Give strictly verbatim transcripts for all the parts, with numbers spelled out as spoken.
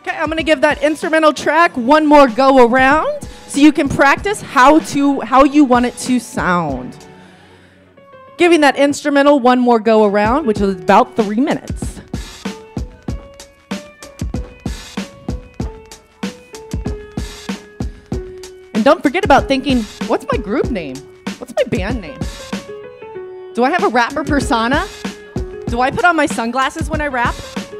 Okay, I'm gonna give that instrumental track one more go around so you can practice how to how you want it to sound. Giving that instrumental one more go around, which is about three minutes. And don't forget about thinking, what's my group name? What's my band name? Do I have a rapper persona? Do I put on my sunglasses when I rap?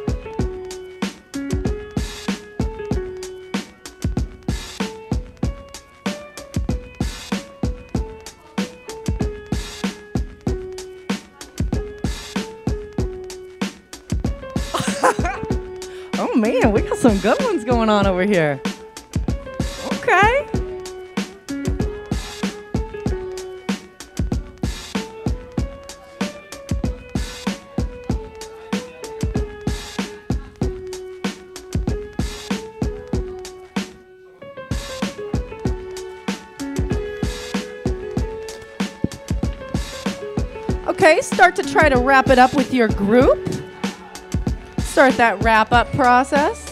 Oh man, we got some good ones going on over here. Okay. Okay, start to try to wrap it up with your group. Start that wrap up process.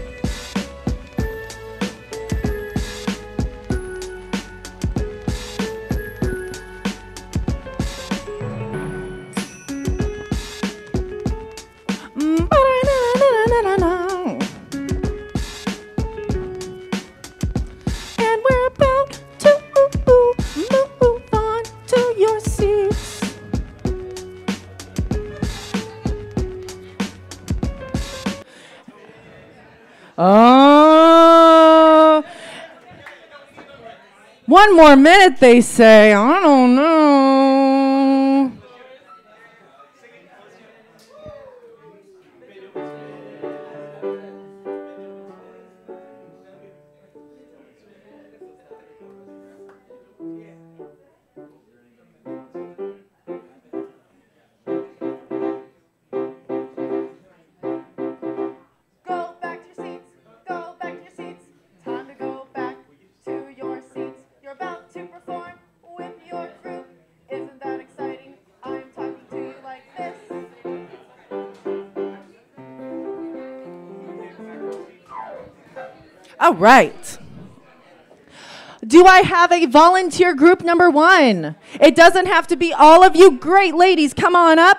And we're about to move on to your seats. Oh, one more minute, they say. I don't know. All right. Do I have a volunteer group number one? It doesn't have to be all of you great ladies. Come on up.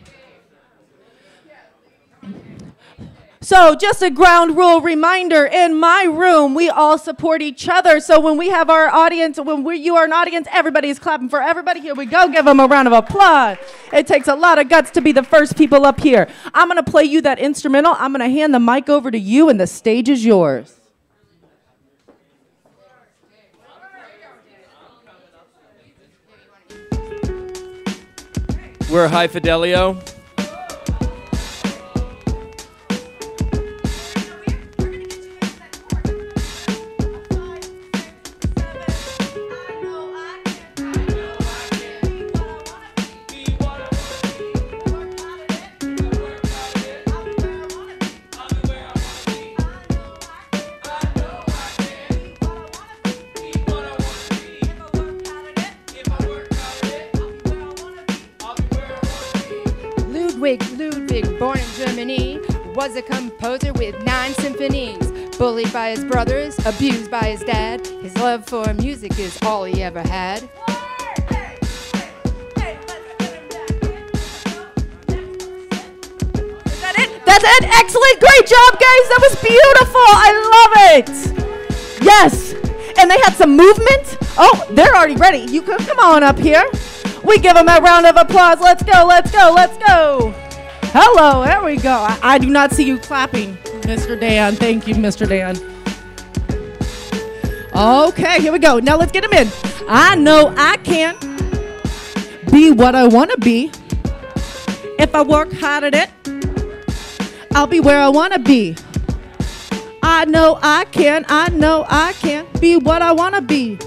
So just a ground rule reminder, in my room, we all support each other. So when we have our audience, when we, you are an audience, everybody is clapping for everybody. Here we go. Give them a round of applause. It takes a lot of guts to be the first people up here. I'm going to play you that instrumental. I'm going to hand the mic over to you, and the stage is yours. We're High Fidelio. Ludwig, born in Germany, was a composer with nine symphonies. Bullied by his brothers, abused by his dad, his love for music is all he ever had. Is that it? That's it? Excellent. Great job, guys. That was beautiful. I love it. Yes. And they had some movement. Oh, they're already ready. You can come on up here. We give them a round of applause. Let's go, let's go, let's go. Hello, there we go. I, I do not see you clapping, Mister Dan. Thank you, Mister Dan. Okay, here we go. Now let's get him in. I know I can be what I want to be. If I work hard at it, I'll be where I want to be. I know I can, I know I can be what I want to be.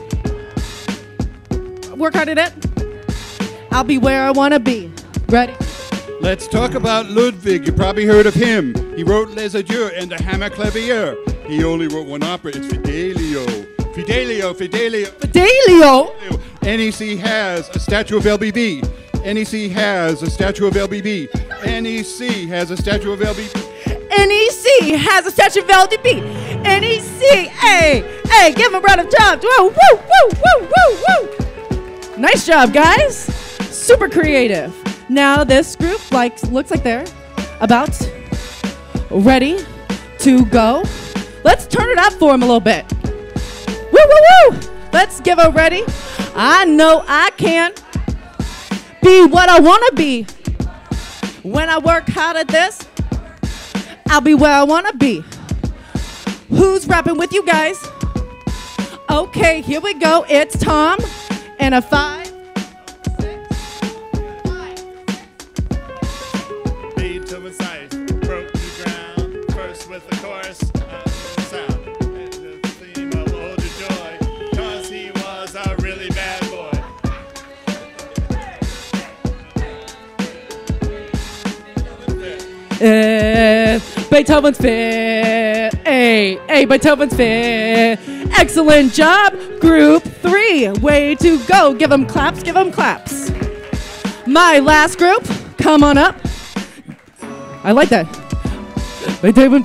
Work hard at it. I'll be where I want to be. Ready? Let's talk about Ludwig. You probably heard of him. He wrote Les Adieux and the Hammer Clavier. He only wrote one opera. It's Fidelio. Fidelio, Fidelio. Fidelio? N E C has a statue of L B B. N E C has a statue of L B B. N E C has a statue of L B B. N E C has a statue of L G B T. N E C, hey, hey, give him a round of applause. Woo, woo, woo, woo, woo, woo. Nice job, guys. Super creative. Now this group like looks like they're about ready to go. Let's turn it up for them a little bit. Woo, woo, woo. Let's give a ready. I know I can be what I want to be. When I work hard at this, I'll be where I want to be. Who's rapping with you guys? Okay, here we go. It's Tom and a five. Beethoven size broke the ground first with the chorus and the sound. And the theme of Older Joy, cause he was a really bad boy. Uh, Beethoven's fit. Hey, hey, Beethoven's fit. Excellent job, group three. Way to go. Give them claps, give them claps. My last group, come on up. I like that. Beethoven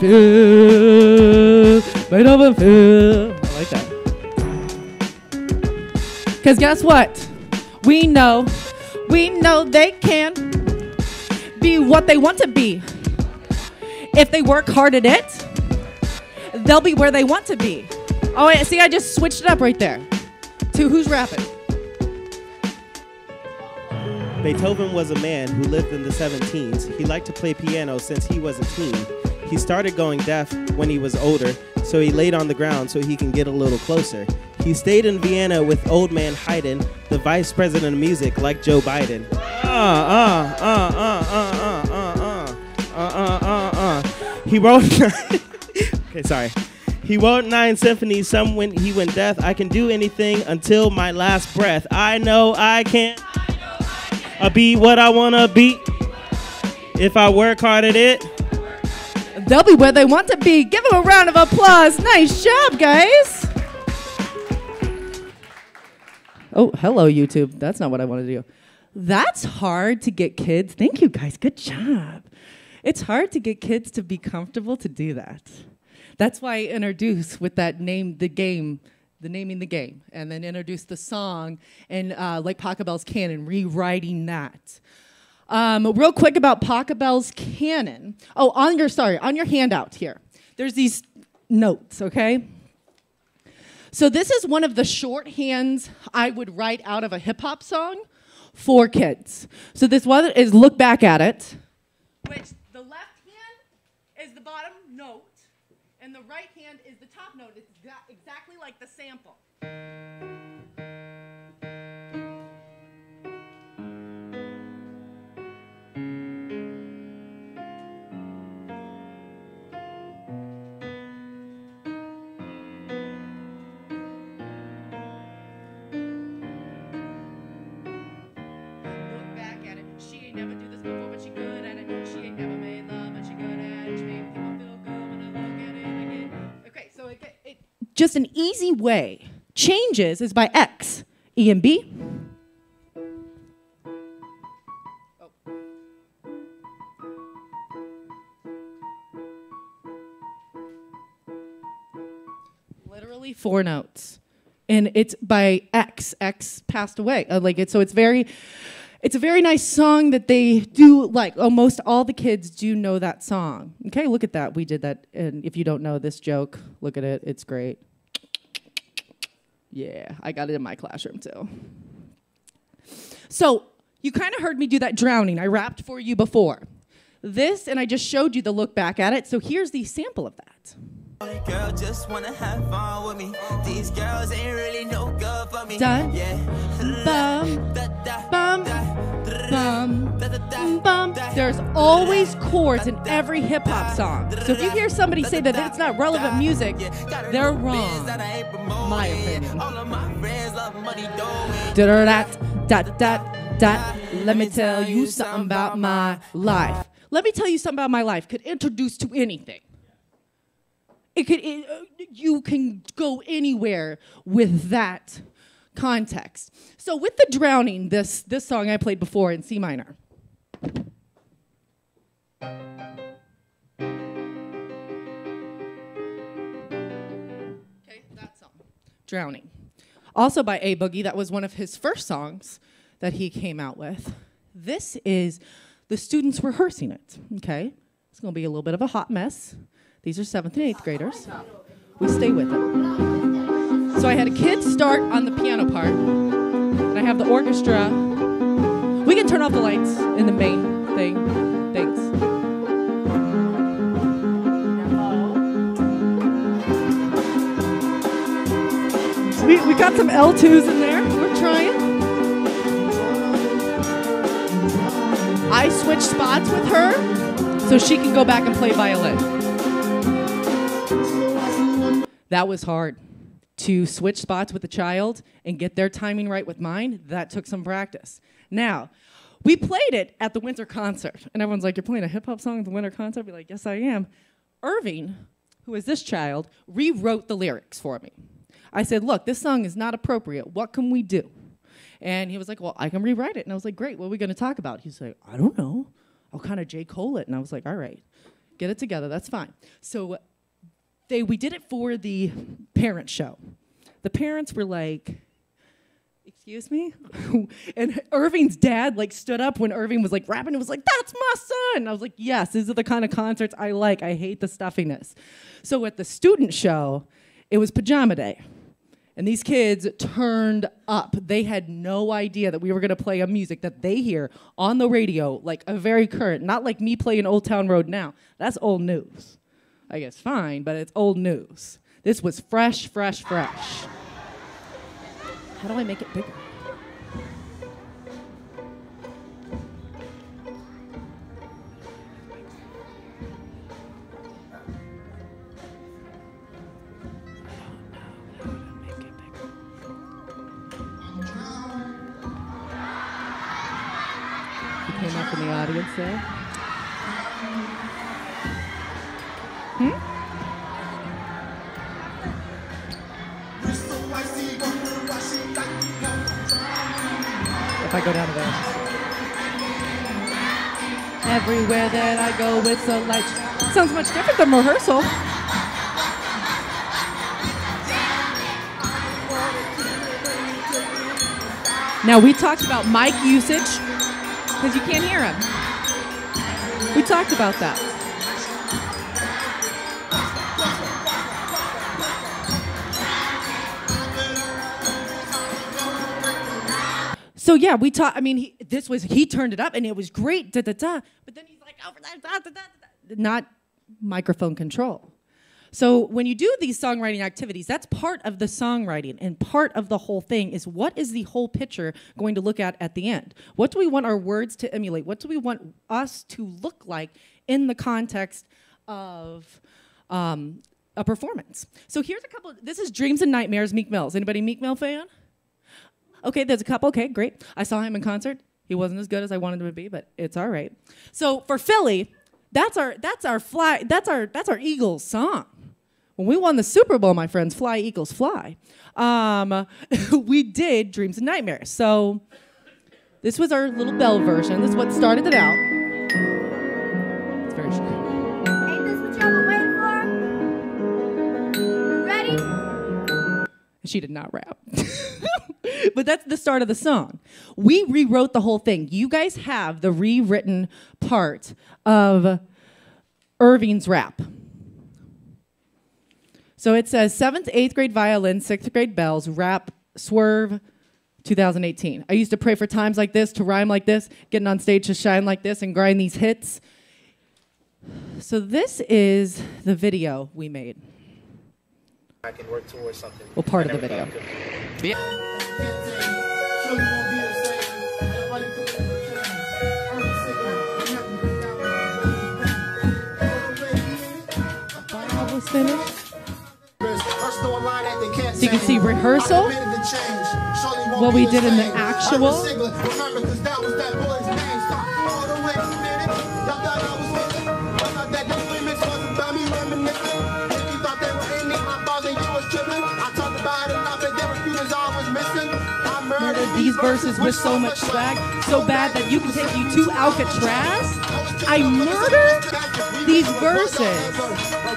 fit. Beethoven fit. I like that. Because guess what? We know, we know they can be what they want to be. If they work hard at it, they'll be where they want to be. Oh, wait, see, I just switched it up right there. To who's rapping? Beethoven was a man who lived in the seventeens. He liked to play piano since he was a teen. He started going deaf when he was older, so he laid on the ground so he can get a little closer. He stayed in Vienna with old man Haydn, the vice president of music, like Joe Biden. Uh, uh, uh, uh, uh, uh, uh, uh, uh, uh, uh. He wrote... okay, sorry. He wrote nine symphonies, some when he went deaf. I can do anything until my last breath. I know I can. I'll be what I want to be. If I work hard at it, they'll be where they want to be. Give them a round of applause. Nice job, guys. Oh, hello, YouTube. That's not what I want to do. That's hard to get kids. Thank you, guys. Good job. It's hard to get kids to be comfortable to do that. That's why I introduce with that name the game, the naming the game, and then introduce the song, and uh, like Pachelbel's Canon, rewriting that. Um, real quick about Pachelbel's Canon. Oh, on your, sorry, on your handout here, there's these notes, okay? So this is one of the shorthands I would write out of a hip-hop song for kids. So this one is look back at it, which the left hand is the bottom note, and the right hand is the top note. It's exa exactly like the sample. Look back at it. She ain't never do this before, but she good at it. She ain't never made love, but she good at it. She made people feel good when I look at it again. Okay, so it, it just an easy way. Changes is by X. E and B. Oh. Literally four notes. And it's by X. X passed away. Uh, like it, so it's very, it's a very nice song that they do like. Almost all the kids do know that song. Okay, look at that. We did that. And if you don't know this joke, look at it. It's great. Yeah, I got it in my classroom too. So you kind of heard me do that drowning. I rapped for you before. This, and I just showed you the look back at it. So here's the sample of that. Girl, just wanna have fun with me. These girls ain't really no good for me. Dun, yeah. bum, bum, bum, bum. There's always chords in every hip hop song. So if you hear somebody say that it's not relevant music, they're wrong. My opinion. Dot, dot, dot, dot. Let me tell you something about my life. Let me tell you something about my life. Could introduce to anything. It could, it, uh, you can go anywhere with that context. So with the drowning, this, this song I played before in C minor. Drowning. Also by A Boogie, that was one of his first songs that he came out with. This is the students rehearsing it, okay? It's gonna be a little bit of a hot mess. These are seventh and eighth graders. We stay with it. So I had a kid start on the piano part, and I have the orchestra. We can turn off the lights in the main thing. Thanks. We, we got some L twos in there. We're trying. I switched spots with her so she can go back and play violin. That was hard. To switch spots with a child and get their timing right with mine, that took some practice. Now, we played it at the winter concert, and everyone's like, you're playing a hip-hop song at the winter concert? I'd be like, yes, I am. Irving, who is this child, rewrote the lyrics for me. I said, look, this song is not appropriate. What can we do? And he was like, well, I can rewrite it. And I was like, great, what are we going to talk about? He's like, I don't know. I'll kind of J. Cole it. And I was like, all right, get it together. That's fine. So they, we did it for the parent show. The parents were like, excuse me? And Irving's dad like stood up when Irving was like rapping and was like, that's my son. And I was like, yes, these are the kind of concerts I like. I hate the stuffiness. So at the student show, it was pajama day. And these kids turned up. They had no idea that we were gonna play a music that they hear on the radio, like a very current, not like me playing Old Town Road now. That's old news. I guess fine, but it's old news. This was fresh, fresh, fresh. How do I make it bigger? Came up in the audience there. Hmm? If I go down to there. Everywhere that I go, it's a light. Sounds much different than rehearsal. Now, we talked about mic usage. Because you can't hear him. We talked about that. So yeah, we talked. I mean, he, this was he turned it up and it was great. Da da da. But then he's like, over that, da, da, da, da, not microphone control. So when you do these songwriting activities, that's part of the songwriting, and part of the whole thing is what is the whole picture going to look at at the end? What do we want our words to emulate? What do we want us to look like in the context of um, a performance? So here's a couple, this is Dreams and Nightmares, Meek Mill's. Anybody Meek Mill fan? Okay, there's a couple, okay, great. I saw him in concert. He wasn't as good as I wanted him to be, but it's all right. So for Philly, that's our, that's our fly, that's our, that's our Eagles song. When we won the Super Bowl, my friends, Fly, Eagles, Fly, um, we did Dreams and Nightmares. So this was our little bell version. This is what started it out. It's very short. Ain't this what y'all been waiting for? You ready? She did not rap. But that's the start of the song. We rewrote the whole thing. You guys have the rewritten part of Irving's rap. So it says seventh, eighth grade violin, sixth grade bells, rap, swerve, two thousand eighteen. I used to pray for times like this, to rhyme like this, getting on stage to shine like this and grind these hits. So this is the video we made. I can work towards something. Well, part of the video. Yeah. I was finished. So you can see rehearsal, what we did in the actual. Murdered these verses with so much swag, so bad that you can take you to Alcatraz. I murdered these verses.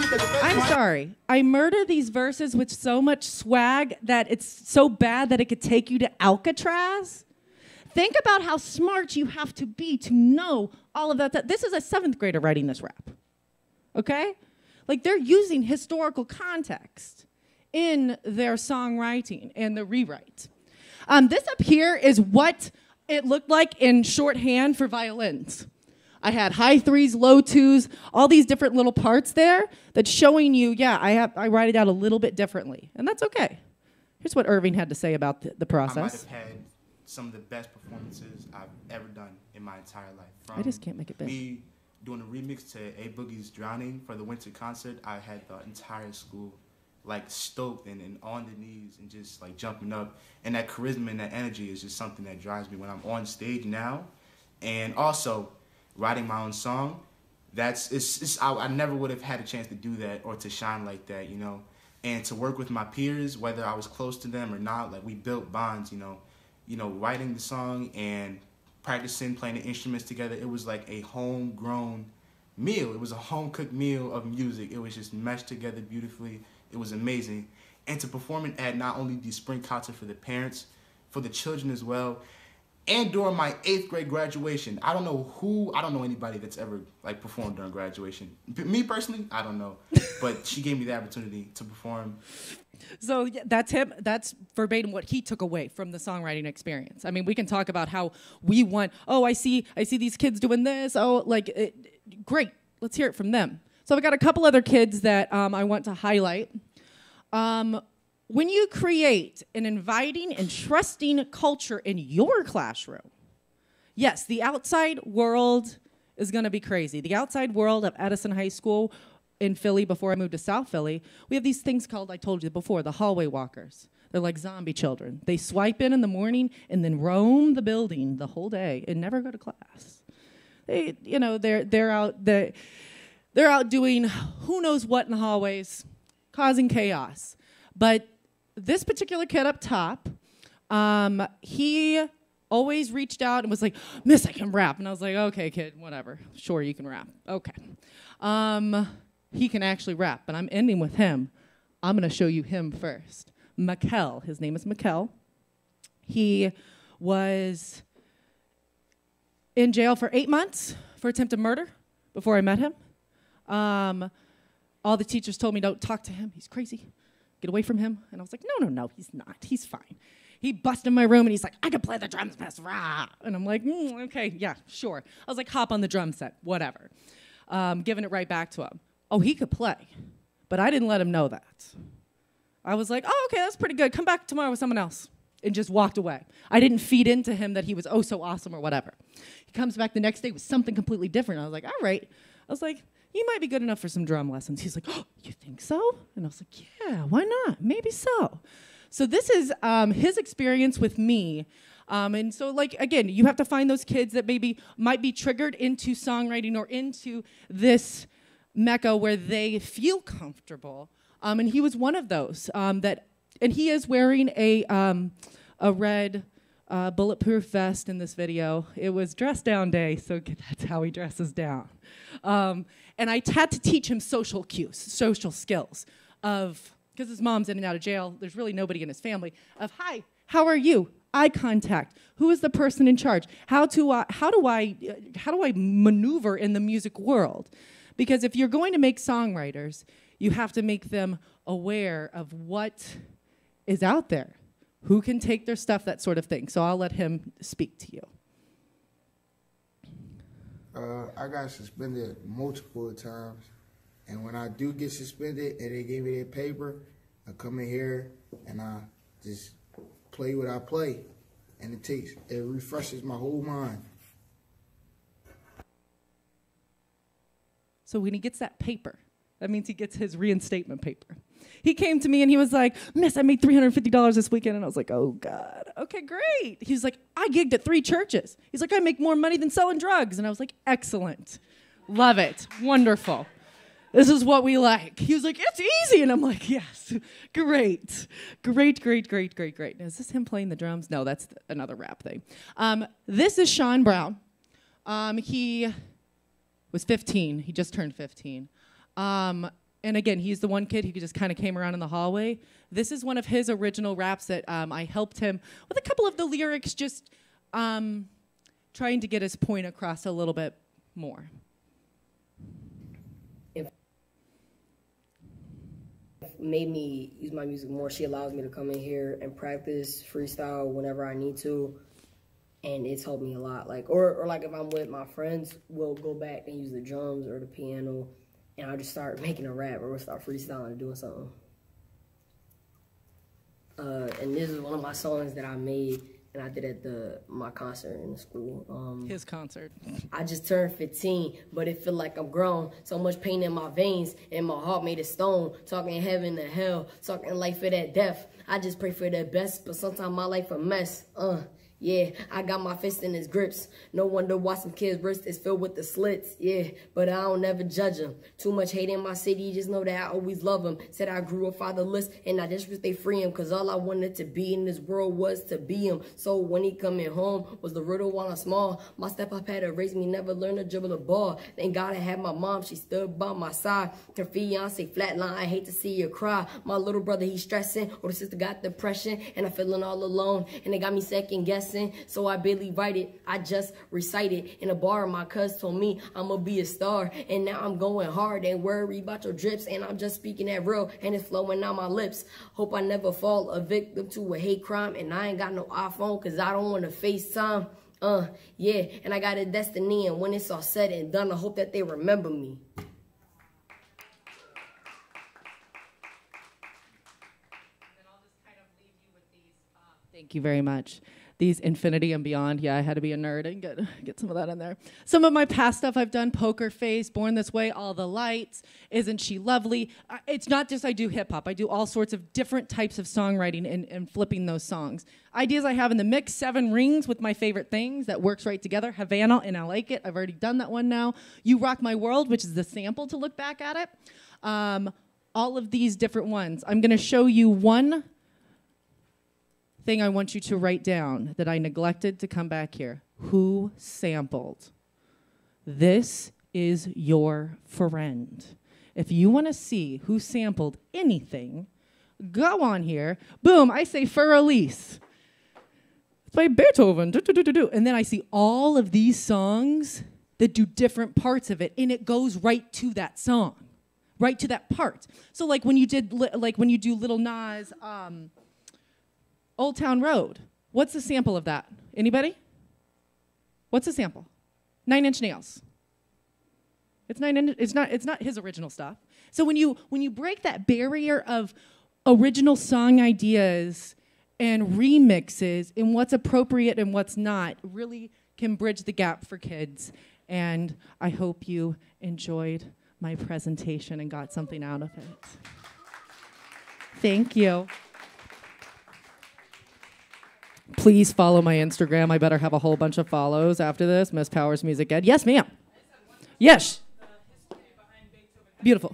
I'm sorry. I murder these verses with so much swag that it's so bad that it could take you to Alcatraz. Think about how smart you have to be to know all of that. that- This is a seventh grader writing this rap, okay? Like, they're using historical context in their songwriting and the rewrite. Um, this up here is what it looked like in shorthand for violins. I had high threes, low twos, all these different little parts there that's showing you, yeah, I have I write it out a little bit differently, and that's okay. Here's what Irving had to say about the, the process. I might have had some of the best performances I've ever done in my entire life. From I just can't make it big. Me doing a remix to A Boogie's Drowning for the winter concert, I had the entire school like stoked and, and on the knees and just like jumping up. And that charisma and that energy is just something that drives me when I'm on stage now. And also, writing my own song, that's it's, it's I, I never would have had a chance to do that or to shine like that, you know. And to work with my peers, whether I was close to them or not, like we built bonds, you know. You know, writing the song and practicing playing the instruments together, it was like a homegrown meal. It was a home-cooked meal of music. It was just meshed together beautifully. It was amazing. And to perform it at not only the spring concert for the parents, for the children as well, and during my eighth grade graduation. I don't know who, I don't know anybody that's ever like performed during graduation. But me personally, I don't know. But she gave me the opportunity to perform. So yeah, that's him. That's verbatim what he took away from the songwriting experience. I mean, we can talk about how we want. Oh, I see. I see these kids doing this. Oh, like it, great. Let's hear it from them. So I've got a couple other kids that um, I want to highlight. Um, when you create an inviting and trusting culture in your classroom, yes, the outside world is going to be crazy. The outside world of Edison High School in Philly, before I moved to South Philly, we have these things called, I told you before, the hallway walkers. They're like zombie children. They swipe in in the morning and then roam the building the whole day and never go to class. They, you know, they're they're out they're, they're out doing who knows what in the hallways, causing chaos. But this particular kid up top, um, he always reached out and was like, "Miss, I can rap," and I was like, "Okay, kid, whatever. Sure, you can rap. Okay." Um, He can actually rap, but I'm ending with him. I'm going to show you him first. Mikkel, his name is Mikkel. He was in jail for eight months for attempted murder before I met him. Um, all the teachers told me, don't talk to him. He's crazy. Get away from him. And I was like, no, no, no, he's not. He's fine. He busted in my room, and he's like, I can play the drums, miss. Rah. And I'm like, mm, okay, yeah, sure. I was like, hop on the drum set, whatever. Um, giving it right back to him. Oh, he could play, but I didn't let him know that. I was like, oh, okay, that's pretty good. Come back tomorrow with someone else, and just walked away. I didn't feed into him that he was oh so awesome or whatever. He comes back the next day with something completely different. I was like, all right. I was like, you might be good enough for some drum lessons. He's like, oh, you think so? And I was like, yeah, why not? Maybe so. So this is um, his experience with me. Um, and so, like, again, you have to find those kids that maybe might be triggered into songwriting or into this mecca where they feel comfortable, um, and he was one of those. Um, that, and he is wearing a um, a red uh, bulletproof vest in this video. It was dress down day, so that's how he dresses down. Um, and I had to teach him social cues, social skills of, because his mom's in and out of jail. There's really nobody in his family. Of hi, how are you? Eye contact. Who is the person in charge? How to uh, how do I uh, how do I maneuver in the music world? Because if you're going to make songwriters, you have to make them aware of what is out there, who can take their stuff, that sort of thing. So I'll let him speak to you. Uh, I got suspended multiple times, and when I do get suspended and they give me their paper, I come in here and I just play what I play, and it takes, it refreshes my whole mind. So when he gets that paper, that means he gets his reinstatement paper. He came to me and he was like, Miss, I made three hundred fifty dollars this weekend. And I was like, oh, God. Okay, great. He was like, I gigged at three churches. He's like, I make more money than selling drugs. And I was like, excellent. Love it. Wonderful. This is what we like. He was like, it's easy. And I'm like, yes, great. Great, great, great, great, great. Now, is this him playing the drums? No, that's th- another rap thing. Um, this is Sean Brown. Um, he... was fifteen. He just turned fifteen. Um, and again, he's the one kid who just kind of came around in the hallway. This is one of his original raps that um, I helped him with a couple of the lyrics, just um, trying to get his point across a little bit more. Made me use my music more. She allows me to come in here and practice freestyle whenever I need to, and it's helped me a lot. Like, or, or like if I'm with my friends, we'll go back and use the drums or the piano, and I'll just start making a rap, or we'll start freestyling and doing something. Uh, and this is one of my songs that I made, and I did at the my concert in school. Um, His concert. I just turned fifteen, but it feel like I'm grown. So much pain in my veins, and my heart made of stone. Talking heaven to hell, talking life for that death. I just pray for the best, but sometimes my life a mess. Uh, yeah, I got my fist in his grips. No wonder why some kids' wrist is filled with the slits. Yeah, but I don't never judge them. Too much hate in my city, just know that I always love them. Said I grew up fatherless, and I just wish they free him. Cause all I wanted to be in this world was to be him. So when he coming home, was the riddle while I'm small. My step-up had to raise me, never learned to dribble the ball. Thank God I had my mom, she stood by my side. Her fiance flatline, I hate to see her cry. My little brother, he's stressing, or the sister got depression, and I'm feeling all alone, and they got me second guessing. So I barely write it, I just recite it. In a bar, my cuz told me I'ma be a star, and now I'm going hard. Ain't worry about your drips, and I'm just speaking that real, and it's flowing out my lips. Hope I never fall a victim to a hate crime, and I ain't got no iPhone cause I don't want to FaceTime. Uh, yeah, and I got a destiny, and when it's all said and done, I hope that they remember me. Thank you very much. These Infinity and Beyond, yeah, I had to be a nerd and get, get some of that in there. Some of my past stuff I've done, Poker Face, Born This Way, All the Lights, Isn't She Lovely? Uh, it's not just I do hip-hop. I do all sorts of different types of songwriting and, and flipping those songs. Ideas I have in the mix, Seven Rings with My Favorite Things, that works right together. Havana, and I Like It. I've already done that one now. You Rock My World, which is the sample to look back at it. Um, all of these different ones. I'm going to show you one thing I want you to write down that I neglected to come back here. Who sampled? This is your friend. If you want to see who sampled anything, go on here. Boom, I say for Elise. It's by Beethoven. Do, do, do, do, do. And then I see all of these songs that do different parts of it, and it goes right to that song, right to that part. So like when you did, li- like when you do Little Nas, um, Old Town Road. What's the sample of that? Anybody? What's the sample? Nine Inch Nails. It's nine. In, it's not. It's not his original stuff. So when you when you break that barrier of original song ideas and remixes and what's appropriate and what's not, really can bridge the gap for kids. And I hope you enjoyed my presentation and got something out of it. Thank you. Please follow my Instagram. I better have a whole bunch of follows after this. Miss Powers Music Ed. Yes, ma'am. Yes. Beautiful.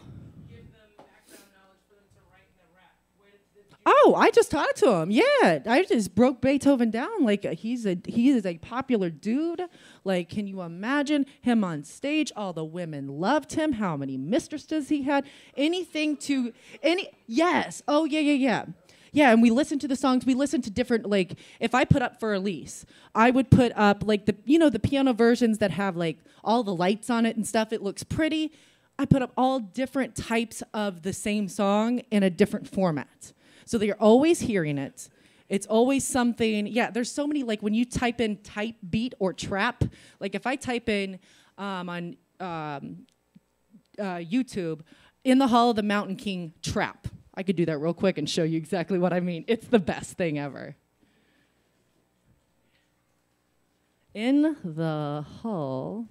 Oh, I just taught it to him. Yeah, I just broke Beethoven down. Like uh, he's a he is a popular dude. Like, can you imagine him on stage? All the women loved him. How many mistresses he had? Anything to any? Yes. Oh yeah, yeah, yeah. Yeah, and we listened to the songs. We listened to different, like, if I put up for Elise, I would put up, like, the, you know, the piano versions that have, like, all the lights on it and stuff. It looks pretty. I put up all different types of the same song in a different format. So that you're always hearing it. It's always something, yeah, there's so many, like, when you type in type beat or trap, like, if I type in um, on um, uh, YouTube, In the Hall of the Mountain King trap, I could do that real quick and show you exactly what I mean. It's the best thing ever. In the Hall.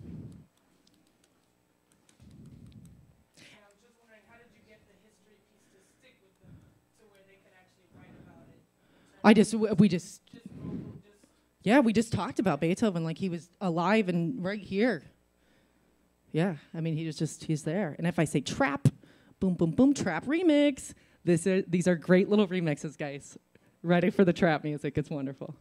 I just, we just, yeah, we just talked about Beethoven like he was alive and right here. Yeah, I mean, he was just, he's there. And if I say trap, boom, boom, boom, trap remix. This are, these are great little remixes, guys. Ready for the trap music. It's wonderful.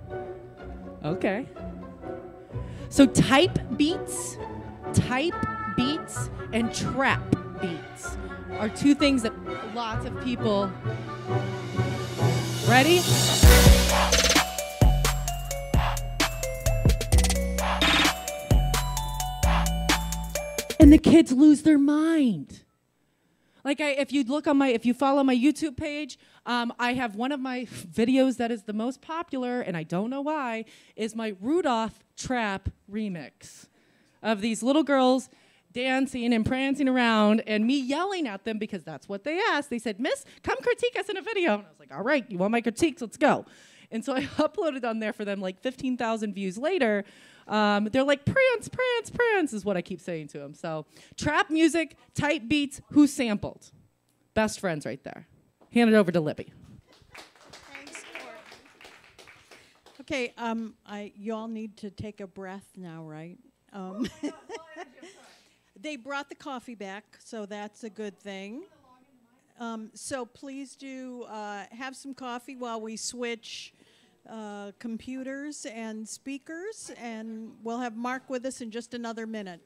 Okay. So type beats, type beats and trap beats are two things that lots of people. Ready? And the kids lose their mind. Like I, if you look on my, if you follow my YouTube page, um, I have one of my videos that is the most popular, and I don't know why, is my Rudolph Trap remix of these little girls dancing and prancing around and me yelling at them because that's what they asked. They said, "Miss, come critique us in a video." And I was like, all right, you want my critiques? Let's go. And so I uploaded on there for them like fifteen thousand views later. Um, they're like, prance, prance, prance is what I keep saying to them. So trap music, tight beats, who sampled? Best friends right there. Hand it over to Libby. Thanks, Court. Okay, um, I, you all need to take a breath now, right? Um, they brought the coffee back, so that's a good thing. Um, so please do uh, have some coffee while we switch uh, computers and speakers, and we'll have Mark with us in just another minute.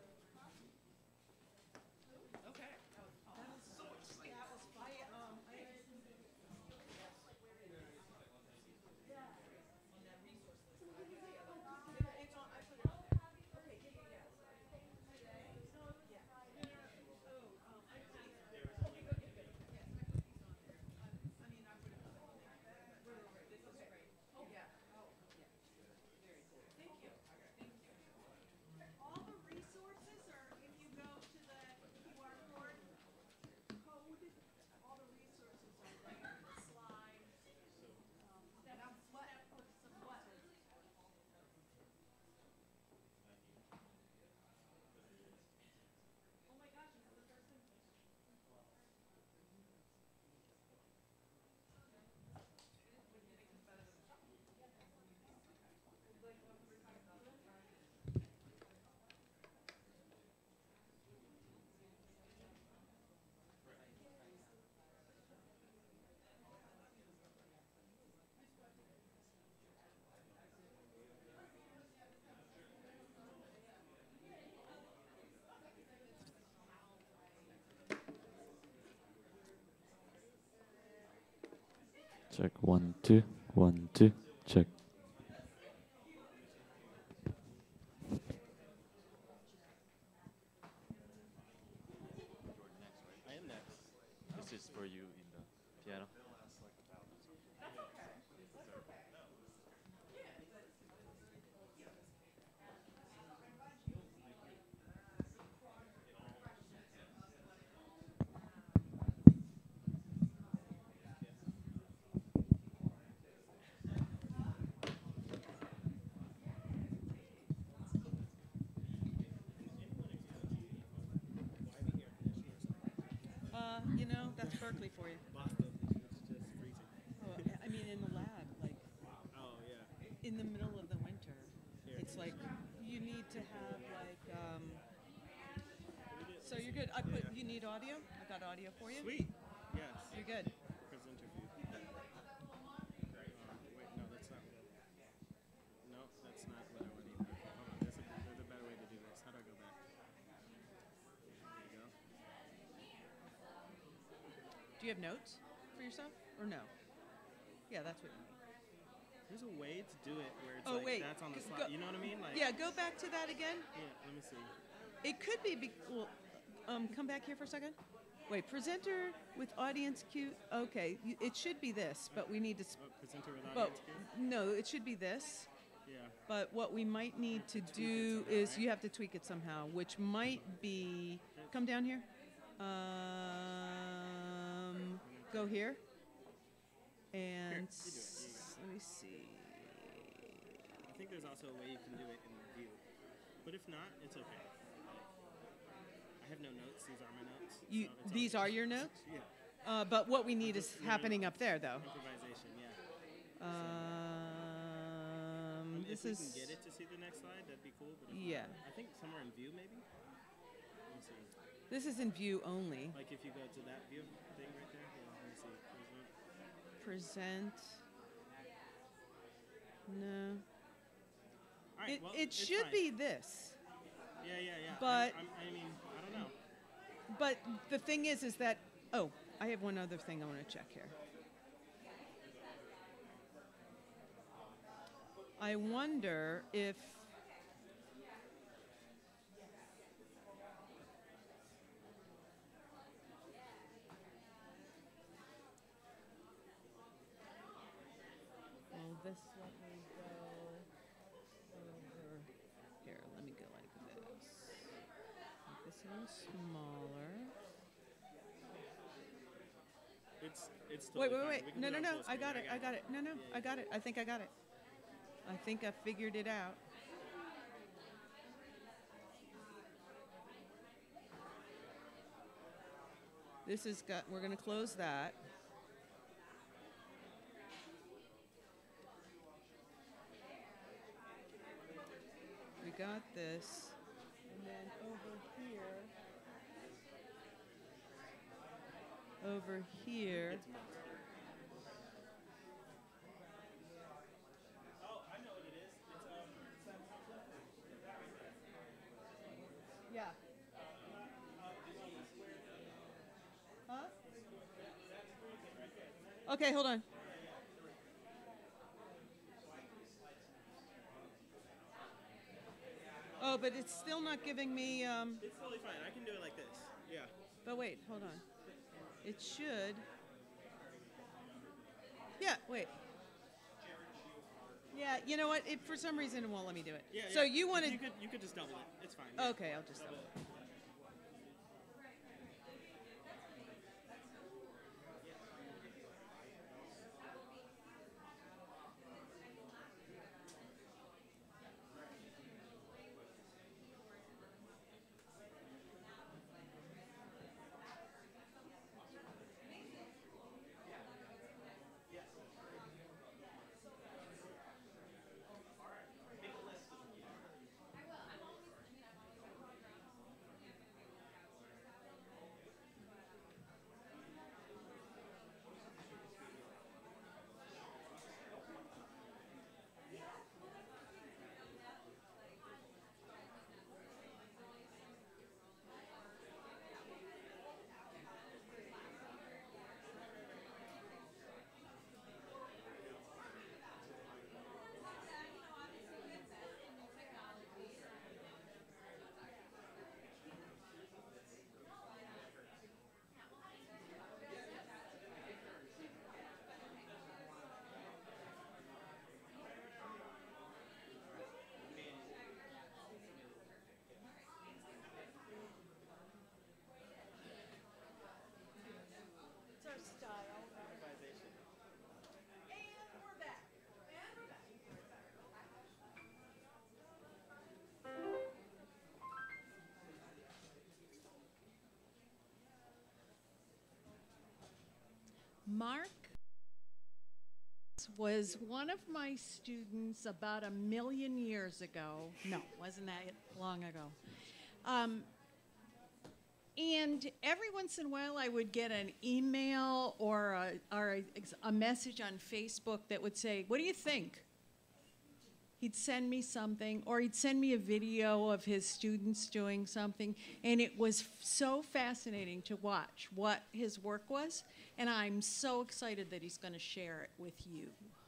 Check one, two, one, two, check. I am next. This is for you in the piano. Uh, you know, that's Berkeley for you. Boston, it's just freezing. Oh, I mean, in the lab, like. Oh yeah. In the middle of the winter, Here. it's like you need to have like. Um, so you're good. I put. You need audio. I got audio for you. Sweet. Yes. You're good. Presenter view. Um, wait, no, that's not good. No, that's not what I want either. Hold on, there's a, there's a better way to do this. How do I go back? There you go. Do you have notes for yourself or no? Yeah, that's what you need. There's a way to do it where it's Oh, like wait. that's on the Go- slide. You know what I mean? Like Yeah, go back to that again. Yeah, let me see. It could be, be well, um, come back here for a second. Wait, presenter with audience cue. Okay, you, it should be this, but we need to. Sp- Oh, presenter with but audience cue? no, it should be this. Yeah. But what we might need to do is you have to tweak it somehow, which might be. Come down here. Um, go here. And s- let me see. I think there's also a way you can do it in view. But if not, it's okay. Like, I have no notes. These are my notes. You, so it's these all are good. your notes? Yeah. Uh, but what we need is happening up there, though. Improvisation, yeah. Um, If this we is. can get it to see the next slide, that'd be cool. But if Yeah. not, I think somewhere in view, maybe? Let me see. This is in view only. Like if you go to that view thing right there. Yeah, let me see. Present. Present. No. All right, It, well, it it's should fine. be this. Yeah, yeah, yeah. But I'm, I'm, I mean, I don't know. But the thing is, is that, oh, I have one other thing I want to check here. I wonder if, will this let me go over here? Let me go like this. Make this a little smaller. It's it's Wait, totally wait, fine. We wait. can No, do no, it on no. full I screen. got it. I got it. No, no. I got it. I think I got it. I think I figured it out. This is got, we're going to close that. We got this. And then over here, over here. Oh, I know what it is. It's um. Yeah. Huh? Okay, hold on. Oh, but it's still not giving me. Um, It's totally fine. I can do it like this. Yeah. but wait, hold on. It should. Yeah, wait. Yeah, you know what? It, for some reason, it won't let me do it. Yeah. So yeah. you want to? You could you could just double it. It's fine. Yeah. Okay, I'll just double it. Mark was one of my students about a million years ago. No, wasn't that long ago. Um, and every once in a while, I would get an email or a, or a, a message on Facebook that would say, "What do you think?" He'd send me something, or he'd send me a video of his students doing something, and it was f- so fascinating to watch what his work was, and I'm so excited that he's going to share it with you.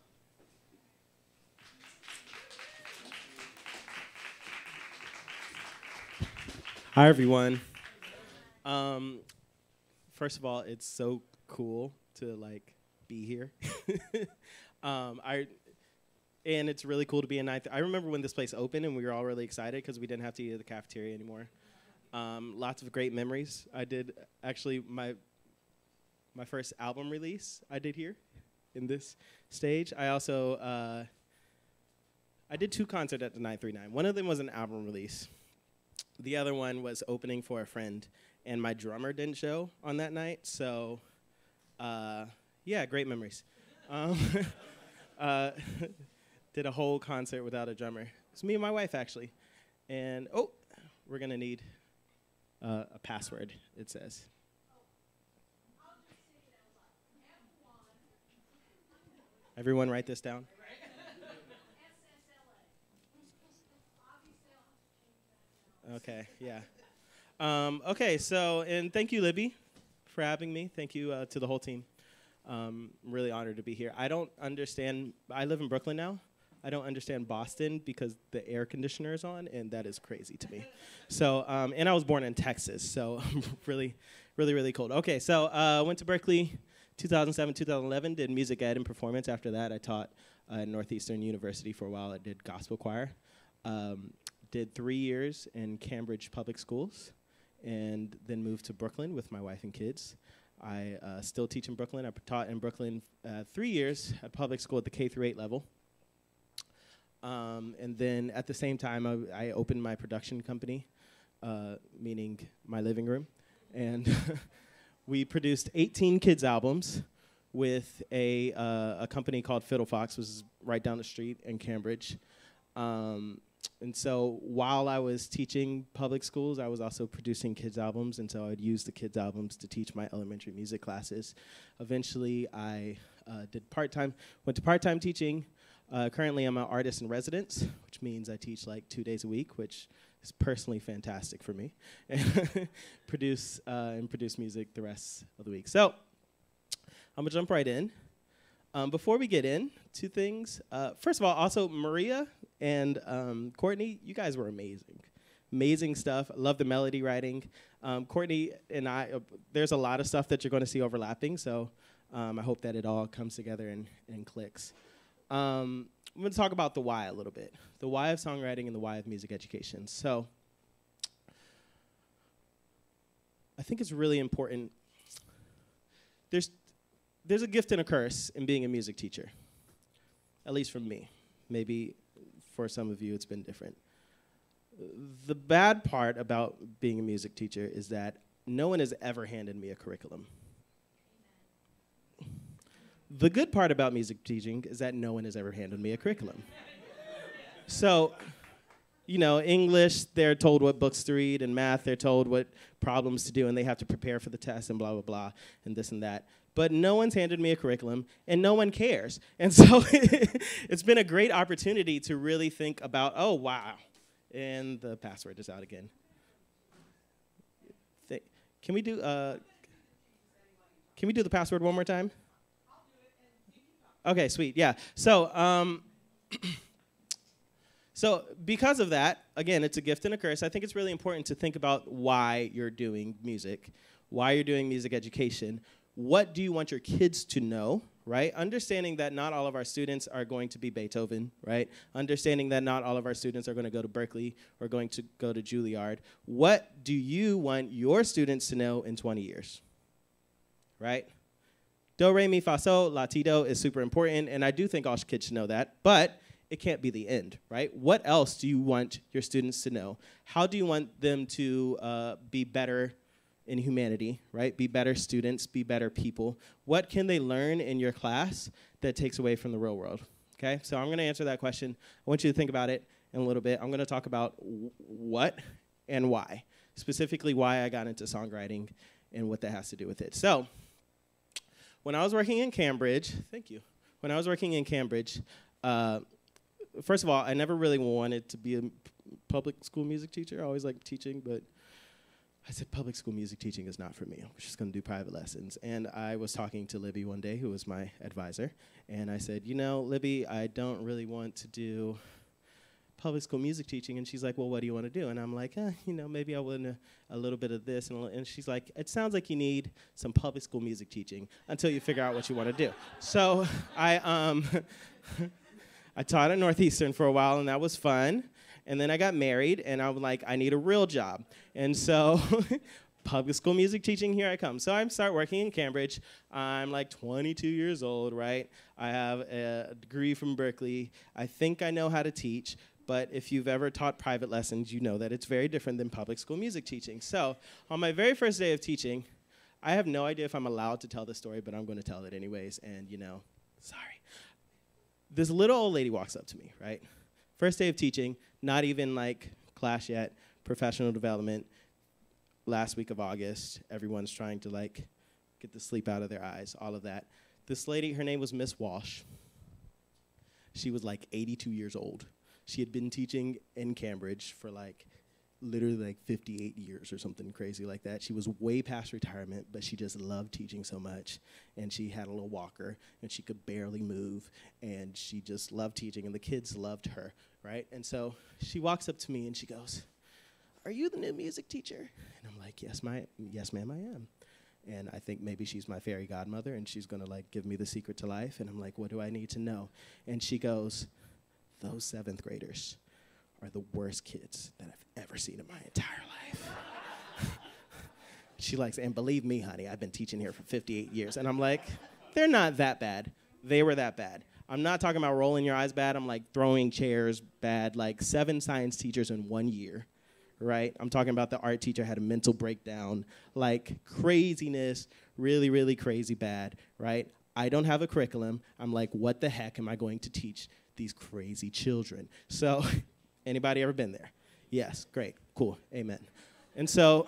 Hi, everyone. Um, first of all, it's so cool to like be here. um, I and it's really cool to be in ninth. I remember when this place opened, and we were all really excited because we didn't have to eat at the cafeteria anymore. Um, lots of great memories. I did actually my my first album release. I did here in this stage. I also uh, I did two concerts at the nine three nine. One of them was an album release. The other one was opening for a friend, and my drummer didn't show on that night. So, uh, yeah, great memories. Um, uh, did a whole concert without a drummer. It's me and my wife, actually. And, oh, we're going to need uh, a password, it says. Everyone write this down. Okay, yeah. Um, okay, so, and thank you, Libby, for having me. Thank you uh, to the whole team. Um, I'm really honored to be here. I don't understand, I live in Brooklyn now. I don't understand Boston because the air conditioner is on, and that is crazy to me. So, um, and I was born in Texas, so really, really, really cold. Okay, so I uh, went to Berkeley two thousand seven, two thousand eleven, did music ed and performance. After that, I taught uh, at Northeastern University for a while. I did gospel choir. Um, did three years in Cambridge Public Schools, and then moved to Brooklyn with my wife and kids. I uh, still teach in Brooklyn. I taught in Brooklyn uh, three years at public school at the K through eight level. Um, and then at the same time, I, I opened my production company, uh, meaning my living room. And we produced eighteen kids albums with a, uh, a company called Fiddle Fox, which is right down the street in Cambridge. Um, and so while I was teaching public schools, I was also producing kids albums, and so I would use the kids albums to teach my elementary music classes. Eventually, I uh, did part-time, went to part-time teaching. Uh, currently, I'm an artist in residence, which means I teach like two days a week, which is personally fantastic for me. And produce uh, and produce music the rest of the week. So I'm gonna jump right in. Um, before we get in, two things. Uh, first of all, also Maria and um, Courtney, you guys were amazing. Amazing stuff. I love the melody writing. Um, Courtney and I, uh, there's a lot of stuff that you're going to see overlapping, so um, I hope that it all comes together and, and clicks. Um, I'm going to talk about the why a little bit. The why of songwriting and the why of music education. So I think it's really important. There's There's a gift and a curse in being a music teacher, at least from me. Maybe for some of you it's been different. The bad part about being a music teacher is that no one has ever handed me a curriculum. The good part about music teaching is that no one has ever handed me a curriculum. So, you know, English, they're told what books to read, and math, they're told what problems to do, and they have to prepare for the test and blah, blah, blah, and this and that. But no one's handed me a curriculum, and no one cares. And so it's been a great opportunity to really think about, oh, wow. And the password is out again. Th- can we do uh, can we do the password one more time? Okay, sweet, yeah. So, um, so because of that, again, it's a gift and a curse. I think it's really important to think about why you're doing music, why you're doing music education. What do you want your kids to know, right? Understanding that not all of our students are going to be Beethoven, right? Understanding that not all of our students are going to go to Berkeley or going to go to Juilliard. What do you want your students to know in twenty years, right? Do, re, mi, fa, sol, la, ti, do is super important, and I do think all kids should know that, but it can't be the end, right? What else do you want your students to know? How do you want them to uh, be better in humanity, right? Be better students, be better people. What can they learn in your class that takes away from the real world? Okay, so I'm gonna answer that question. I want you to think about it in a little bit. I'm gonna talk about w- what and why, specifically why I got into songwriting and what that has to do with it. So, when I was working in Cambridge, thank you. When I was working in Cambridge, uh, first of all, I never really wanted to be a p- public school music teacher. I always liked teaching, but I said, public school music teaching is not for me. I'm just going to do private lessons. And I was talking to Libby one day, who was my advisor, and I said, you know, Libby, I don't really want to do public school music teaching. And she's like, well, what do you want to do? And I'm like, eh, you know, maybe I want a, a little bit of this. And, a li-. and she's like, it sounds like you need some public school music teaching until you figure out what you want to do. So I, um, I taught at Northeastern for a while, and that was fun. And then I got married, and I was like, I need a real job. And so public school music teaching, here I come. So I start working in Cambridge. I'm like twenty-two years old, right? I have a degree from Berkeley. I think I know how to teach. But if you've ever taught private lessons, you know that it's very different than public school music teaching. So on my very first day of teaching, I have no idea if I'm allowed to tell this story, but I'm going to tell it anyways. And, you know, sorry. This little old lady walks up to me, right? First day of teaching, not even like class yet, professional development, last week of August. Everyone's trying to like get the sleep out of their eyes, all of that. This lady, her name was Miss Walsh. She was like eighty-two years old. She had been teaching in Cambridge for like literally like fifty-eight years or something crazy like that. She was way past retirement, but she just loved teaching so much. And she had a little walker, and she could barely move, and she just loved teaching, and the kids loved her, right? And so she walks up to me, and she goes, "Are you the new music teacher?" And I'm like, yes, my, yes, ma'am, I am. And I think maybe she's my fairy godmother, and she's going to, like, give me the secret to life. And I'm like, what do I need to know? And she goes, "Those seventh graders are the worst kids that I've ever seen in my entire life." She likes, and believe me, honey, I've been teaching here for fifty-eight years. And I'm like, they're not that bad. They were that bad. I'm not talking about rolling your eyes bad. I'm like throwing chairs bad, like seven science teachers in one year, right? I'm talking about the art teacher had a mental breakdown, like craziness, really, really crazy bad, right? I don't have a curriculum. I'm like, what the heck am I going to teach these crazy children? So anybody ever been there? Yes, great, cool, amen. And so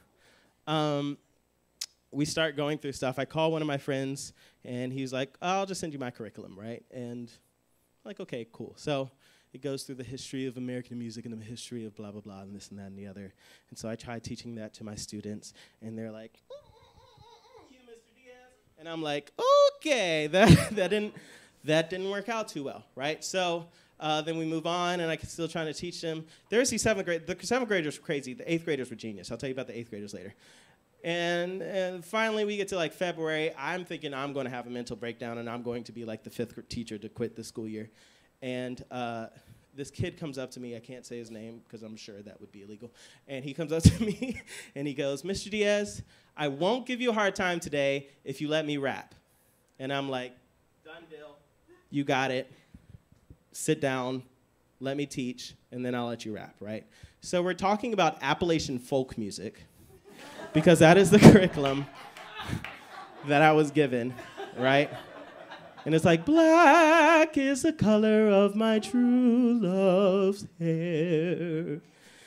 um, we start going through stuff. I call one of my friends, and he's like, oh, I'll just send you my curriculum, right? And I'm like, okay, cool. So it goes through the history of American music and the history of blah, blah, blah, and this and that and the other. And so I try teaching that to my students, and they're like, you, Mister Diaz. And I'm like, okay, that, that, didn't, that didn't work out too well, right? So uh, then we move on, and I'm still trying to teach them. There's these seventh grade, the seventh graders were crazy. The eighth graders were genius. I'll tell you about the eighth graders later. And, and finally, we get to like February. I'm thinking I'm going to have a mental breakdown, and I'm going to be like the fifth teacher to quit the school year. And uh, this kid comes up to me. I can't say his name because I'm sure that would be illegal. And he comes up to me, and he goes, "Mister Diaz, I won't give you a hard time today if you let me rap." And I'm like, done deal. You got it. Sit down. Let me teach, and then I'll let you rap, right? So we're talking about Appalachian folk music, because that is the curriculum that I was given, right? And it's like, black is the color of my true love's hair.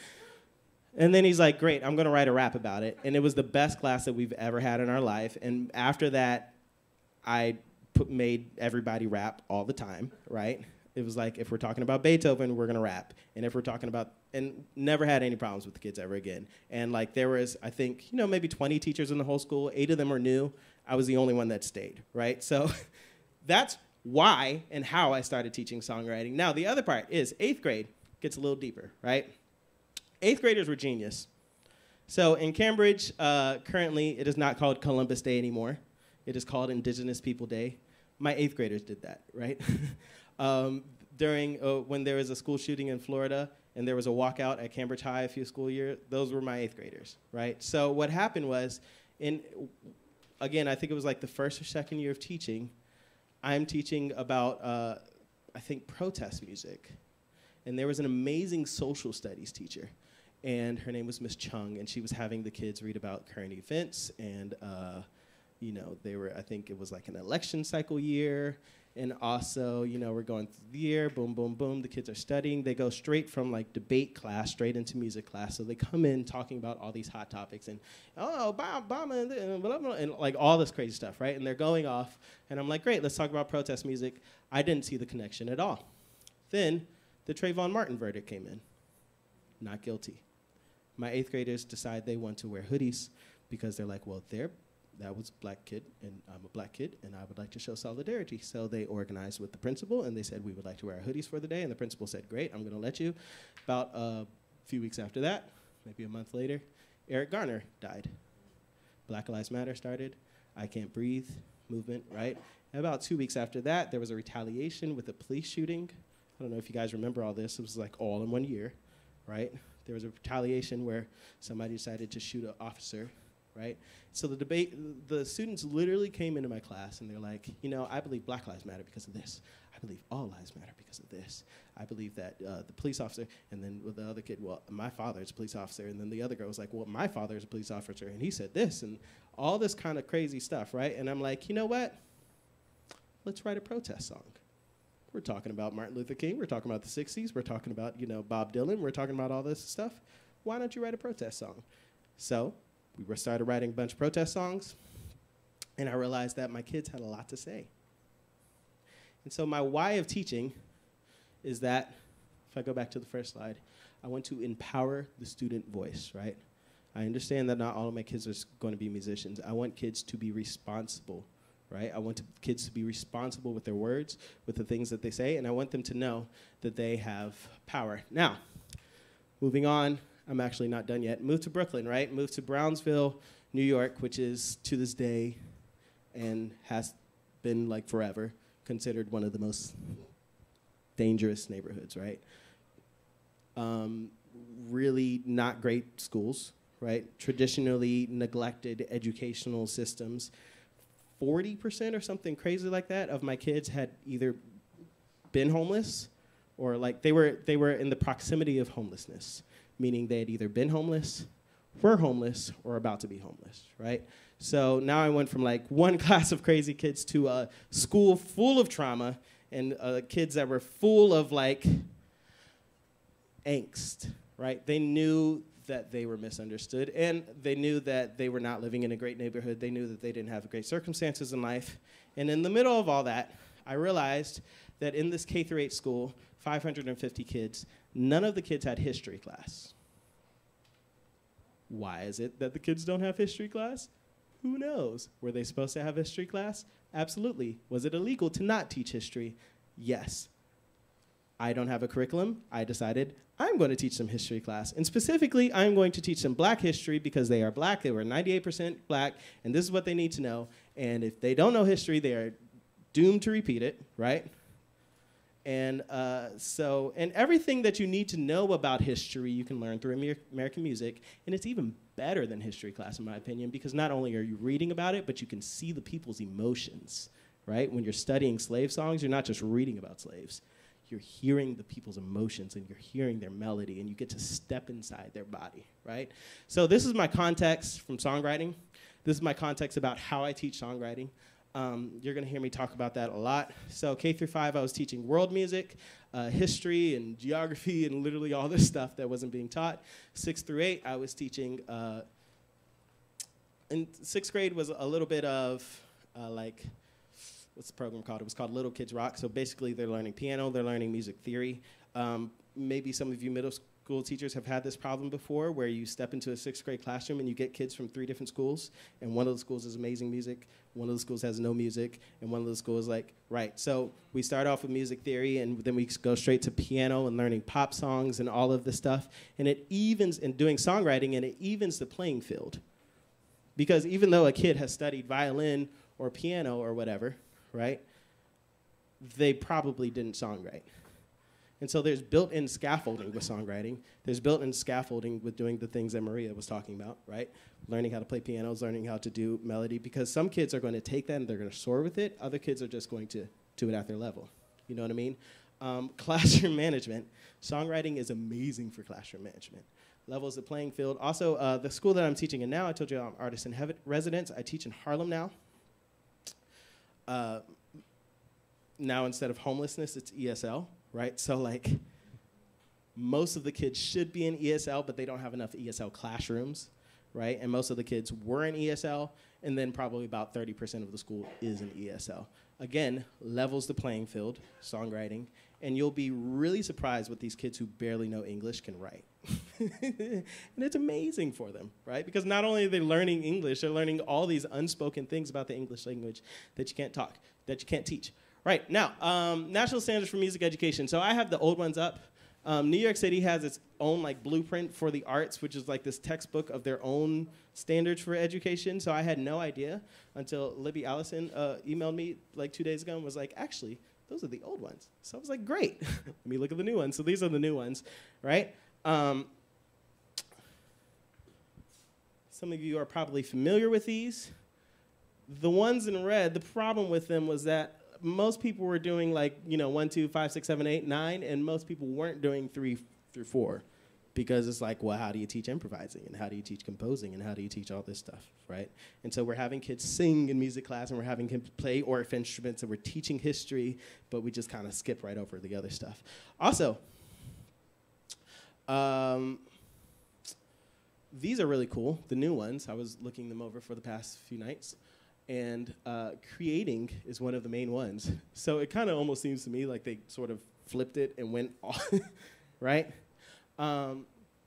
And then he's like, great, I'm gonna write a rap about it. And it was the best class that we've ever had in our life. And after that, I put, made everybody rap all the time, right? It was like, if we're talking about Beethoven, we're gonna rap. And if we're talking about, and never had any problems with the kids ever again. And like there was, I think, you know, maybe twenty teachers in the whole school, eight of them are new. I was the only one that stayed, right? So that's why and how I started teaching songwriting. Now, the other part is eighth grade gets a little deeper, right? Eighth graders were genius. So in Cambridge, uh, currently, it is not called Columbus Day anymore. It is called Indigenous People Day. My eighth graders did that, right? um, during, uh, when there was a school shooting in Florida, and there was a walkout at Cambridge High a few school years, those were my eighth graders, right? So what happened was, in, again, I think it was like the first or second year of teaching, I'm teaching about, uh, I think, protest music. And there was an amazing social studies teacher. And her name was Miss Chung, and she was having the kids read about current events. And, uh, you know, they were, I think it was like an election cycle year. And also, you know, we're going through the year, boom, boom, boom. The kids are studying. They go straight from like debate class straight into music class. So they come in talking about all these hot topics and, oh, Obama, and, blah, blah, and like all this crazy stuff, right? And they're going off. And I'm like, great, let's talk about protest music. I didn't see the connection at all. Then the Trayvon Martin verdict came in. Not guilty. My eighth graders decide they want to wear hoodies because they're like, well, they're that was a black kid, and I'm a black kid, and I would like to show solidarity. So they organized with the principal, and they said, we would like to wear our hoodies for the day, and the principal said, great, I'm gonna let you. About a few weeks after that, maybe a month later, Eric Garner died. Black Lives Matter started, I Can't Breathe movement, right? And about two weeks after that, there was a retaliation with a police shooting. I don't know if you guys remember all this, it was like all in one year, right? There was a retaliation where somebody decided to shoot an officer, right? So the debate, the students literally came into my class and they're like, you know, I believe Black Lives Matter because of this. I believe all lives matter because of this. I believe that uh, the police officer, and then with the other kid, well, my father is a police officer, and then the other girl was like, well, my father is a police officer, and he said this, and all this kind of crazy stuff, right? And I'm like, you know what? Let's write a protest song. We're talking about Martin Luther King, we're talking about the sixties, we're talking about, you know, Bob Dylan, we're talking about all this stuff. Why don't you write a protest song? So we started writing a bunch of protest songs, and I realized that my kids had a lot to say. And so my why of teaching is that, if I go back to the first slide, I want to empower the student voice, right? I understand that not all of my kids are going to be musicians. I want kids to be responsible, right? I want to, kids to be responsible with their words, with the things that they say, and I want them to know that they have power. Now, moving on, I'm actually not done yet. Moved to Brooklyn, right? Moved to Brownsville, New York, which is to this day and has been like forever considered one of the most dangerous neighborhoods, right? Um, really not great schools, right? Traditionally neglected educational systems. forty percent or something crazy like that of my kids had either been homeless or like they were, they were in the proximity of homelessness, meaning they had either been homeless, were homeless, or about to be homeless, right? So now I went from like one class of crazy kids to a school full of trauma and uh, kids that were full of like angst, right? They knew that they were misunderstood, and they knew that they were not living in a great neighborhood. They knew that they didn't have great circumstances in life. And in the middle of all that, I realized that in this K through eight school, five hundred fifty kids, none of the kids had history class. Why is it that the kids don't have history class? Who knows? Were they supposed to have history class? Absolutely. Was it illegal to not teach history? Yes. I don't have a curriculum. I decided I'm going to teach them history class. And specifically, I'm going to teach them black history because they are black. They were ninety-eight percent black, and this is what they need to know. And if they don't know history, they are doomed to repeat it, right? And uh, so, and everything that you need to know about history, you can learn through Amer- American music. And it's even better than history class, in my opinion, because not only are you reading about it, but you can see the people's emotions, right? When you're studying slave songs, you're not just reading about slaves. You're hearing the people's emotions, and you're hearing their melody, and you get to step inside their body, right? So this is my context from songwriting. This is my context about how I teach songwriting. Um, you're going to hear me talk about that a lot. So K through five, I was teaching world music, uh, history, and geography, and literally all this stuff that wasn't being taught. Six through eight, I was teaching. Uh, in sixth grade was a little bit of uh, like, what's the program called? It was called Little Kids Rock. So basically, they're learning piano, they're learning music theory. Um, maybe some of you middle school teachers have had this problem before, where you step into a sixth grade classroom and you get kids from three different schools, and one of the schools has amazing music, one of the schools has no music, and one of the schools is like, right. So we start off with music theory, and then we go straight to piano and learning pop songs and all of this stuff, and it evens, and doing songwriting, and it evens the playing field. Because even though a kid has studied violin or piano or whatever, right, they probably didn't songwrite. And so there's built-in scaffolding with songwriting. There's built-in scaffolding with doing the things that Maria was talking about, right? Learning how to play pianos, learning how to do melody, because some kids are going to take that and they're going to soar with it. Other kids are just going to do it at their level. You know what I mean? Um, classroom management. Songwriting is amazing for classroom management. Levels the playing field. Also, uh, the school that I'm teaching in now, I told you I'm artist in hev- residence. I teach in Harlem now. Uh, now instead of homelessness, it's E S L, right? So like most of the kids should be in E S L, but they don't have enough E S L classrooms, right? And most of the kids were in E S L, and then probably about thirty percent of the school is in E S L. Again, levels the playing field, songwriting, and you'll be really surprised what these kids who barely know English can write. And it's amazing for them, right? Because not only are they learning English, they're learning all these unspoken things about the English language that you can't talk, that you can't teach. Right, now, um, National Standards for Music Education. So I have the old ones up. Um, New York City has its own like blueprint for the arts, which is like this textbook of their own standards for education. So I had no idea until Libby Allison uh, emailed me like two days ago and was like, actually, those are the old ones. So I was like, great. Let me look at the new ones. So these are the new ones, right? Um, some of you are probably familiar with these. The ones in red, the problem with them was that most people were doing like, you know, one, two, five, six, seven, eight, nine, and most people weren't doing three through four, because it's like, well, how do you teach improvising, and how do you teach composing, and how do you teach all this stuff, right? And so we're having kids sing in music class, and we're having kids play orff instruments, and we're teaching history, but we just kind of skip right over the other stuff. Also, um, these are really cool, the new ones. I was looking them over for the past few nights. And uh, creating is one of the main ones. So it kind of almost seems to me like they sort of flipped it and went off, right? Um,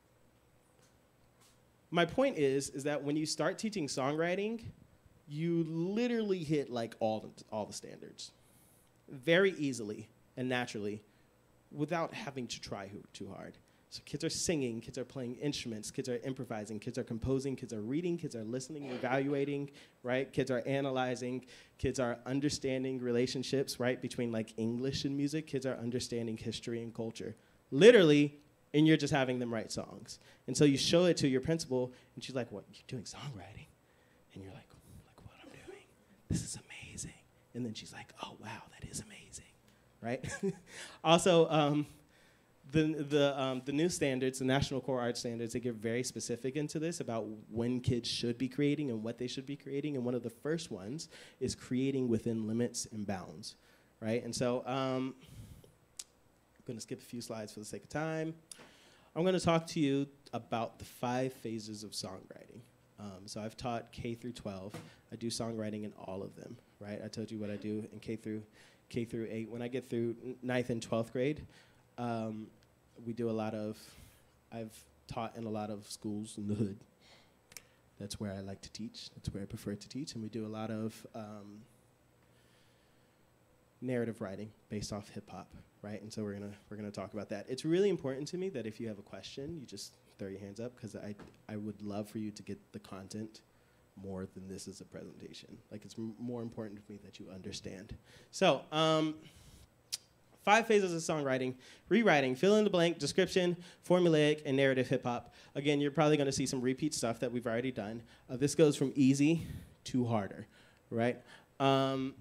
my point is, is that when you start teaching songwriting, you literally hit like all the, all the standards very easily and naturally without having to try ho- too hard. So kids are singing, kids are playing instruments, kids are improvising, kids are composing, kids are reading, kids are listening, evaluating, right? Kids are analyzing, kids are understanding relationships, right, between like English and music. Kids are understanding history and culture. Literally, and you're just having them write songs. And so you show it to your principal, and she's like, what, you're doing songwriting? And you're like, like what I'm doing? This is amazing. And then she's like, oh, wow, that is amazing, right? Also, um, the, the, um, the new standards, the National Core Art Standards, they get very specific into this about when kids should be creating and what they should be creating. And one of the first ones is creating within limits and bounds, right? And so um, I'm going to skip a few slides for the sake of time. I'm going to talk to you about the five phases of songwriting. Um, so I've taught K through twelve. I do songwriting in all of them, right? I told you what I do in K through K through eight. When I get through ninth and twelfth grade, um, we do a lot of, I've taught in a lot of schools in the hood. That's where I like to teach. That's where I prefer to teach. And we do a lot of um, narrative writing based off hip hop, right? And so we're gonna we're gonna talk about that. It's really important to me that if you have a question, you just throw your hands up, because I I would love for you to get the content more than this is a presentation. Like, it's m more important to me that you understand. So, um, five phases of songwriting: rewriting, fill in the blank, description, formulaic, and narrative hip hop. Again, you're probably gonna see some repeat stuff that we've already done. Uh, this goes from easy to harder, right? Um,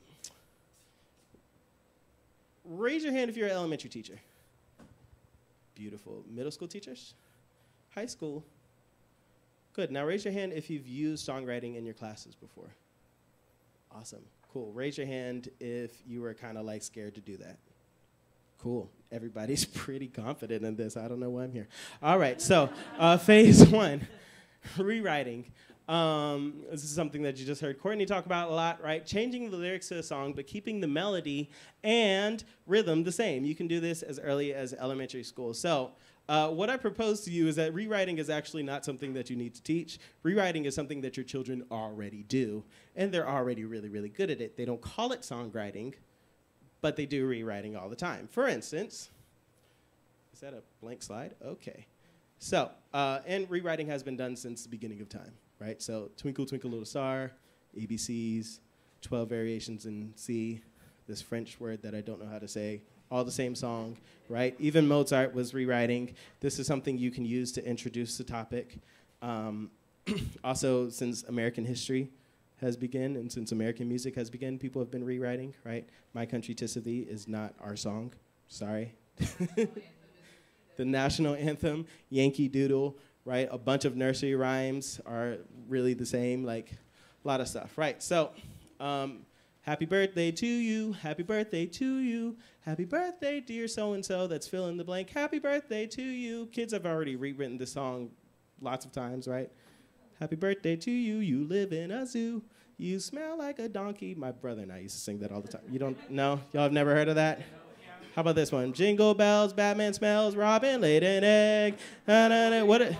raise your hand if you're an elementary teacher. Beautiful. Middle school teachers? High school? Good. Now raise your hand if you've used songwriting in your classes before. Awesome. Cool. Raise your hand if you were kind of like scared to do that. Cool. Everybody's pretty confident in this. I don't know why I'm here. All right. So uh, phase one, rewriting. Um, this is something that you just heard Courtney talk about a lot, right? Changing the lyrics to a song, but keeping the melody and rhythm the same. You can do this as early as elementary school. So uh, what I propose to you is that rewriting is actually not something that you need to teach. Rewriting is something that your children already do, and they're already really, really good at it. They don't call it songwriting, but they do rewriting all the time. For instance, is that a blank slide? Okay. So, uh, and rewriting has been done since the beginning of time. Right, so Twinkle, Twinkle, Little Star, A B Cs, twelve variations in C, this French word that I don't know how to say, all the same song, right? Even Mozart was rewriting. This is something you can use to introduce the topic. Um, also, since American history has begun and since American music has begun, people have been rewriting, right? My Country 'Tis of Thee is not our song, sorry. The national anthem, Yankee Doodle, right? A bunch of nursery rhymes are really the same, like a lot of stuff, right? So, um, happy birthday to you, happy birthday to you, happy birthday dear so-and-so, that's fill in the blank, happy birthday to you. Kids have already rewritten this song lots of times, right? Happy birthday to you, you live in a zoo, you smell like a donkey. My brother and I used to sing that all the time. You don't know? Y'all have never heard of that? How about this one? Jingle bells, Batman smells, Robin laid an egg. Na, na, na. What?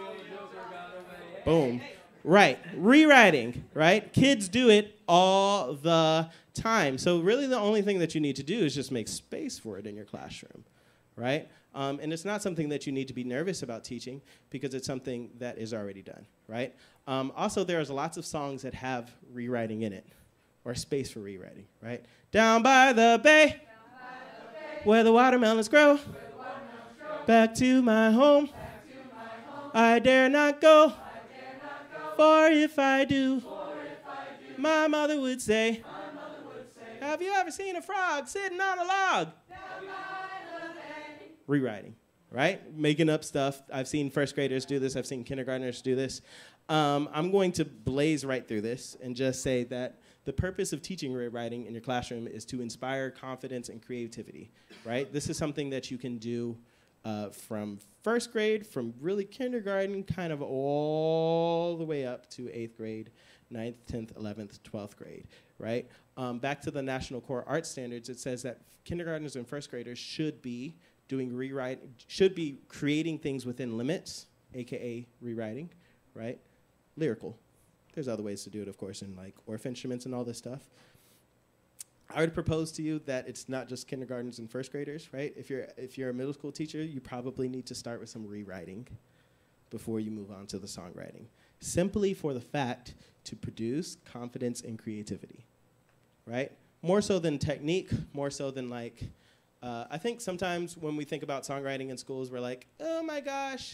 Boom. Right. Rewriting, right? Kids do it all the time. So really the only thing that you need to do is just make space for it in your classroom, right? Um, and it's not something that you need to be nervous about teaching because it's something that is already done, right? Um, also, there's lots of songs that have rewriting in it or space for rewriting, right? Down by the bay, where the watermelons grow, back to my home, I dare not go, for if I do, my mother would say, have you ever seen a frog sitting on a log? Rewriting, right? Making up stuff. I've seen first graders do this. I've seen kindergartners do this. Um, I'm going to blaze right through this and just say that the purpose of teaching rewriting in your classroom is to inspire confidence and creativity, right? This is something that you can do uh, from first grade, from really kindergarten, kind of all the way up to eighth grade, ninth, tenth, eleventh, twelfth grade, right? Um, back to the National Core Art Standards, it says that kindergartners and first graders should be doing rewrite, should be creating things within limits, aka rewriting, right? Lyrical. There's other ways to do it, of course, in like Orff instruments and all this stuff. I would propose to you that it's not just kindergartens and first graders, right? If you're if you're a middle school teacher, you probably need to start with some rewriting before you move on to the songwriting. Simply for the fact to produce confidence and creativity, right? More so than technique, more so than like, uh, I think sometimes when we think about songwriting in schools, we're like, oh my gosh,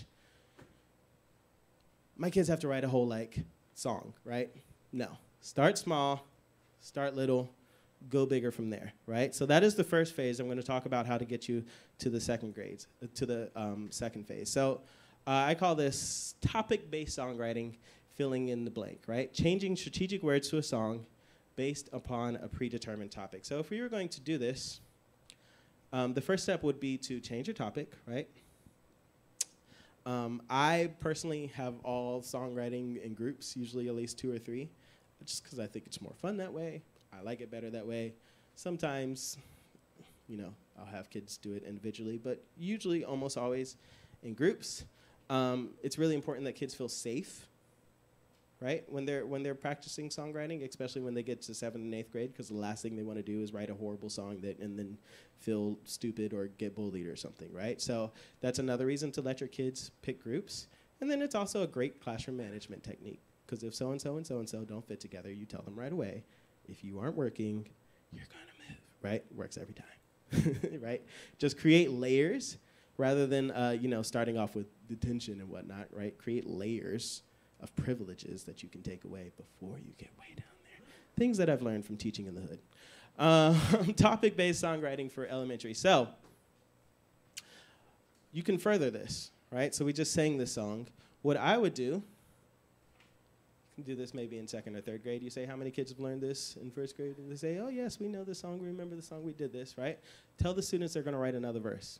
my kids have to write a whole like song, right? No, start small, start little, go bigger from there, right? So that is the first phase. I'm going to talk about how to get you to the second grades, uh, to the um, second phase. So uh, I call this topic-based songwriting, filling in the blank, right? Changing strategic words to a song based upon a predetermined topic. So if we were going to do this, um, the first step would be to change your topic, right? Um, I personally have all songwriting in groups, usually at least two or three, just because I think it's more fun that way. I like it better that way. Sometimes, you know, I'll have kids do it individually, but usually almost always in groups. Um, it's really important that kids feel safe, right? When they're when they're practicing songwriting, especially when they get to seventh and eighth grade, because the last thing they want to do is write a horrible song that and then feel stupid or get bullied or something, right? So that's another reason to let your kids pick groups. And then it's also a great classroom management technique, because if so-and-so and so-and-so don't fit together, you tell them right away, if you aren't working, you're gonna move, right? Works every time, right? Just create layers rather than, uh, you know, starting off with detention and whatnot, right? Create layers of privileges that you can take away before you get way down there. Things that I've learned from teaching in the hood. Uh, topic-based songwriting for elementary. So you can further this, right? So we just sang this song. What I would do, do this maybe in second or third grade. You say, how many kids have learned this in first grade? And they say, oh, yes, we know this song. We remember the song. We did this, right? Tell the students they're going to write another verse.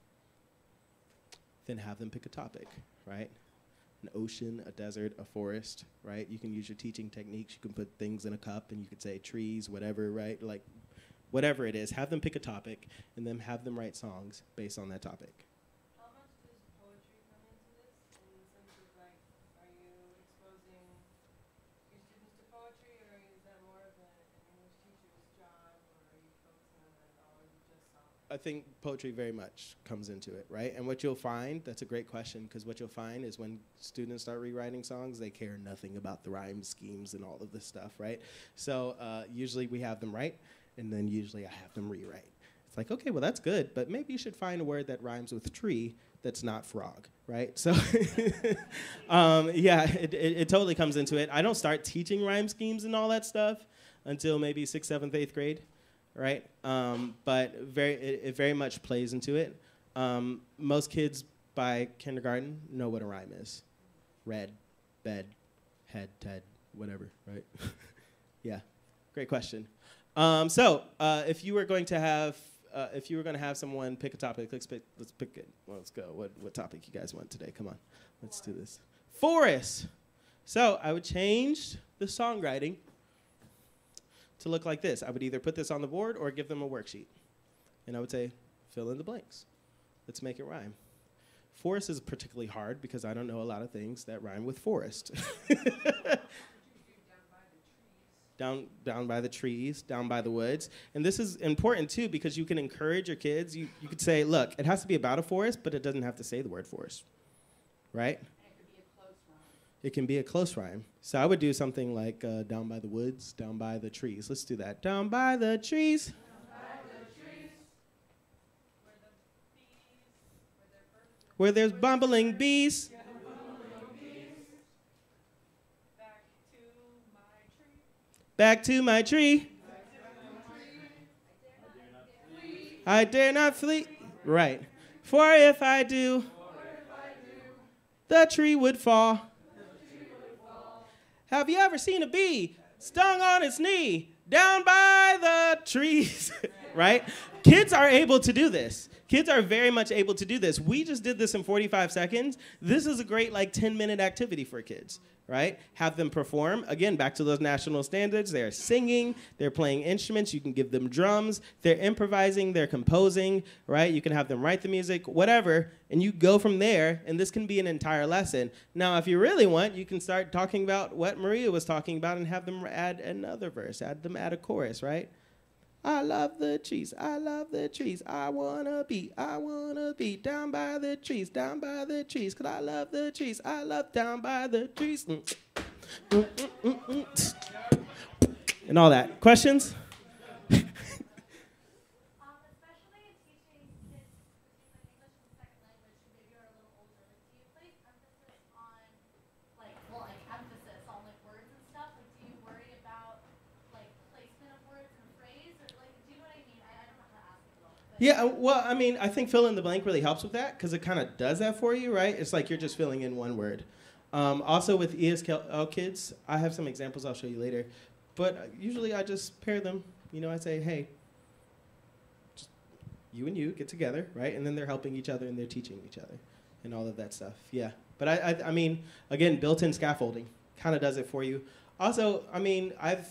Then have them pick a topic, right? An ocean, a desert, a forest, right? You can use your teaching techniques. You can put things in a cup, and you could say trees, whatever, right? Like, whatever it is. Have them pick a topic, and then have them write songs based on that topic. How much does poetry come into this? In the sense of, like, are you exposing your students to poetry, or is that more of a, an English teacher's job, or are you focusing on that, or is it just songs? I think poetry very much comes into it, right? And what you'll find, that's a great question, because what you'll find is when students start rewriting songs, they care nothing about the rhyme schemes and all of this stuff, right? So uh, usually we have them write, and then usually I have them rewrite. It's like, okay, well, that's good, but maybe you should find a word that rhymes with tree that's not frog, right? So, um, yeah, it, it, it totally comes into it. I don't start teaching rhyme schemes and all that stuff until maybe sixth, seventh, eighth grade. Right, um, but very it, it very much plays into it. Um, most kids by kindergarten know what a rhyme is: red, bed, head, Ted, whatever. Right? Yeah, great question. Um, so uh, if you were going to have uh, if you were going to have someone pick a topic, let's pick let's pick it. Well, let's go. What what topic you guys want today? Come on, let's do this. Forest. So I would change the songwriting to look like this. I would either put this on the board or give them a worksheet. And I would say, fill in the blanks. Let's make it rhyme. Forest is particularly hard because I don't know a lot of things that rhyme with forest. down, down by the trees, down by the woods. And this is important too because you can encourage your kids. You, you could say, look, it has to be about a forest, but it doesn't have to say the word forest, right? It can be a close rhyme. So I would do something like uh, down by the woods, down by the trees. Let's do that. Down by the trees. Down by the trees. Where there's bumbling bees. Yeah. Bumbling bees. Back to my tree. Back to my tree. I dare not flee. Right. For if I do, the tree would fall. Have you ever seen a bee stung on its knee down by the trees? right? Kids are able to do this. Kids are very much able to do this. We just did this in forty-five seconds. This is a great like ten minute activity for kids, right? Have them perform. Again, back to those national standards. They're singing, they're playing instruments. You can give them drums. They're improvising, they're composing, right? You can have them write the music, whatever, and you go from there, and this can be an entire lesson. Now, if you really want, you can start talking about what Maria was talking about and have them add another verse, add them add a chorus, right? I love the trees, I love the trees, I wanna be, I wanna be down by the trees, down by the trees, cause I love the trees, I love down by the trees. Mm. Mm, mm, mm, mm. And all that. Questions? Yeah, well, I mean, I think fill in the blank really helps with that because it kind of does that for you, right? It's like you're just filling in one word. Um, also with E S L kids, I have some examples I'll show you later, but usually I just pair them. You know, I say, hey, just you and you get together, right? And then they're helping each other and they're teaching each other and all of that stuff, yeah. But I, I, I mean, again, built-in scaffolding kind of does it for you. Also, I mean, I've,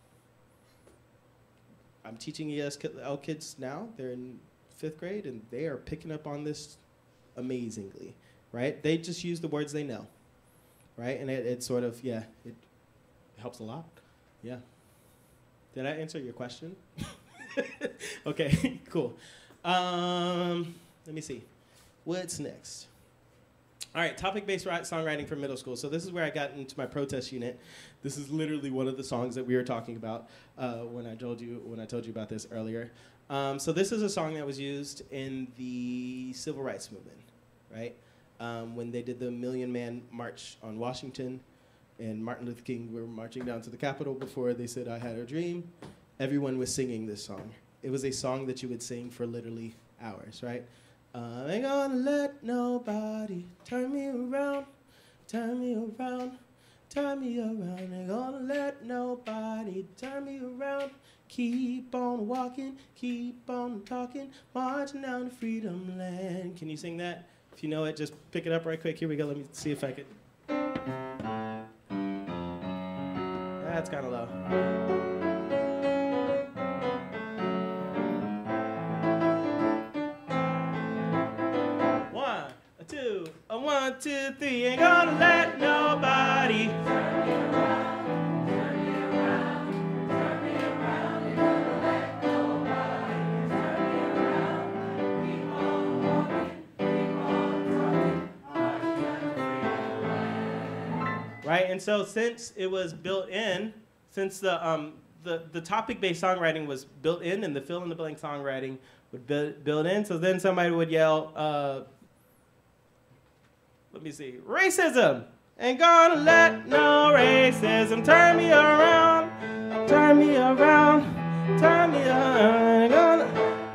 I'm teaching E S L kids now. They're in fifth grade, and they are picking up on this amazingly, right? They just use the words they know, right? And it, it sort of, yeah, it helps a lot, yeah. Did I answer your question? Okay, cool. Um, let me see. What's next? All right, topic-based songwriting for middle school. So this is where I got into my protest unit. This is literally one of the songs that we were talking about uh, when I told you when I told you about this earlier. Um, so this is a song that was used in the civil rights movement, right? Um, when they did the Million Man March on Washington, and Martin Luther King were marching down to the Capitol before they said, "I had a dream." Everyone was singing this song. It was a song that you would sing for literally hours, right? I ain't gonna let nobody turn me around, turn me around, turn me around. Ain't gonna let nobody turn me around. Keep on walking, keep on talking, marching down to freedom land. Can you sing that? If you know it, just pick it up right quick. Here we go. Let me see if I could. That's kind of low. Two, a one, two, three, ain't gonna let nobody turn me around, turn me around, turn me around, ain't gonna let nobody turn me around. Keep on walking, keep on talking, right, and so since it was built in, since the um the, the topic-based songwriting was built in and the fill-in-the-blank songwriting would build, build in, so then somebody would yell, uh, let me see. Racism. Ain't gonna let no racism turn me around. Turn me around. Turn me around. Ain't gonna.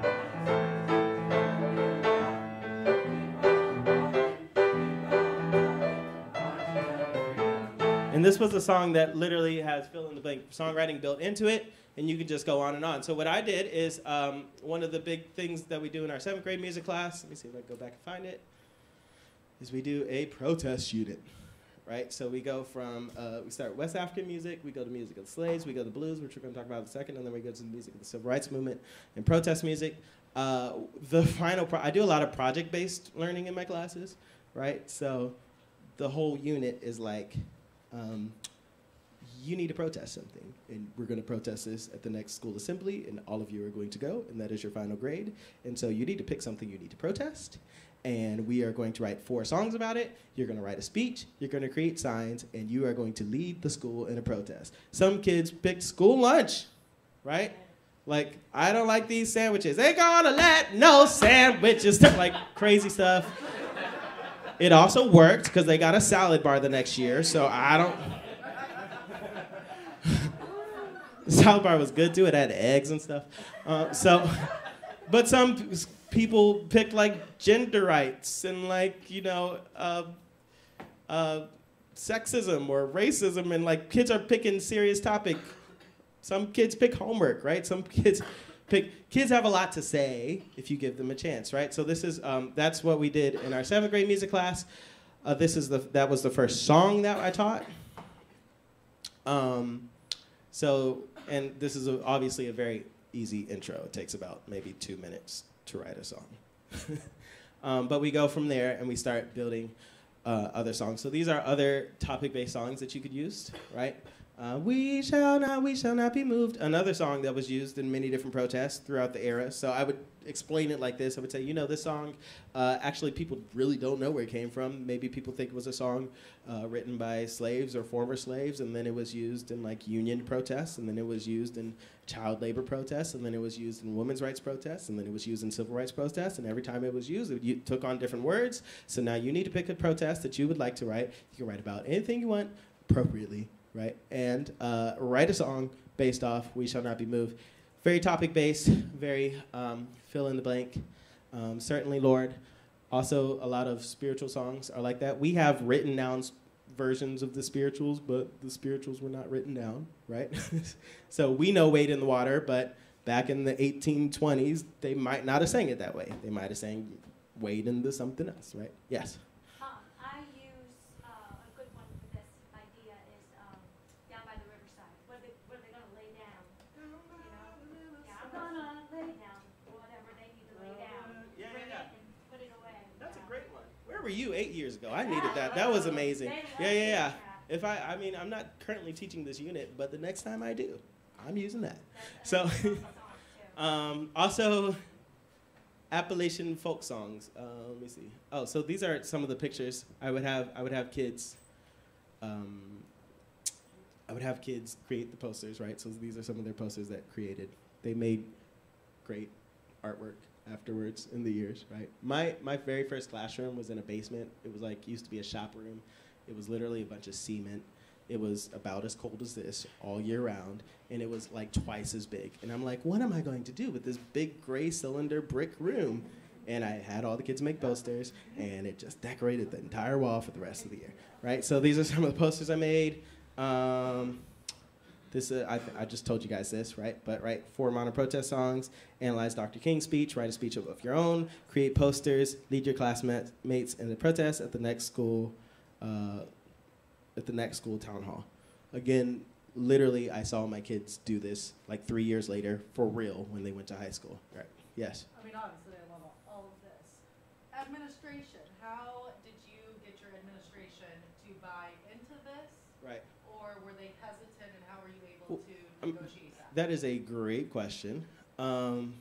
And this was a song that literally has fill in the blank songwriting built into it, and you can just go on and on. So what I did is um, one of the big things that we do in our seventh grade music class. Let me see if I can go back and find it. Is we do a protest unit, right? So we go from, uh, we start West African music, we go to music of the slaves, we go to blues, which we're gonna talk about in a second, and then we go to the music of the civil rights movement and protest music. Uh, the final, pro I do a lot of project-based learning in my classes, right? So the whole unit is like, um, you need to protest something, and we're gonna protest this at the next school assembly, and all of you are going to go, and that is your final grade. And so you need to pick something you need to protest, and we are going to write four songs about it. You're going to write a speech, you're going to create signs, and you are going to lead the school in a protest. Some kids picked school lunch, right? Like, I don't like these sandwiches. Ain't gonna let no sandwiches, like crazy stuff. It also worked because they got a salad bar the next year, so I don't. The salad bar was good too, it had eggs and stuff. Uh, so, but some people picked like gender rights and like, you know, uh, uh, sexism or racism, and like kids are picking serious topic. Some kids pick homework, right? Some kids pick. Kids have a lot to say if you give them a chance, right? So this is um, that's what we did in our seventh grade music class. Uh, this is the that was the first song that I taught. Um, so and this is a, obviously a very easy intro. It takes about maybe two minutes to write a song. um, but we go from there and we start building uh, other songs. So these are other topic-based songs that you could use, right? Uh, we shall not, we shall not be moved. Another song that was used in many different protests throughout the era. So I would explain it like this. I would say, you know, this song, uh, actually people really don't know where it came from. Maybe people think it was a song uh, written by slaves or former slaves, and then it was used in like union protests, and then it was used in child labor protests, and then it was used in women's rights protests, and then it was used in civil rights protests, and every time it was used, it you took on different words. So now you need to pick a protest that you would like to write. You can write about anything you want appropriately. Right, and uh, write a song based off We Shall Not Be Moved. Very topic-based, very um, fill in the blank. Um, certainly, Lord. Also, a lot of spiritual songs are like that. We have written down versions of the spirituals, but the spirituals were not written down, right? So we know Wade in the Water, but back in the eighteen twenties, they might not have sang it that way. They might have sang Wade into something else, right? Yes? Where were you eight years ago? I needed that. That was amazing. Yeah, yeah, yeah. If I, I mean, I'm not currently teaching this unit, but the next time I do, I'm using that. So, um, also, Appalachian folk songs. Uh, let me see. Oh, so these are some of the pictures. I would have, I would have kids. Um, I would have kids create the posters, right? So these are some of their posters that created. They made great artwork afterwards in the years, right? My my very first classroom was in a basement. It was like, used to be a shop room. It was literally a bunch of cement. It was about as cold as this all year round, and it was like twice as big. And I'm like, what am I going to do with this big gray cylinder brick room? And I had all the kids make posters, and it just decorated the entire wall for the rest of the year, right? So these are some of the posters I made. Um, This uh, I, th- I just told you guys this, right? But write four modern protest songs, analyze Doctor King's speech, write a speech of, of your own, create posters, lead your classmates in the protest at the next school, uh, at the next school town hall. Again, literally, I saw my kids do this like three years later for real when they went to high school. Right? Yes. I mean, obviously, I love all, all of this. Administration. How did you get your administration to buy into this? Right. Or were they hesitant, and how were you able to Um, negotiate that? that is a great question. Um,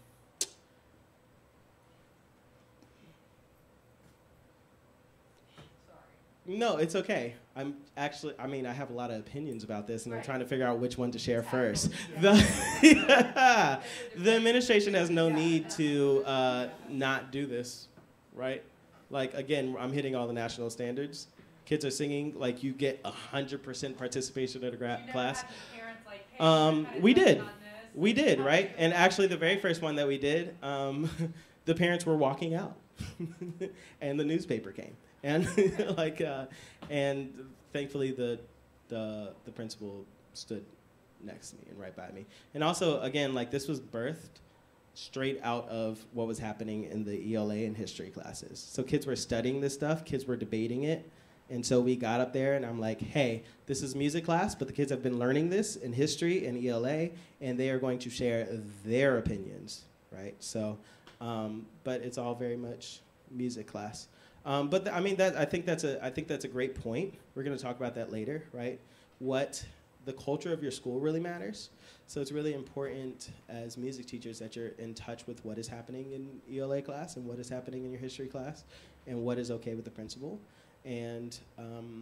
Sorry. no, it's okay. I'm actually, I mean, I have a lot of opinions about this, and Right. I'm trying to figure out which one to share first. Yeah. The, the administration has no need to uh, not do this, right? Like, again, I'm hitting all the national standards. Kids are singing, like, you get one hundred percent participation in a gra- class. Um, we did. We did, right? And actually, the very first one that we did, um, the parents were walking out, and the newspaper came, and like, uh, and thankfully the, the the principal stood next to me and right by me. And also, again, like, this was birthed straight out of what was happening in the E L A and history classes. So kids were studying this stuff, kids were debating it. And so we got up there, and I'm like, hey, this is music class, but the kids have been learning this in history and E L A, and they are going to share their opinions, right? So, um, but it's all very much music class. Um, but th- I mean, that I think that's a I think that's a great point. We're going to talk about that later, right? What the culture of your school really matters. So it's really important as music teachers that you're in touch with what is happening in E L A class and what is happening in your history class, and what is okay with the principal. And um,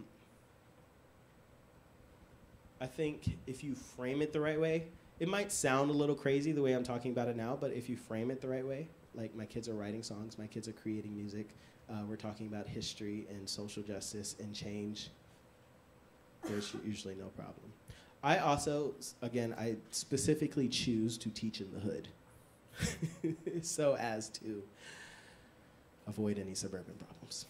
I think if you frame it the right way, it might sound a little crazy the way I'm talking about it now, but if you frame it the right way, like my kids are writing songs, my kids are creating music, uh, we're talking about history and social justice and change, there's usually no problem. I also, again, I specifically choose to teach in the hood so as to avoid any suburban problems.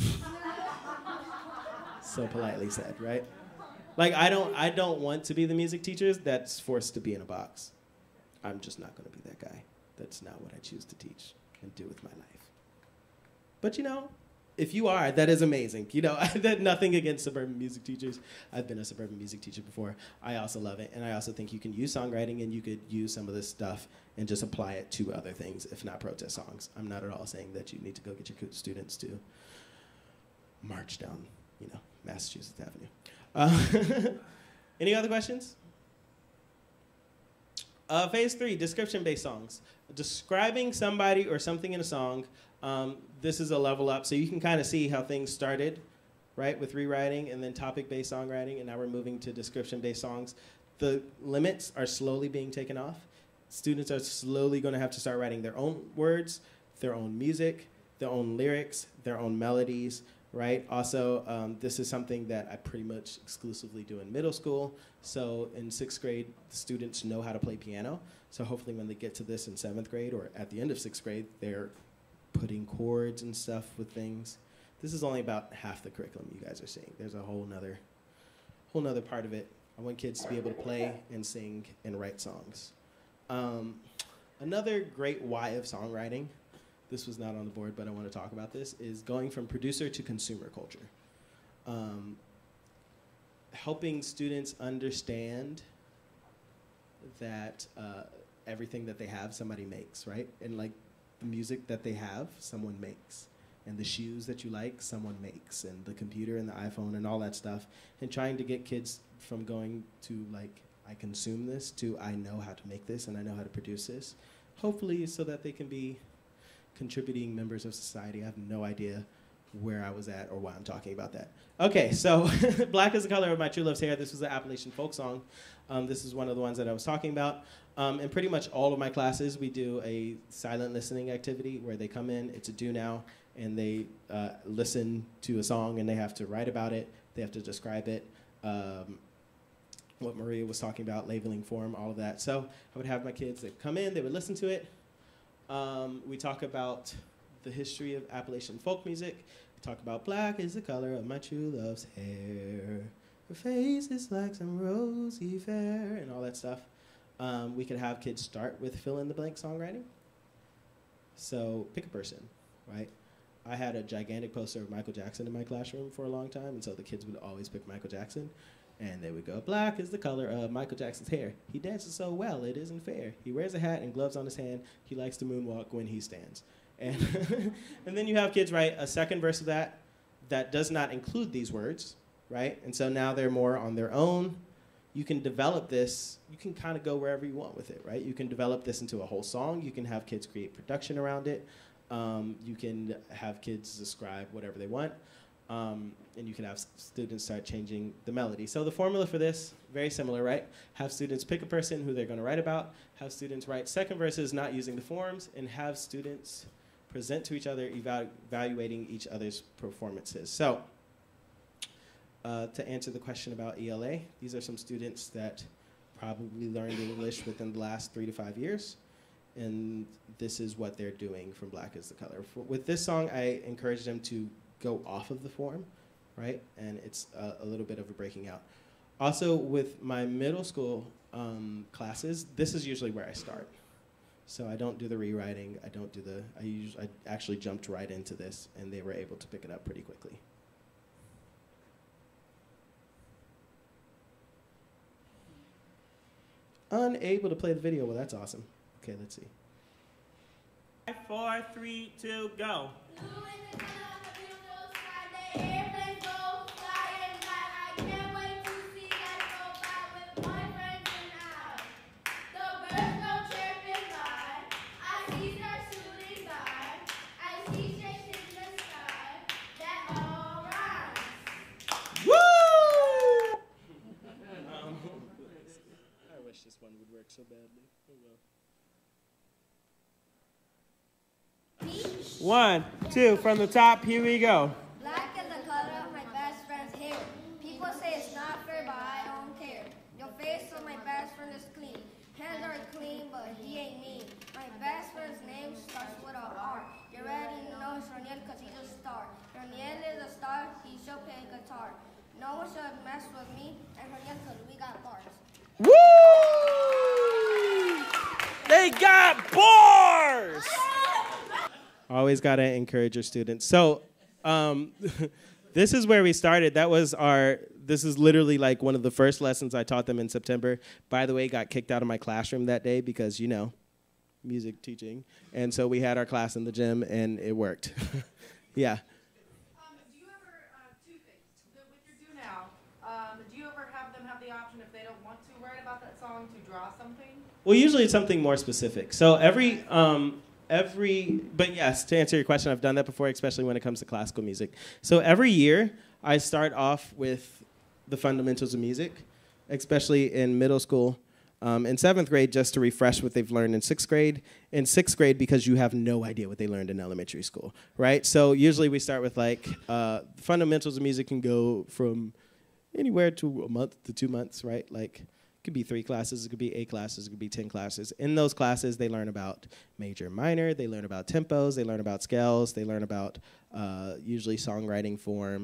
So politely said, right? Like, I don't I don't want to be the music teacher that's forced to be in a box. I'm just not going to be that guy. That's not what I choose to teach and do with my life. But you know, if you are, that is amazing. You know, that nothing against suburban music teachers. I've been a suburban music teacher before. I also love it, and I also think you can use songwriting and you could use some of this stuff and just apply it to other things, if not protest songs. I'm not at all saying that you need to go get your students to march down, you know, Massachusetts Avenue. Uh, any other questions? Uh, phase three, description-based songs. Describing somebody or something in a song. Um, this is a level up, so you can kind of see how things started, right, with rewriting and then topic-based songwriting, and now we're moving to description-based songs. The limits are slowly being taken off. Students are slowly going to have to start writing their own words, their own music, their own lyrics, their own melodies, right? Also, um, this is something that I pretty much exclusively do in middle school. So in sixth grade, the students know how to play piano. So hopefully when they get to this in seventh grade or at the end of sixth grade, they're putting chords and stuff with things. This is only about half the curriculum you guys are seeing. There's a whole nother, whole nother part of it. I want kids to be able to play and sing and write songs. Um, another great why of songwriting, this was not on the board, but I want to talk about this, is going from producer to consumer culture. Um, helping students understand that uh, everything that they have, somebody makes, right? And like the music that they have, someone makes. And the shoes that you like, someone makes. And the computer and the iPhone and all that stuff. And trying to get kids from going to like, I consume this, to I know how to make this and I know how to produce this. Hopefully so that they can be contributing members of society. I have no idea where I was at or why I'm talking about that. Okay, so Black is the Color of My True Love's Hair. This was an Appalachian folk song. Um, this is one of the ones that I was talking about. Um, in pretty much all of my classes, we do a silent listening activity where they come in, it's a do now, and they uh, listen to a song and they have to write about it, they have to describe it, um, what Maria was talking about, labeling form, all of that. So I would have my kids that come in, they would listen to it. Um, we talk about the history of Appalachian folk music. We talk about black is the color of my true love's hair. Her face is like some rosy fair, and all that stuff. Um, we could have kids start with fill-in-the-blank songwriting. So pick a person, right? I had a gigantic poster of Michael Jackson in my classroom for a long time, and so the kids would always pick Michael Jackson. And they would go, black is the color of Michael Jackson's hair. He dances so well, it isn't fair. He wears a hat and gloves on his hand. He likes to moonwalk when he stands. And, and then you have kids write a second verse of that that does not include these words, right? And so now they're more on their own. You can develop this. You can kind of go wherever you want with it, right? You can develop this into a whole song. You can have kids create production around it. Um, you can have kids describe whatever they want. Um, and you can have students start changing the melody. So the formula for this, very similar, right? Have students pick a person who they're going to write about, have students write second verses not using the forms, and have students present to each other, evalu evaluating each other's performances. So uh, to answer the question about E L A, these are some students that probably learned English within the last three to five years. And this is what they're doing from Black is the Color. For, with this song, I encourage them to go off of the form, right? And it's a, a little bit of a breaking out. Also, with my middle school um, classes, this is usually where I start. So I don't do the rewriting. I don't do the, I, usually, I actually jumped right into this, and they were able to pick it up pretty quickly. Unable to play the video. Well, that's awesome. Okay, let's see. Five, four, three, two, go. This one would work so badly. Oh, well. One, two, from the top, here we go. Black is the color of my best friend's hair. People say it's not fair, but I don't care. Your face of my best friend is clean. Hands are clean, but he ain't mean. My best friend's name starts with a R. You already know it's Roniel because he's a star. Roniel is a star, he should play guitar. No one should mess with me and Roniel because we got bars. Woo! They got bars! stars. Always got to encourage your students. So um, this is where we started. That was our, this is literally like one of the first lessons I taught them in September. By the way, got kicked out of my classroom that day because, you know, music teaching. And so we had our class in the gym, and it worked. Yeah. Um, do you ever, uh, two things, the, with your do now, um, do you ever have them have the option, if they don't want to write about that song, to draw something? Well, usually it's something more specific. So every, um, every, but yes, to answer your question, I've done that before, especially when it comes to classical music. So every year, I start off with the fundamentals of music, especially in middle school. Um, in seventh grade, just to refresh what they've learned in sixth grade. In sixth grade, because you have no idea what they learned in elementary school, right? So usually we start with like, uh, fundamentals of music can go from anywhere to a month to two months, right? Like, it could be three classes, it could be eight classes, it could be ten classes. In those classes, they learn about major and minor, they learn about tempos, they learn about scales, they learn about uh, usually songwriting form.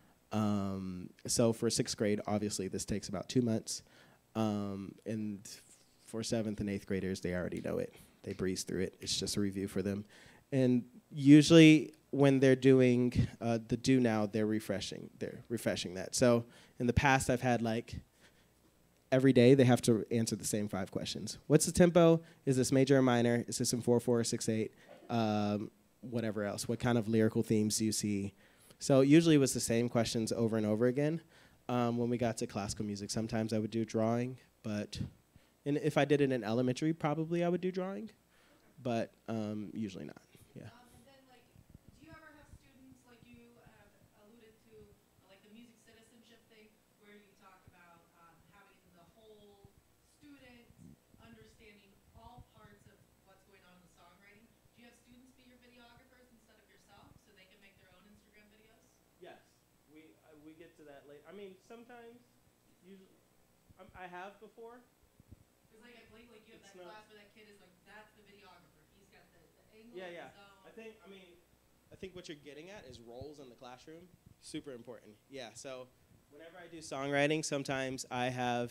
Um, so for sixth grade, obviously this takes about two months. Um, and for seventh and eighth graders, they already know it. They breeze through it. It's just a review for them. And usually when they're doing uh, the do now, they're refreshing. They're refreshing that. So in the past, I've had like every day they have to answer the same five questions. What's the tempo? Is this major or minor? Is this in four four or six eight? Um, whatever else. What kind of lyrical themes do you see? So usually it was the same questions over and over again. Um, when we got to classical music, sometimes I would do drawing, but and if I did it in elementary, probably I would do drawing, but um, usually not. Yeah. Um, and then, like, do you ever have students, like you have alluded to, like the music citizenship thing, where you talk about um, having the whole student understanding all parts of what's going on in the songwriting? Do you have students be your videographers instead of yourself, so they can make their own Instagram videos? Yes. We uh, we get to that later. I mean, sometimes, usually, um, I have before. Because like I believe, like you have It's that not- class where that kid is like, that's the videographer. He's got the, the angle. Yeah, of yeah. his own. I think, I mean, I think what you're getting at is roles in the classroom. Super important. Yeah. So whenever I do songwriting, sometimes I have,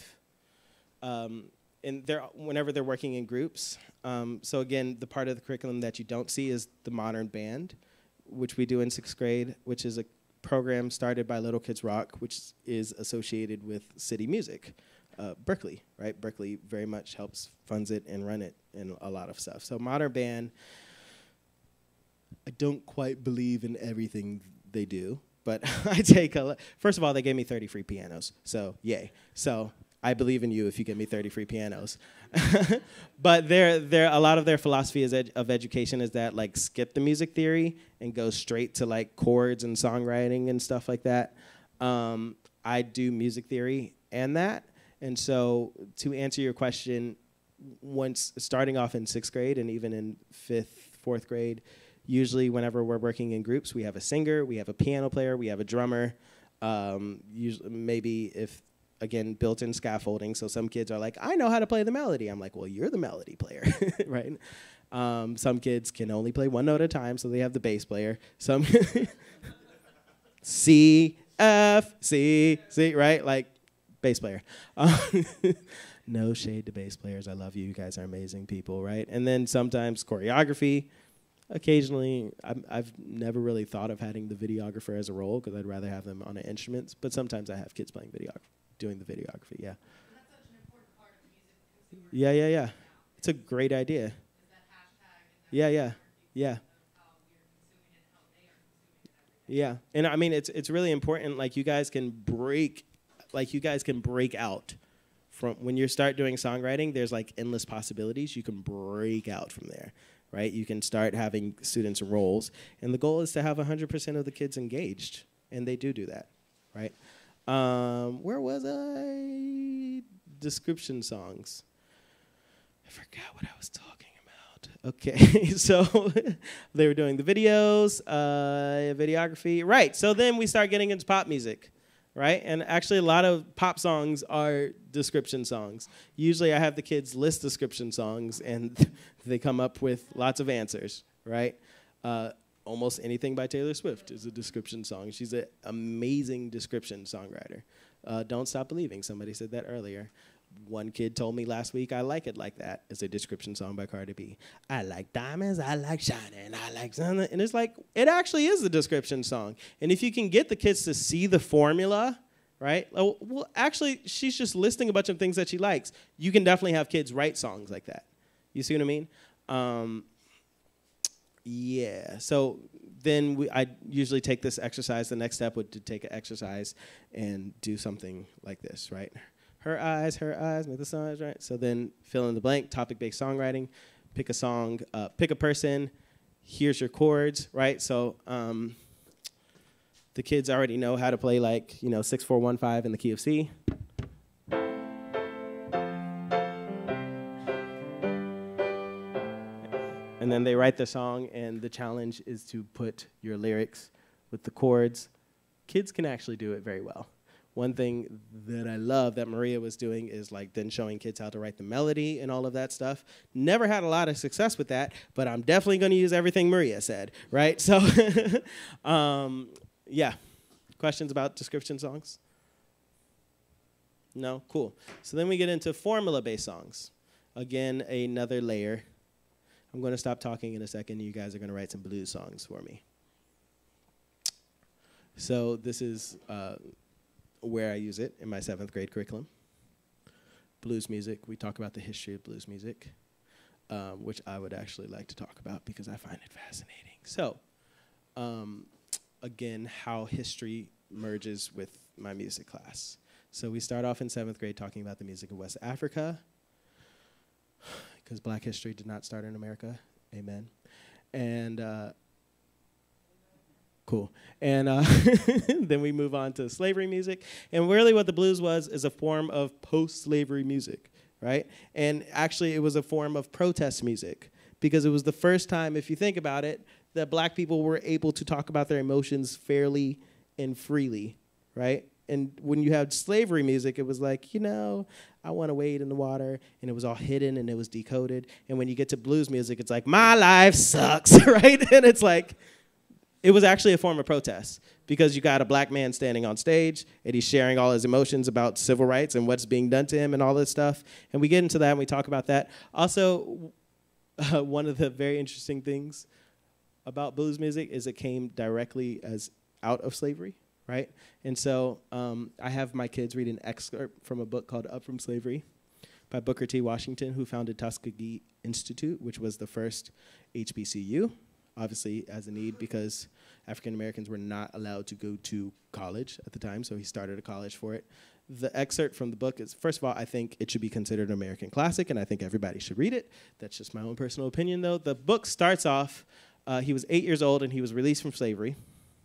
um, and they're whenever they're working in groups. Um, so again, the part of the curriculum that you don't see is the modern band, which we do in sixth grade, which is a program started by Little Kids Rock, which is associated with city music. Uh, Berkeley, right? Berkeley very much helps, funds it, and run it, and a lot of stuff. So modern band, I don't quite believe in everything they do, but I take a, first of all, they gave me thirty free pianos, so yay. So I believe in you if you give me thirty free pianos. But they're, they're, a lot of their philosophy is ed of education is that, like, skip the music theory and go straight to, like, chords and songwriting and stuff like that. Um, I do music theory and that. And so to answer your question, once starting off in sixth grade and even in fifth, fourth grade, usually whenever we're working in groups, we have a singer, we have a piano player, we have a drummer. Um, usually maybe if, again, built-in scaffolding. So some kids are like, I know how to play the melody. I'm like, well, you're the melody player, right? Um, some kids can only play one note at a time, so they have the bass player. Some C, F, C, C, right? Like, bass player. Uh, no shade to bass players. I love you. You guys are amazing people, right? And then sometimes choreography. Occasionally, I'm, I've never really thought of having the videographer as a role because I'd rather have them on the instruments. But sometimes I have kids playing videography, doing the videography, yeah. That's such an important part of the music consumer. Yeah, yeah, yeah. It's a great idea. Is that hashtag and that Yeah, yeah, yeah. of how we're consuming it, how they are consuming it. Yeah, and I mean, it's it's really important, like, you guys can break, like, you guys can break out from, when you start doing songwriting, there's, like, endless possibilities. You can break out from there, right? You can start having students in roles, and the goal is to have one hundred percent of the kids engaged, and they do do that, right? Um, where was I? Description songs. I forgot what I was talking about. Okay, so they were doing the videos, uh, videography. Right, so then we start getting into pop music, right? And actually a lot of pop songs are description songs. Usually I have the kids list description songs, and they come up with lots of answers, right? Uh, almost anything by Taylor Swift is a description song. She's an amazing description songwriter. Uh, Don't Stop Believing, somebody said that earlier. one kid told me last week, I Like It Like That is a description song by Cardi B. I like diamonds, I like shining, I like something. And it's like, it actually is a description song. And if you can get the kids to see the formula, right? Oh, well, actually, she's just listing a bunch of things that she likes. You can definitely have kids write songs like that. You see what I mean? Um, yeah, so then we, I usually take this exercise. The next step would to take an exercise and do something like this, right? Her eyes, her eyes, make the songs, right? So then fill in the blank, topic-based songwriting, pick a song, uh, pick a person, here's your chords, right? So um, the kids already know how to play like, you know, six, four, one, five in the key of C. And then they write the song, and the challenge is to put your lyrics with the chords. Kids can actually do it very well. One thing that I love that Maria was doing is like then showing kids how to write the melody and all of that stuff. Never had a lot of success with that, but I'm definitely going to use everything Maria said, right? So, um, yeah. Questions about description songs? No? Cool. So then we get into formula-based songs. Again, another layer. I'm going to stop talking in a second. You guys are going to write some blues songs for me. So this is uh, where I use it in my seventh grade curriculum. Blues music. We talk about the history of blues music, um, which I would actually like to talk about because I find it fascinating. So, um, again, how history merges with my music class. So we start off in seventh grade talking about the music of West Africa, because Black history did not start in America. Amen. And uh, cool. And uh, then we move on to slavery music. And really what the blues was is a form of post-slavery music, right? And actually it was a form of protest music because it was the first time, if you think about it, that black people were able to talk about their emotions fairly and freely, right? And when you had slavery music, it was like, you know, I want to wade in the water, and it was all hidden and it was decoded. And when you get to blues music, it's like, my life sucks, right? And it's like, it was actually a form of protest because you got a black man standing on stage and he's sharing all his emotions about civil rights and what's being done to him and all this stuff. And we get into that and we talk about that. Also, uh, one of the very interesting things about blues music is it came directly as out of slavery. Right? And so um, I have my kids read an excerpt from a book called Up From Slavery by Booker T. Washington, who founded Tuskegee Institute, which was the first H B C U, obviously as a need because African Americans were not allowed to go to college at the time, so he started a college for it. The excerpt from the book is, first of all, I think it should be considered an American classic, and I think everybody should read it. That's just my own personal opinion, though. The book starts off, uh, he was eight years old, and he was released from slavery.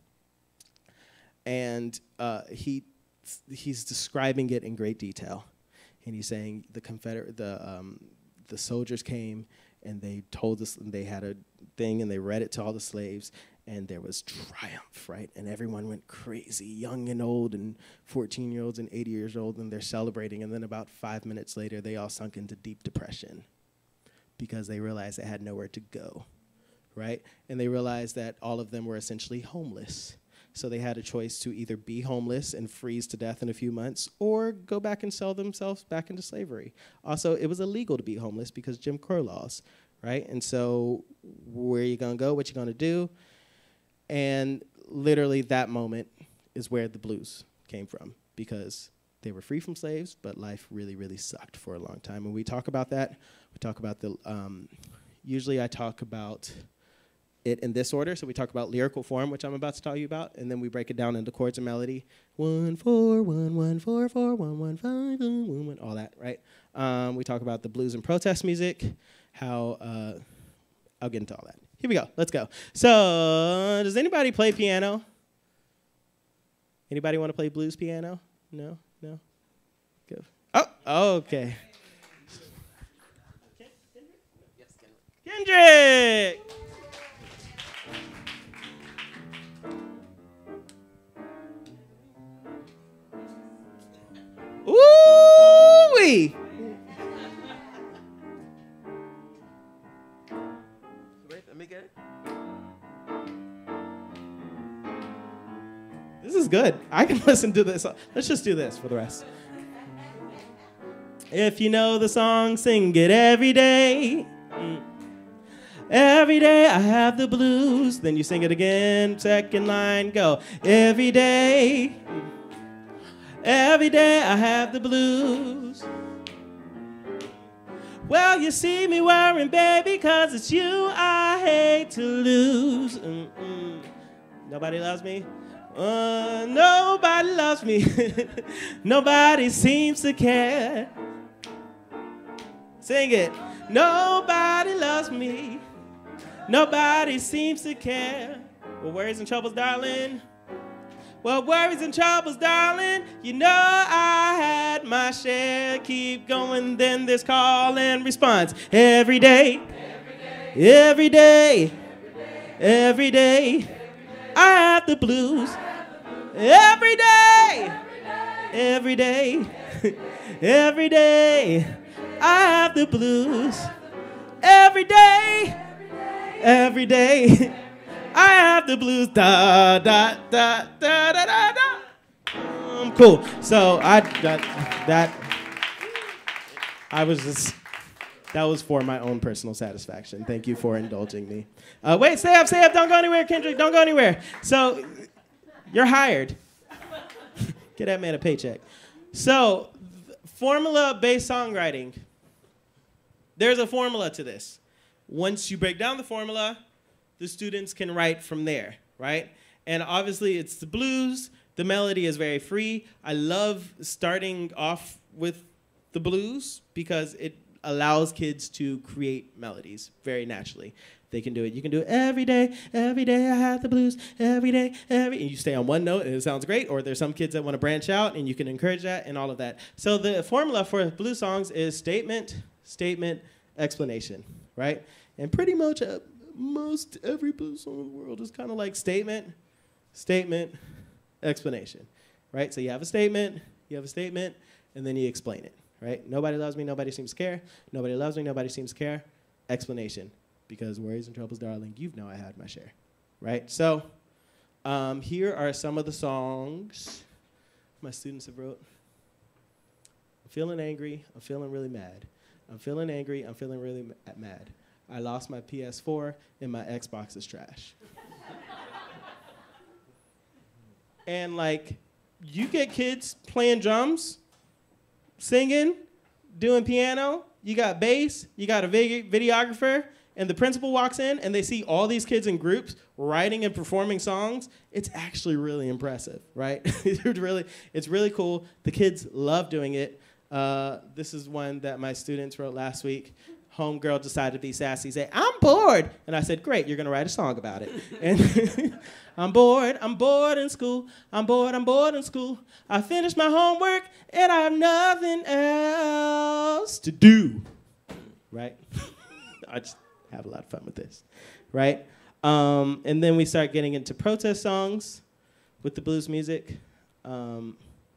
And uh, he he's describing it in great detail, and he's saying the Confederate the um, the soldiers came and they told us and they had a thing and they read it to all the slaves and there was triumph, right? And everyone went crazy, young and old, and fourteen year olds and eighty years old, and they're celebrating. And then about five minutes later, they all sunk into deep depression because they realized they had nowhere to go, right? And they realized that all of them were essentially homeless. So they had a choice to either be homeless and freeze to death in a few months or go back and sell themselves back into slavery. Also, it was illegal to be homeless because Jim Crow laws, right? And so where are you going to go? What you going to do? And literally that moment is where the blues came from because they were free from slaves, but life really, really sucked for a long time. And we talk about that. We talk about the, um, usually I talk about it in this order. So we talk about lyrical form, which I'm about to tell you about, and then we break it down into chords and melody. One, four, one, one, four, four, one, one, five, one, one, one, all that, right? Um, we talk about the blues and protest music, how, uh, I'll get into all that. Here we go, let's go. So, does anybody play piano? Anybody want to play blues piano? No, no? Good. Oh, okay. Kendrick! Ooh-wee! Wait, let me get it. This is good. I can listen to this. Let's just do this for the rest. If you know the song, sing it every day. Mm. Every day I have the blues. Then you sing it again. Second line, go. Every day. Every day I have the blues. Well, you see me worrying, baby, cause it's you I hate to lose. Mm-mm. Nobody loves me? Uh, nobody loves me. Nobody seems to care. Sing it. Nobody loves me. Nobody seems to care. Well, worries and troubles, darling. Well, worries and troubles, darling. You know I had my share. Keep going, then there's call and response. Every day. Every day. Every day. I have the blues. Every day. Every day. Every day. I have the blues. Every day. Every day. I have the blues. Da da da da da da da. Um, cool. So I that, that I was just that was for my own personal satisfaction. Thank you for indulging me. Uh, wait, stay up, stay up. Don't go anywhere, Kendrick. Don't go anywhere. So you're hired. Get that man a paycheck. So formula-based songwriting. There's a formula to this. Once you break down the formula, the students can write from there, right? And obviously it's the blues. The melody is very free. I love starting off with the blues because it allows kids to create melodies very naturally. They can do it. You can do it every day. Every day I have the blues. Every day, every, and you stay on one note and it sounds great. Or there's some kids that want to branch out and you can encourage that and all of that. So the formula for blues songs is statement, statement, explanation, right? And pretty much uh, most every blues song in the world is kind of like statement, statement, explanation, right? So you have a statement, you have a statement, and then you explain it, right? Nobody loves me, nobody seems to care. Nobody loves me, nobody seems to care. Explanation. Because worries and troubles, darling, you know I had my share, right? So um, here are some of the songs my students have wrote. I'm feeling angry, I'm feeling really mad. I'm feeling angry, I'm feeling really ma- mad. I lost my P S four and my Xbox is trash. And like, you get kids playing drums, singing, doing piano, you got bass, you got a vid- videographer, and the principal walks in and they see all these kids in groups writing and performing songs. It's actually really impressive, right? it's really, it's really cool. The kids love doing it. Uh, this is one that my students wrote last week. Homegirl decided to be sassy, say, I'm bored. And I said, great, you're gonna write a song about it. And I'm bored, I'm bored in school. I'm bored, I'm bored in school. I finished my homework and I have nothing else to do, right? I just have a lot of fun with this, right? Um, and then we start getting into protest songs with the blues music. Um,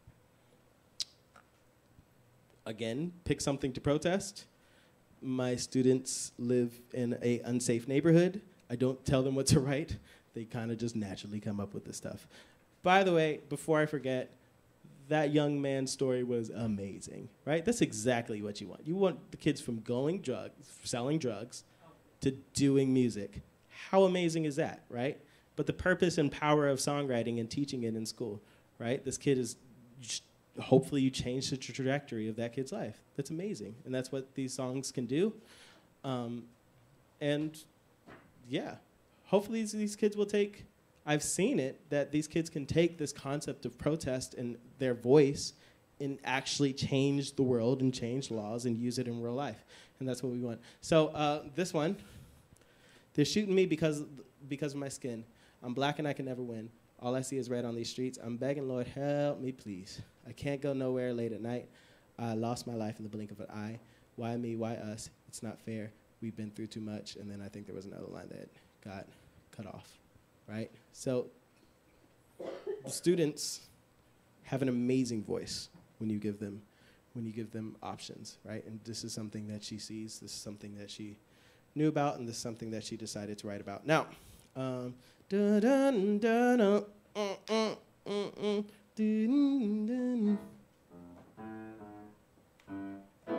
again, pick something to protest. My students live in an unsafe neighborhood. I don't tell them what to write. They kind of just naturally come up with this stuff. By the way, before I forget, that young man's story was amazing, right? That's exactly what you want. You want the kids from going drugs, selling drugs, to doing music. How amazing is that, right? But the purpose and power of songwriting and teaching it in school, right? This kid is, hopefully you change the tra- trajectory of that kid's life. That's amazing, and that's what these songs can do. Um, and yeah, hopefully these, these kids will take, I've seen it, that these kids can take this concept of protest and their voice and actually change the world and change laws and use it in real life. And that's what we want. So uh, this one, they're shooting me because, because of my skin. I'm black and I can never win. All I see is red on these streets. I'm begging, Lord, help me, please. I can't go nowhere late at night. I lost my life in the blink of an eye. Why me? Why us? It's not fair. We've been through too much. And then I think there was another line that got cut off, right? So the students have an amazing voice when you give them, when you give them options, right? And this is something that she sees. This is something that she knew about, and this is something that she decided to write about. Now, um, dun, dun, dun, dun, mm, mm, mm, mm, dun, dun.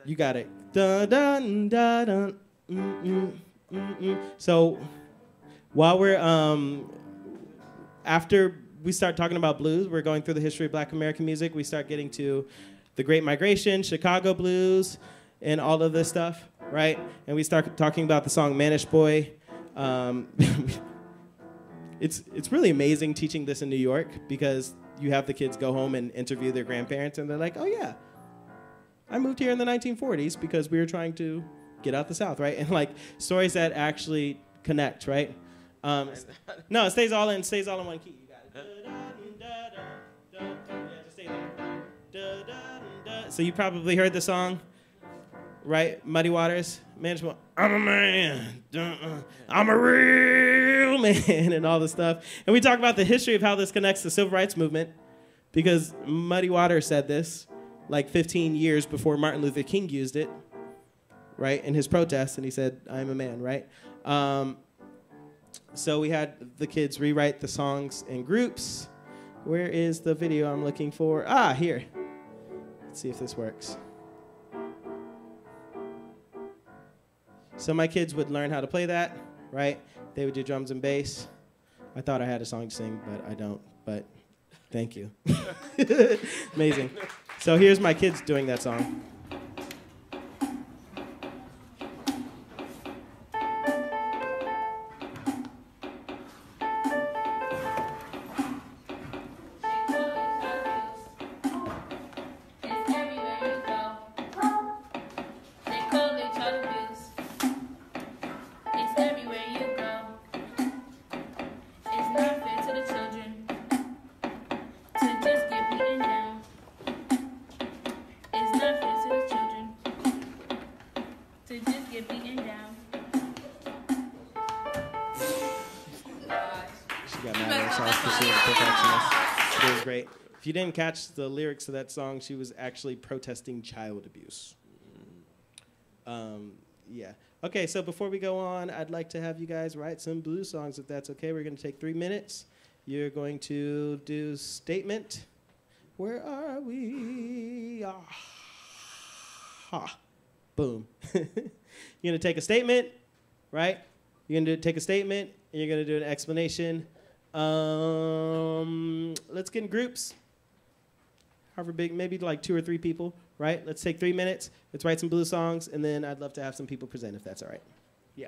You got it. Dun, dun, dun, dun, mm, mm, mm, mm. So while we're, um, after we start talking about blues, we're going through the history of Black American music. We start getting to the Great Migration, Chicago blues, and all of this stuff, right? And we start talking about the song Manish Boy. Um, it's, it's really amazing teaching this in New York because you have the kids go home and interview their grandparents, and they're like, oh, yeah. I moved here in the nineteen forties because we were trying to get out the South, right? And like stories that actually connect, right? Um, no, it stays all in stays all in one key. You got it. So you probably heard the song, right? Muddy Waters, Management. I'm a man. Uh-uh. I'm a real man, and all this stuff. And we talk about the history of how this connects to the civil rights movement, because Muddy Waters said this like fifteen years before Martin Luther King used it, right, in his protest, and he said, I'm a man, right? Um, so we had the kids rewrite the songs in groups. Where is the video I'm looking for? Ah, here. Let's see if this works. So my kids would learn how to play that, right? They would do drums and bass. I thought I had a song to sing, but I don't, but thank you. Amazing. So here's my kids doing that song. If you didn't catch the lyrics of that song, she was actually protesting child abuse. Um, yeah. Okay, so before we go on, I'd like to have you guys write some blues songs, if that's okay. We're going to take three minutes. You're going to do statement. Where are we? Ah. Ha. Boom. You're going to take a statement, right? You're going to take a statement, and you're going to do an explanation. Um, let's get in groups. However big, maybe like two or three people, right? Let's take three minutes. Let's write some blues songs, and then I'd love to have some people present, if that's all right. Yeah.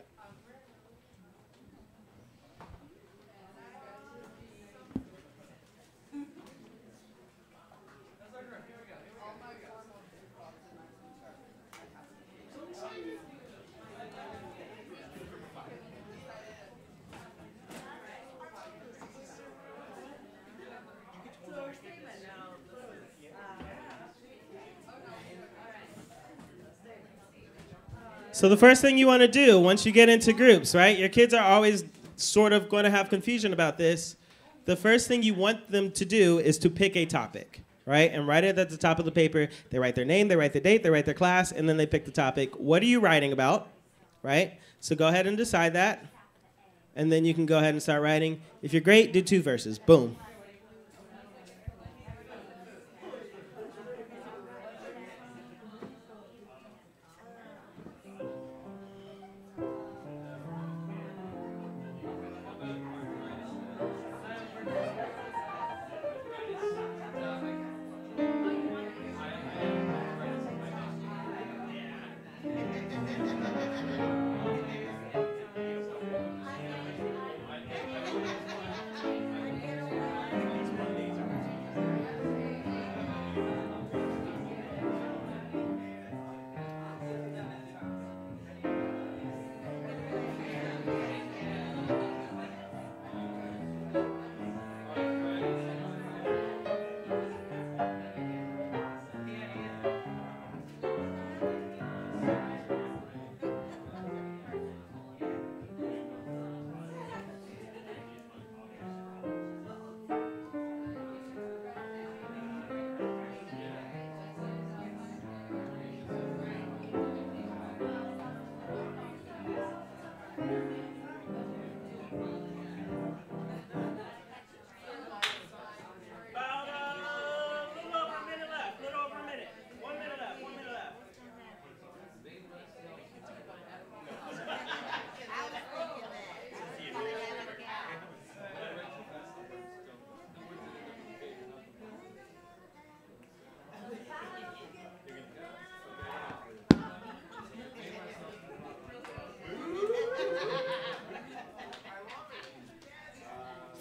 So the first thing you want to do once you get into groups, right? Your kids are always sort of going to have confusion about this. The first thing you want them to do is to pick a topic, right? And write it at the top of the paper. They write their name, they write the date, they write their class, and then they pick the topic. What are you writing about, right? So go ahead and decide that. And then you can go ahead and start writing. If you're great, do two verses. Boom.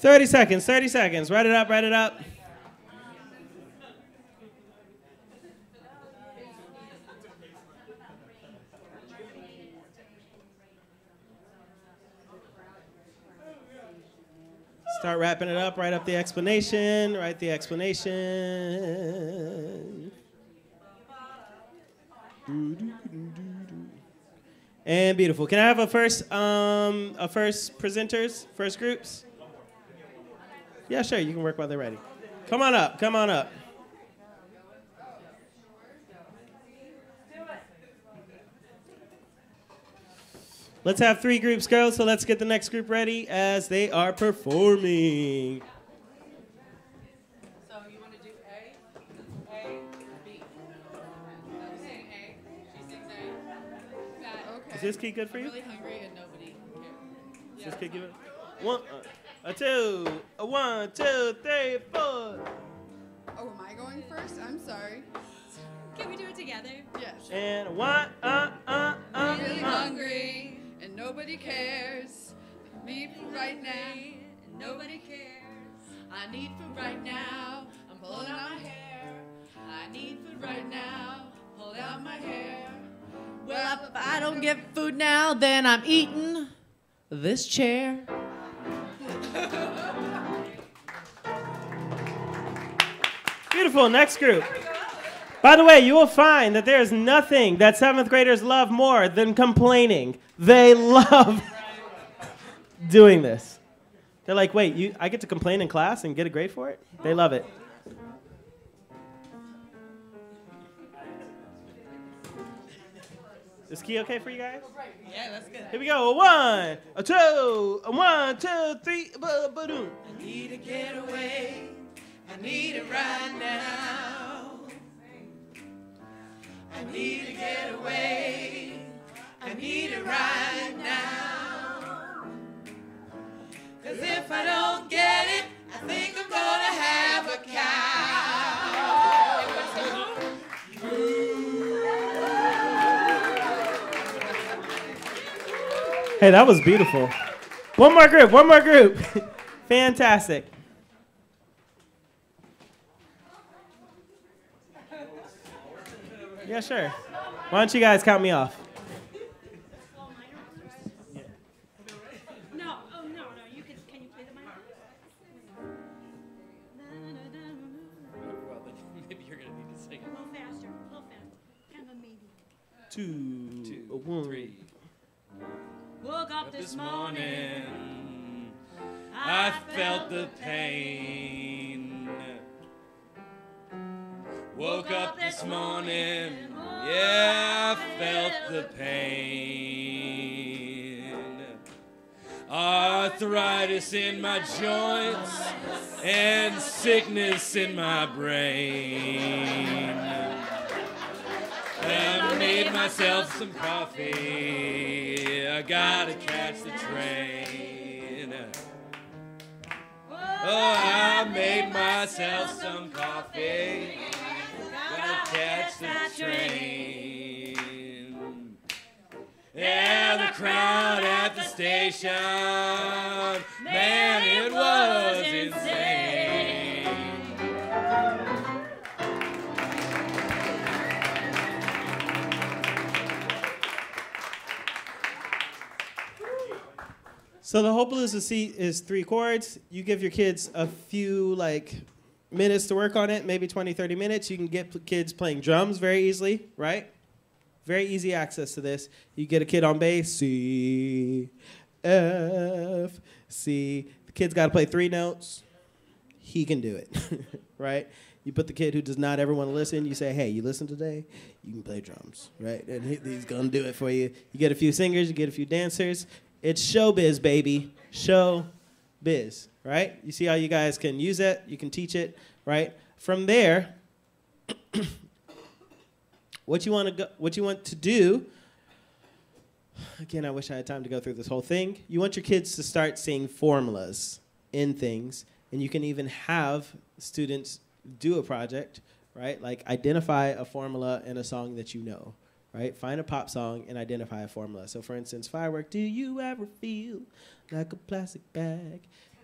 thirty seconds, thirty seconds. Write it up, write it up. Start wrapping it up, write up the explanation, write the explanation. And beautiful. Can I have a first, um, a first presenters, first groups? Yeah, sure, you can work while they're ready. Come on up, come on up. Let's have three groups go, so let's get the next group ready as they are performing. So you want to do A, A, B. I'm saying A. She sings A. That, okay. Is this key good for you? I'm really hungry and nobody cares. Is this key good? One, a two, a one, two, three, four. Oh, am I going first? I'm sorry. Can we do it together? Yes. And one, uh, uh, uh, I'm really uh. hungry and nobody cares. Me for right now. And nobody cares. I need food right now. I'm pulling out my hair. I need food right now. Pull out my hair. Well, if I don't get food now, then I'm eating this chair. Beautiful, next group. By the way, you will find that there is nothing that seventh graders love more than complaining. They love doing this. They're like, wait, you, I get to complain in class and get a grade for it? They love it. Is key okay for you guys? Yeah, that's good. Here we go. A one, a two, a one, two, three, ba-ba-doom. I need to get away. I need it right now. I need to get away. I need it right now. Cause if I don't get it, I think I'm gonna have a cow. Hey, that was beautiful. One more group, one more group. Fantastic. Yeah, sure. Why don't you guys count me off? No, oh no, no, you can, can you play the mic? Well, then maybe you're gonna need to sing A little faster, a little faster. Kind of a maybe. Two, Two, a one. three. Woke up this morning. I felt the pain. Woke up this morning, yeah, I felt the pain. Arthritis in my joints and sickness in my brain. I made myself some coffee, I gotta catch the train. Oh, I made myself some coffee, gotta catch the train. Yeah, the crowd at the station, man, it was insane. So the whole blues is, is three chords. You give your kids a few like minutes to work on it, maybe twenty, thirty minutes. You can get kids playing drums very easily, right? Very easy access to this. You get a kid on bass, C, F, C. The kid's got to play three notes. He can do it, right? You put the kid who does not ever want to listen, you say, hey, you listen today? You can play drums, right? And he, he's going to do it for you. You get a few singers, you get a few dancers. It's showbiz, baby. Showbiz, right? You see how you guys can use it? You can teach it, right? From there, what you want to go, what you want to do, again, I wish I had time to go through this whole thing. You want your kids to start seeing formulas in things, and you can even have students do a project, right? Like identify a formula in a song that you know. Right? Find a pop song and identify a formula. So for instance, Firework, do you ever feel like a plastic bag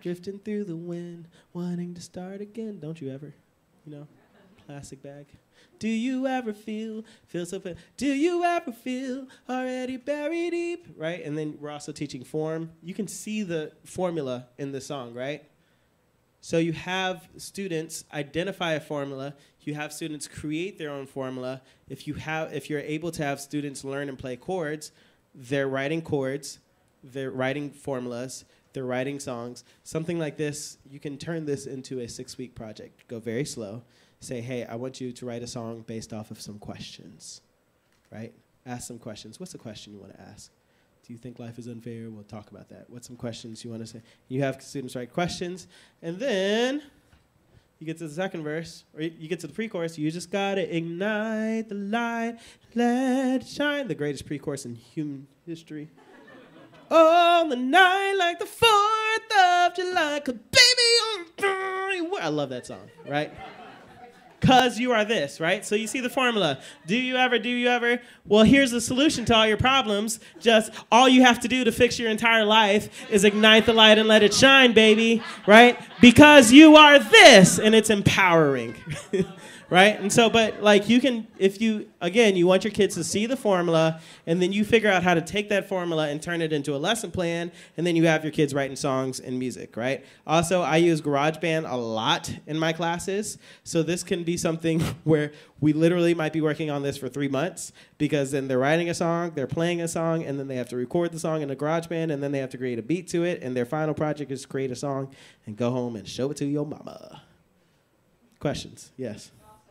Drifting through the wind, wanting to start again. Don't you ever? You know, plastic bag. Do you ever feel, feel so, fa- do you ever feel already buried deep? Right? And then we're also teaching form. You can see the formula in the song, right? So you have students identify a formula. You have students create their own formula. If you have, if you're able to have students learn and play chords, they're writing chords, they're writing formulas, they're writing songs. Something like this, you can turn this into a six-week project. Go very slow. Say, hey, I want you to write a song based off of some questions, right? Ask some questions. What's the question you want to ask? Do you think life is unfair? We'll talk about that. What's some questions you want to say? You have students write questions, and then you get to the second verse, or you get to the pre-chorus. You just got to ignite the light, let it shine. The greatest pre-chorus in human history. On the night like the fourth of July, 'cause baby, I'm I love that song, right? Cause you are this, right? So you see the formula. Do you ever, do you ever? Well, here's the solution to all your problems. Just all you have to do to fix your entire life is ignite the light and let it shine, baby, right? Because you are this, and it's empowering, right? And so, but like you can, if you, again, you want your kids to see the formula, and then you figure out how to take that formula and turn it into a lesson plan, and then you have your kids writing songs and music, right? Also, I use GarageBand a lot in my classes, so this can be something where we literally might be working on this for three months, because then they're writing a song, they're playing a song, and then they have to record the song in the GarageBand, and then they have to create a beat to it, and their final project is to create a song and go home and show it to your mama. Questions? Yes.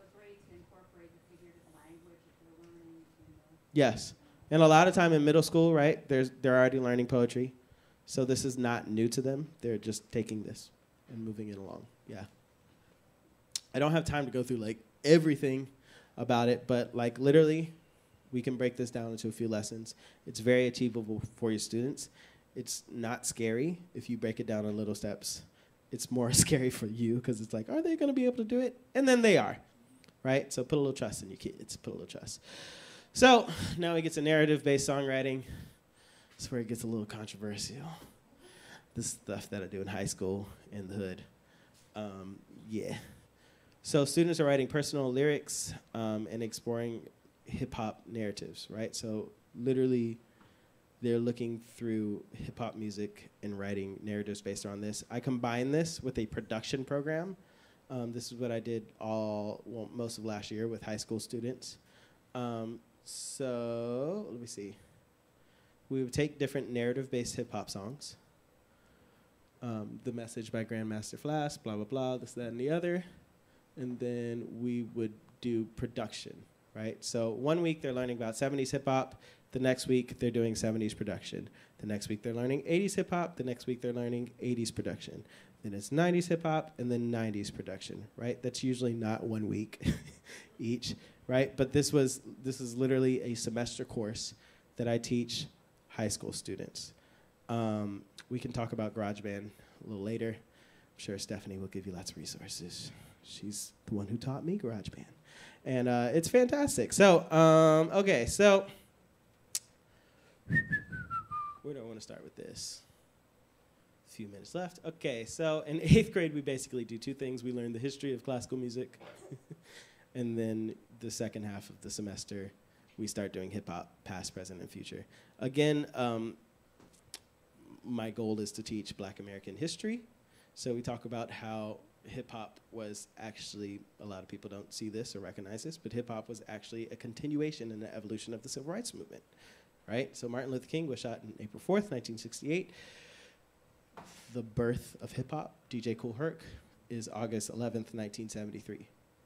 Yes. And a lot of time in middle school, right, there's, they're already learning poetry. So this is not new to them. They're just taking this and moving it along. Yeah. I don't have time to go through, like, everything about it, but, like, literally, we can break this down into a few lessons. It's very achievable for your students. It's not scary if you break it down in little steps. It's more scary for you because it's like, are they going to be able to do it? And then they are, right? So put a little trust in your kids. Put a little trust. So now we get to narrative-based songwriting. That's where it gets a little controversial. This stuff that I do in high school in the hood. Um, yeah. So students are writing personal lyrics um, and exploring hip-hop narratives, right? So literally, they're looking through hip-hop music and writing narratives based on this. I combine this with a production program. Um, this is what I did all, well, most of last year with high school students. Um, So, let me see. We would take different narrative-based hip-hop songs. Um, the Message by Grandmaster Flash, blah, blah, blah, this, that, and the other. And then we would do production, right? So one week they're learning about seventies hip-hop. The next week they're doing seventies production. The next week they're learning eighties hip-hop. The next week they're learning eighties production. Then it's nineties hip-hop, and then nineties production, right? That's usually not one week each. Right, but this was this is literally a semester course that I teach high school students. Um, we can talk about GarageBand a little later. I'm sure Stephanie will give you lots of resources. She's the one who taught me GarageBand, and uh, it's fantastic. So, um, okay, so where do I want to start with this? A few minutes left. Okay, so in eighth grade, we basically do two things. We learn the history of classical music. And then the second half of the semester, we start doing hip-hop, past, present, and future. Again, um, my goal is to teach Black American history. So we talk about how hip-hop was actually, a lot of people don't see this or recognize this, but hip-hop was actually a continuation and an evolution of the civil rights movement, right? So Martin Luther King was shot on April fourth, nineteen sixty-eight. The birth of hip-hop, D J Kool Herc, is August eleventh, nineteen seventy-three.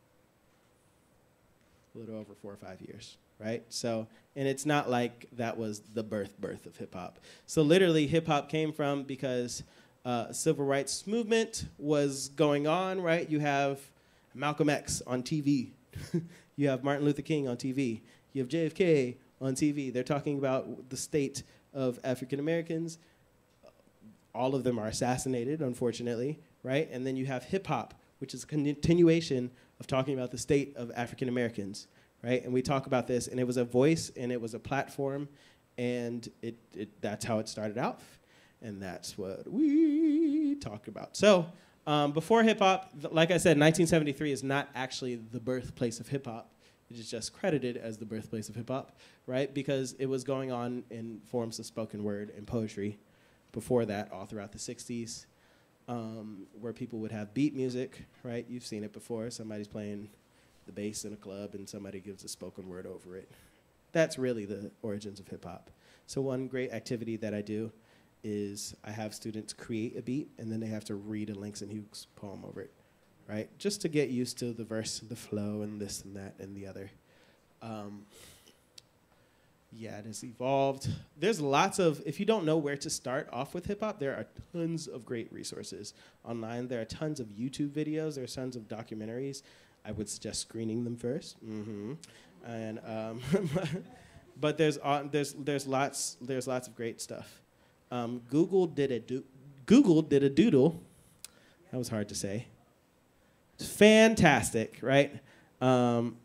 A little over four or five years, right? So, and it's not like that was the birth, birth of hip hop. So literally hip hop came from because uh, civil rights movement was going on, right? You have Malcolm X on T V. You have Martin Luther King on T V. You have J F K on T V. They're talking about the state of African Americans. All of them are assassinated, unfortunately, right? And then you have hip hop, which is a continuation of talking about the state of African Americans, right? And we talk about this, and it was a voice, and it was a platform, and it, it that's how it started out. And that's what we talked about. So um, before hip-hop, th- like I said, nineteen seventy-three is not actually the birthplace of hip-hop. It is just credited as the birthplace of hip-hop, right? Because it was going on in forms of spoken word and poetry before that, all throughout the sixties, um, where people would have beat music, right? You've seen it before. Somebody's playing the bass in a club and somebody gives a spoken word over it. That's really the origins of hip-hop. So one great activity that I do is I have students create a beat, and then they have to read a Langston Hughes poem over it, right? Just to get used to the verse, the flow, and this and that and the other. Um, yeah, it has evolved. There's lots of, if you don't know where to start off with hip-hop, there are tons of great resources online. There are tons of YouTube videos. There are tons of documentaries. I would suggest screening them first. Mm-hmm. And um, but there's uh, there's there's lots there's lots of great stuff. Um, Google did a do- Google did a doodle. That was hard to say. It's fantastic, right? Um,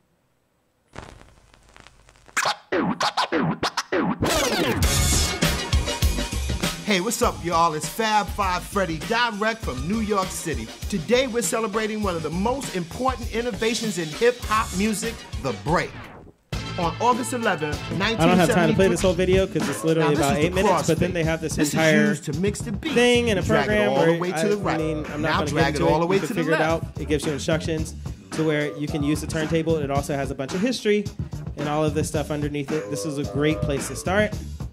Hey, what's up, y'all? It's Fab Five Freddy, direct from New York City. Today, we're celebrating one of the most important innovations in hip-hop music, the break. On August eleventh, nineteen seventy-three... I don't have time to play this whole video because it's literally Now, about eight minutes, but then they have this, this entire to mix the beats. thing in a Drag program it all where the way to I, the right. I mean, I'm Now not going to drag get it into all it. the way You to can the figure it left. out. It gives you instructions to where you can use the turntable. It also has a bunch of history and all of this stuff underneath it. This is a great place to start.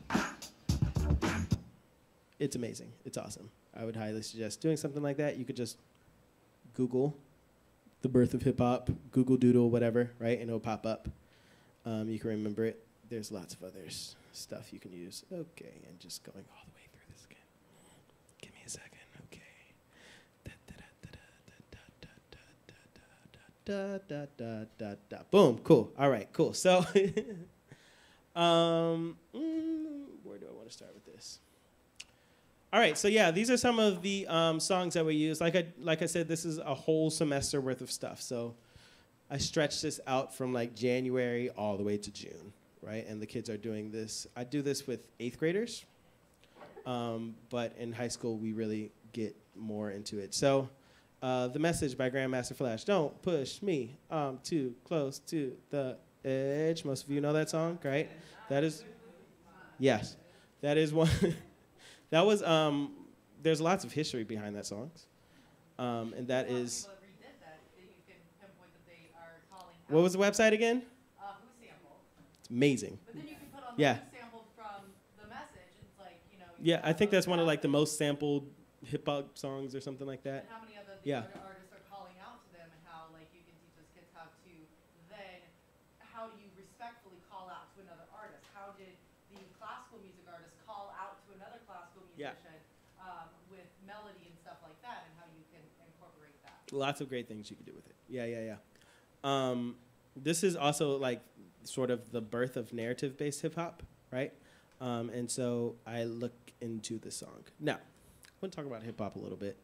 It's amazing. It's awesome. I would highly suggest doing something like that. You could just Google the birth of hip-hop, Google Doodle, whatever, right? And it'll pop up. Um, you can remember it. There's lots of other s- stuff you can use. Okay, and just going all the way through this again. Give me a second. Okay. Da, da, da, da, da. Boom. Cool. All right. Cool. So, um, mm, where do I want to start with this? All right. So yeah, these are some of the um, songs that we use. Like I like I said, this is a whole semester worth of stuff. So I stretched this out from like January all the way to June, right? And the kids are doing this. I do this with eighth graders, um, but in high school we really get more into it. So. Uh, the Message by Grandmaster Flash. Don't push me. I'm too close to the edge. Most of you know that song, right? That is, yes, that is one. That was. Um, there's lots of history behind that song, um, and that is. What was the website again? Uh, Who Sampled. It's amazing. But then you can put on yeah. the Who Sampled from the Message. It's like, you know. Yeah, I think that's one of like the most sampled hip hop songs or something like that. And how many other yeah. other artists are calling out to them, and how like you can teach those kids how to then, how do you respectfully call out to another artist? How did the classical music artist call out to another classical musician yeah. um, with melody and stuff like that, and how you can incorporate that? Lots of great things you can do with it. Yeah, yeah, yeah. Um, this is also like sort of the birth of narrative-based hip hop, right? Um, and so I look into this song. Now, I want to talk about hip hop a little bit.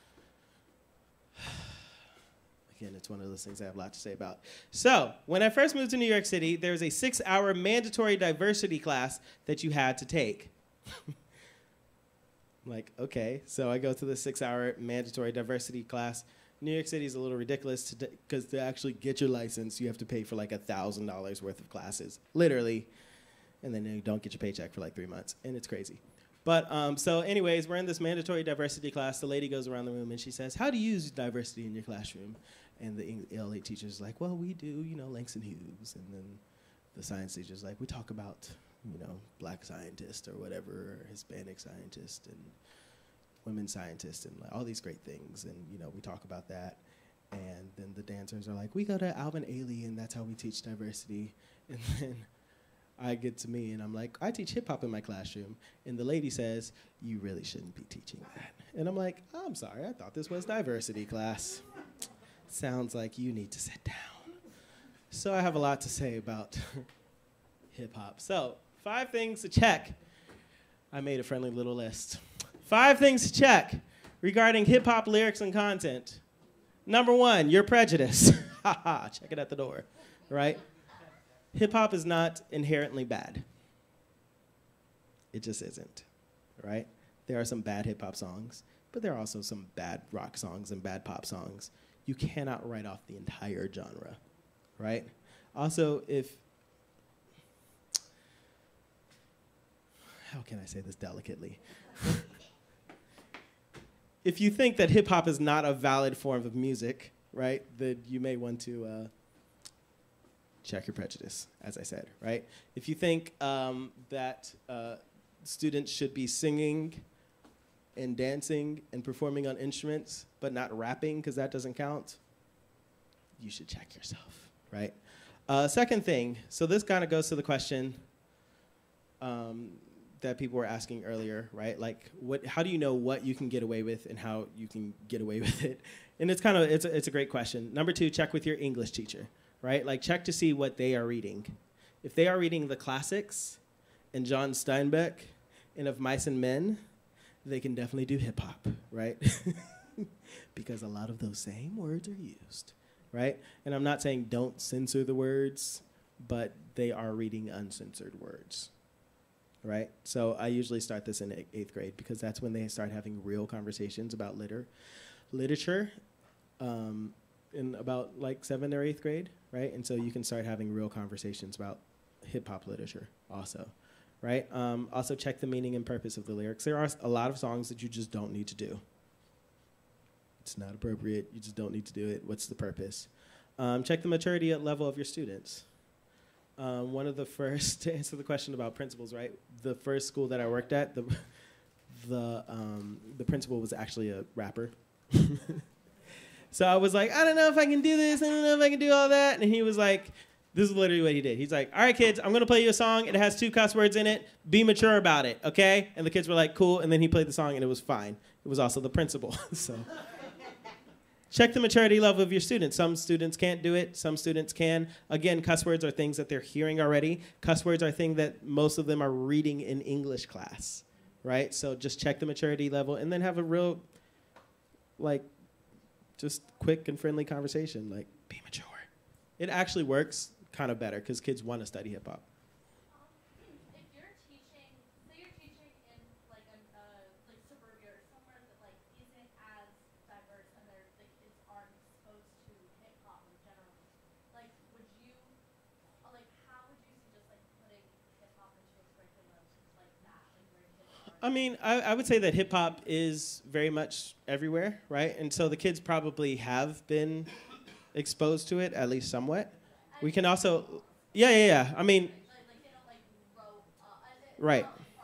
Again, it's one of those things I have a lot to say about. So, when I first moved to New York City, there was a six-hour mandatory diversity class that you had to take. I'm like, okay. So I go to the six-hour mandatory diversity class. New York City is a little ridiculous because to, to actually get your license, you have to pay for like one thousand dollars worth of classes, literally. And then you don't get your paycheck for like three months, and it's crazy. But um, so anyways, we're in this mandatory diversity class. The lady goes around the room and she says, how do you use diversity in your classroom? And the L A teacher's like, well, we do, you know, Langston Hughes. And then the science teacher's like, we talk about, you know, black scientists or whatever, or Hispanic scientists and women scientists and like all these great things. And, you know, we talk about that. And then the dancers are like, we go to Alvin Ailey and that's how we teach diversity. And then I get to me and I'm like, I teach hip hop in my classroom. And the lady says, you really shouldn't be teaching that. And I'm like, I'm sorry, I thought this was diversity class. Sounds like you need to sit down. So I have a lot to say about hip hop. So five things to check. I made a friendly little list. Five things to check regarding hip hop lyrics and content. Number one, your prejudice. Ha ha, check it at the door, right? Hip-hop is not inherently bad. It just isn't, right? There are some bad hip hop songs, but there are also some bad rock songs and bad pop songs. You cannot write off the entire genre, right? Also, if, how can I say this delicately? If you think that hip hop is not a valid form of music, right, then you may want to uh, check your prejudice, as I said, right? If you think um, that uh, students should be singing and dancing and performing on instruments, but not rapping because that doesn't count, you should check yourself, right? Uh, second thing, so this kind of goes to the question um, that people were asking earlier, right? Like, what? How do you know what you can get away with and how you can get away with it? And it's kind of, it's a, it's a great question. Number two, check with your English teacher, right? Like, check to see what they are reading. If they are reading the classics and John Steinbeck and Of Mice and Men, they can definitely do hip hop, right? Because a lot of those same words are used, right? And I'm not saying don't censor the words, but they are reading uncensored words, right? So I usually start this in eighth grade because that's when they start having real conversations about liter literature um, in about like seventh or eighth grade, right? And so you can start having real conversations about hip-hop literature also, right? Um, also check the meaning and purpose of the lyrics. There are a lot of songs that you just don't need to do. It's not appropriate. You just don't need to do it. What's the purpose? Um, check the maturity level of your students. Um, one of the first, to answer the question about principals, right? The first school that I worked at, the, the, um, the principal was actually a rapper. So I was like, I don't know if I can do this. I don't know if I can do all that. And he was like, this is literally what he did. He's like, all right, kids, I'm going to play you a song. It has two cuss words in it. Be mature about it, okay? And the kids were like, cool. And then he played the song, and it was fine. It was also the principal. So check the maturity level of your students. Some students can't do it. Some students can. Again, cuss words are things that they're hearing already. Cuss words are things that most of them are reading in English class, right? So just check the maturity level and then have a real, like, just quick and friendly conversation. Like, be mature. It actually works kind of better because kids want to study hip hop. If you're teaching, say you're teaching in like a uh, like suburbia or somewhere that like isn't as diverse and there the kids aren't exposed to hip hop in general, like would you, uh, like how would you suggest like putting hip hop into a curriculum like that, like where kids are? I mean, I, I would say that hip hop is very much everywhere, right? And so the kids probably have been exposed to it at least somewhat. We can also, yeah, yeah, yeah. I mean, right.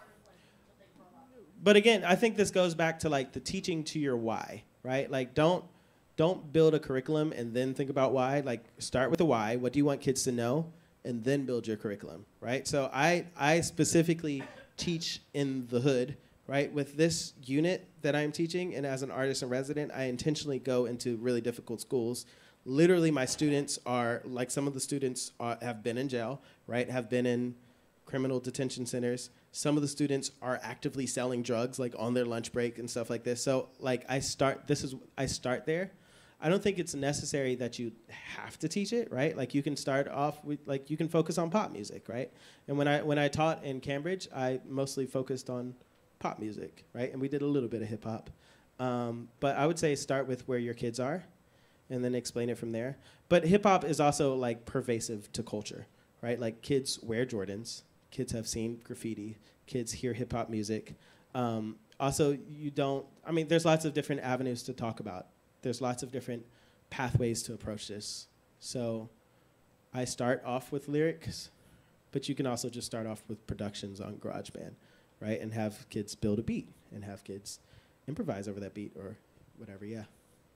But again, I think this goes back to like the teaching to your why, right? Like don't don't build a curriculum and then think about why. Like start with the why. What do you want kids to know? And then build your curriculum, right? So I I specifically teach in the hood, right? With this unit that I'm teaching, and as an artist in resident, I intentionally go into really difficult schools. Literally, my students are, like some of the students are, have been in jail, right, have been in criminal detention centers. Some of the students are actively selling drugs, like on their lunch break and stuff like this. So, like, I start, this is, I start there. I don't think it's necessary that you have to teach it, right? Like, you can start off with, like, you can focus on pop music, right? And when I, when I taught in Cambridge, I mostly focused on pop music, right? And we did a little bit of hip hop. Um, but I would say start with where your kids are, and then explain it from there. But hip hop is also like pervasive to culture, right? Like kids wear Jordans, kids have seen graffiti, kids hear hip hop music. Um, also, you don't, I mean, there's lots of different avenues to talk about. There's lots of different pathways to approach this. So I start off with lyrics, but you can also just start off with productions on GarageBand, right? And have kids build a beat and have kids improvise over that beat or whatever, yeah.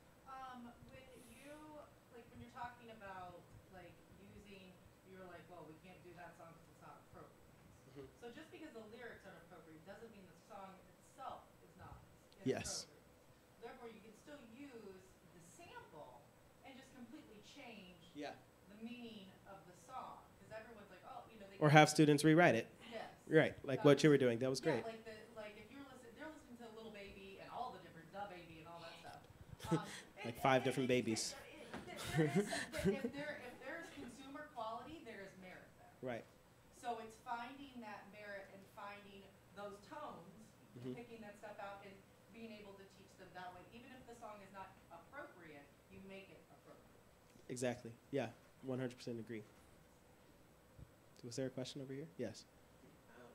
So just because the lyrics are appropriate doesn't mean the song itself is not Yes. inappropriate. Therefore, you can still use the sample and just completely change Yeah. the meaning of the song. Because everyone's like, oh, you know, they Or have students rewrite it. Yes. Right, like That what was- you were doing. That was yeah, great. like the like if you're listening, they're listening to Little Baby and all the different Da Baby and all that stuff. Um, Like five different babies. there is, if there if there's consumer quality, there is merit there. Right. So it's finding that merit and finding those tones Mhm. Mhm. picking that stuff out and being able to teach them that way. Even if the song is not appropriate, you make it appropriate. Exactly. Yeah, one hundred percent agree. Was there a question over here? Yes. Um,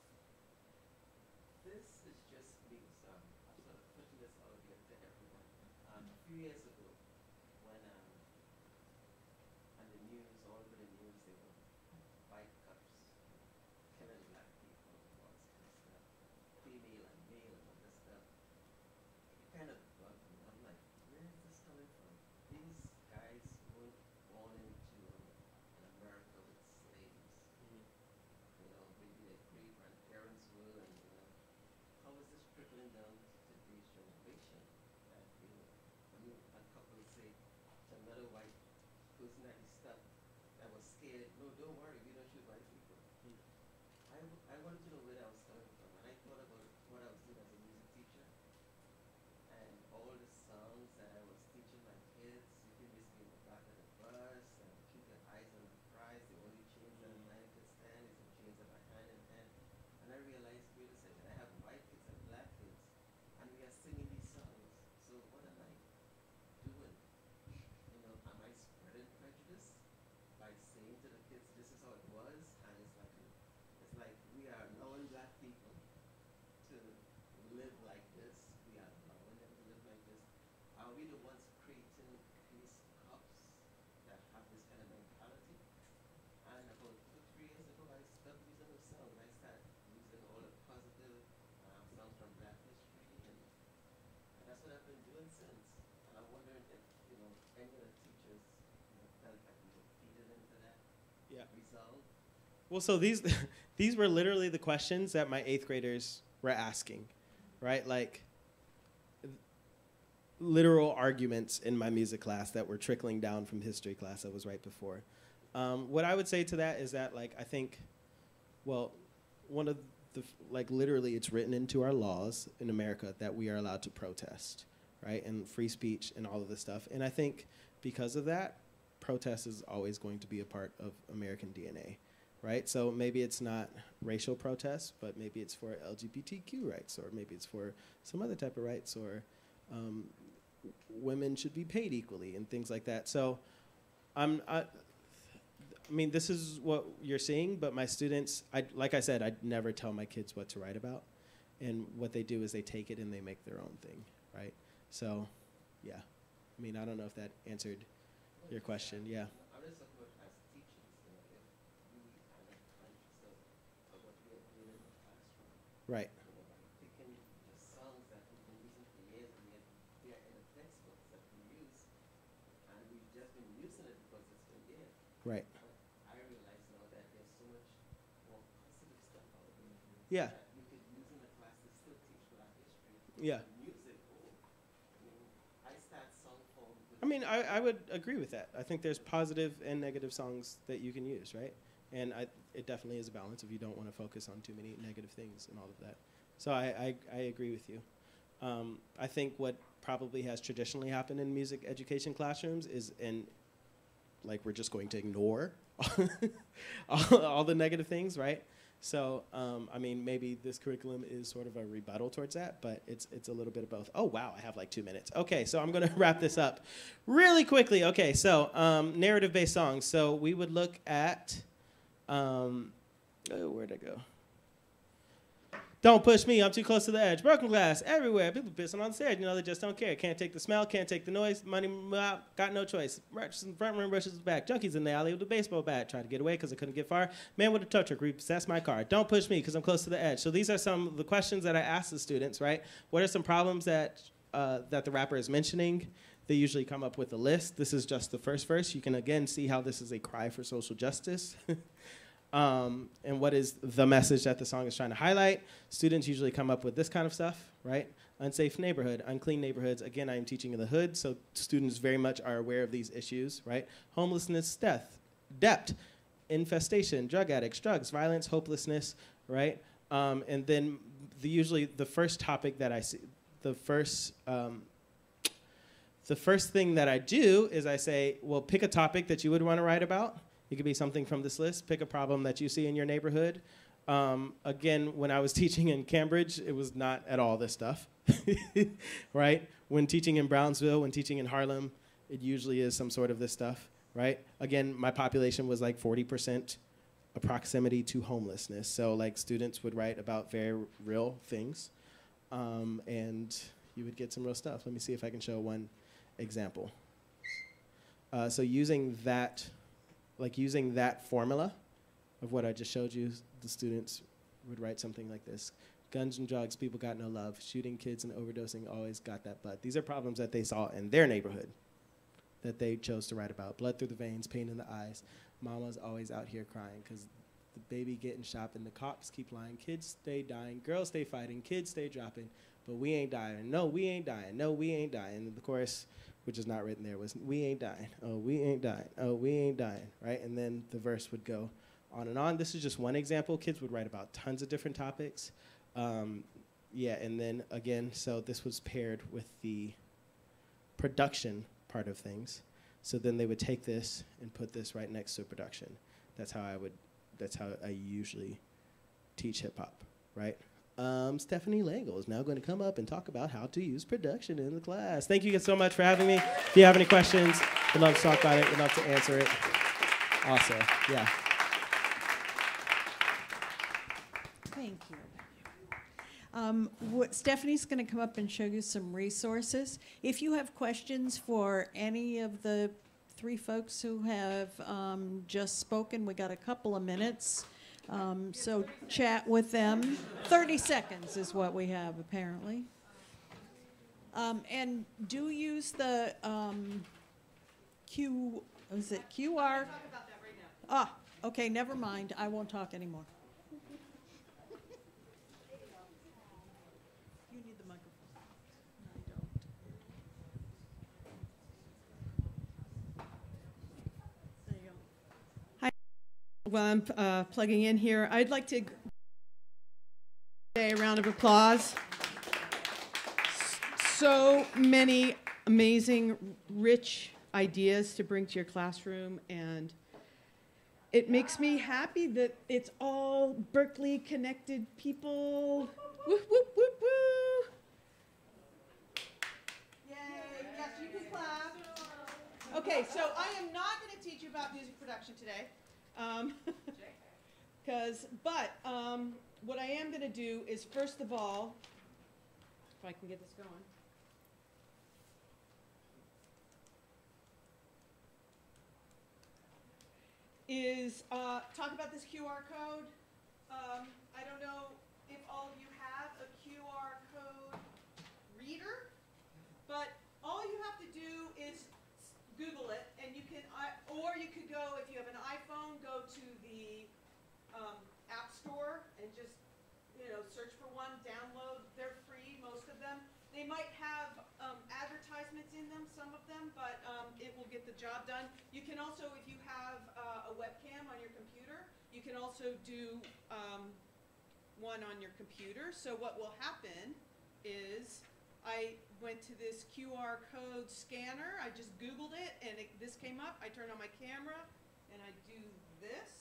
this is just me, so I'm sort of putting this out here to everyone. Um, a few years ago, when um, on the news, all over the news, they were white cops killing black people, all this kind of stuff, female and male and all this stuff. It kind of bugged me. I'm like, where is this coming from? These guys weren't born into an America with slaves. You know, maybe their great grandparents were, and you know, how is this trickling down to today's generation? That you know, when you, a couple say to another white person that he stopped, that was scared. No, don't worry, we don't shoot white people. I, w- I wanted to know where that was coming from, and I thought about what I was doing as a music teacher, and all the songs that I was teaching my kids. You can miss me in the back of the bus, and keep your eyes on the prize. The only chains that a man could stand is the chains of a hand in hand. And I realized, wait a second, I have white kids and black kids, and we are singing these songs. So what am I doing? You know, am I spreading prejudice by saying to the kids, this is how it was? And it's like, it's like we are allowing black people to live like this. We are allowing them to live like this. Are we the ones creating these cops that have this kind of mentality? And about two, three years ago, I stopped using those songs. I started using all the positive um, songs from black history, and, and that's what I've been doing since. And I'm wondering if, you know, any of the teachers, you know, felt like we were feeding into that Yeah. resolve. Well, so these these were literally the questions that my eighth graders were asking, right? Like literal arguments in my music class that were trickling down from history class that was right before. Um, what I would say to that is that, like, I think, well, one of the, f- like, literally it's written into our laws in America that we are allowed to protest, right? And free speech and all of this stuff. And I think because of that, protest is always going to be a part of American D N A, right? So maybe it's not racial protests, but maybe it's for L G B T Q rights, or maybe it's for some other type of rights, or um, women should be paid equally and things like that. So I'm, I, I mean, this is what you're seeing, but my students, I, like I said, I'd never tell my kids what to write about. And what they do is they take it and they make their own thing, right? So, yeah. I mean, I don't know if that answered your question. Yeah. I'm just talking about as teachers, you know, if we are not conscious of, of what we are doing in the classroom. Right. You know, by picking the songs that we've been using for years and yet they are in the textbooks that we use, and we've just been using it because it's been there. Right. But I realize now that there's so much more positive stuff out there. Yeah. That you could use in the class to still teach black history. Yeah. Music, oh, I mean, I start song form with I mean, I, I would agree with that. I think there's positive and negative songs that you can use, right? And I, it definitely is a balance if you don't want to focus on too many negative things and all of that. So I, I, I agree with you. Um, I think what probably has traditionally happened in music education classrooms is, in, like, we're just going to ignore all, all the negative things, right? So, um, I mean, maybe this curriculum is sort of a rebuttal towards that, but it's it's a little bit of both. Oh, wow, I have like two minutes. Okay, so I'm going to wrap this up really quickly. Okay, so um, narrative-based songs. So we would look at, um, oh, where'd I go? Don't push me, I'm too close to the edge. Broken glass everywhere. People pissing on the stairs. You know, they just don't care. Can't take the smell, can't take the noise. Money, uh, got no choice. Rushes in the front room, rushes back. Junkies in the alley with a baseball bat. Tried to get away because I couldn't get far. Man with a tow truck repossessed my car. Don't push me because I'm close to the edge. So these are some of the questions that I ask the students, right? What are some problems that, uh, that the rapper is mentioning? They usually come up with a list. This is just the first verse. You can, again, see how this is a cry for social justice. Um, and what is the message that the song is trying to highlight. Students usually come up with this kind of stuff, right? Unsafe neighborhood, unclean neighborhoods. Again, I am teaching in the hood, so students very much are aware of these issues, right? Homelessness, death, debt, infestation, drug addicts, drugs, violence, hopelessness, right? Um, and then the, usually the first topic that I see, the first, um, the first thing that I do is I say, well, pick a topic that you would want to write about. It could be something from this list. Pick a problem that you see in your neighborhood. Um, again, when I was teaching in Cambridge, it was not at all this stuff, right? When teaching in Brownsville, when teaching in Harlem, it usually is some sort of this stuff, right? Again, my population was like forty percent a proximity to homelessness. So like students would write about very real things, um, and you would get some real stuff. Let me see if I can show one example. Uh, so using that, like using that formula of what I just showed you, the students would write something like this. Guns and drugs, people got no love. Shooting kids and overdosing always got that blood. These are problems that they saw in their neighborhood that they chose to write about. Blood through the veins, pain in the eyes. Mama's always out here crying because the baby getting shot and the cops keep lying. Kids stay dying, girls stay fighting, kids stay dropping, but we ain't dying. No, we ain't dying. No, we ain't dying. And the chorus, which is not written there, was we ain't dying. Oh, we ain't dying. Oh, we ain't dying, right? And then the verse would go on and on. This is just one example. Kids would write about tons of different topics. Um, yeah, and then again, so this was paired with the production part of things. So then they would take this and put this right next to production. That's how I would, that's how I usually teach hip hop, right? Um, Stephanie Langle is now going to come up and talk about how to use production in the class. Thank you guys so much for having me. If you have any questions, we'd love to talk about it. We'd love to answer it. Also, yeah. Thank you. Um, what, Stephanie's going to come up and show you some resources. If you have questions for any of the three folks who have um, just spoken, we got a couple of minutes. Um, so chat with them. thirty seconds is what we have, apparently. Um, and do use the um, Q, is it Q R? Ah, okay, never mind. I won't talk anymore. You need the microphone. No, I don't. There you go. Hi. Well, I'm uh, plugging in here. I'd like to say a round of applause. So many amazing, rich ideas to bring to your classroom, and it makes me happy that it's all Berkeley connected people. Woo, woo, woo, woo. Yay, yes, you can clap. Okay, so I am not going to teach you about music production today. Um, Cause, but um, what I am going to do is, first of all, if I can get this going. Is uh, talk about this Q R code. Um, I don't know if all of you have a Q R code reader, but all you have to do is Google it, and you can, uh, or you could go, if you have an iPhone, go to the um, App Store and just, you know, search for one, download. They're free, most of them. They might have um, advertisements in them, some of them, but um, it will get the job done. You can also, if you have uh, a webcam on your computer, you can also do um, one on your computer. So what will happen is I went to this Q R code scanner. I just Googled it, and it, this came up. I turn on my camera, and I do this.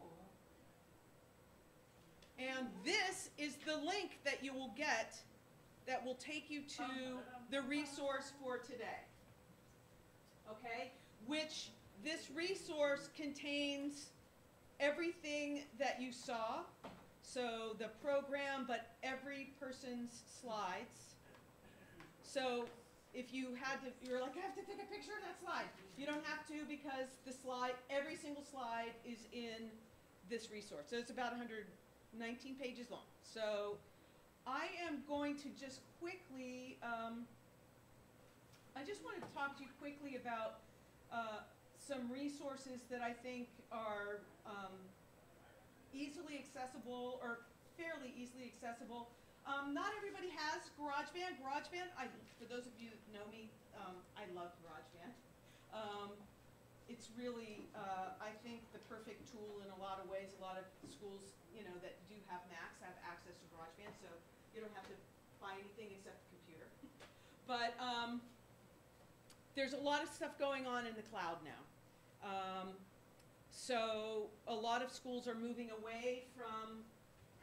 And this is the link that you will get that will take you to the resource for today. Okay? Which this resource contains everything that you saw. So the program, but every person's slides. So if you had to, you're like, I have to take a picture of that slide. You don't have to, because the slide, every single slide is in this resource. So it's about one hundred nineteen pages long. So I am going to just quickly, um, I just wanted to talk to you quickly about uh, some resources that I think are um, easily accessible, or fairly easily accessible. Um, not everybody has GarageBand. GarageBand, I, for those of you that know me, um, I love GarageBand. Um, it's really, uh, I think, the perfect tool in a lot of ways. A lot of schools, you know, that do have Macs have access to GarageBand, so you don't have to buy anything except the computer. But um, there's a lot of stuff going on in the cloud now. Um, so a lot of schools are moving away from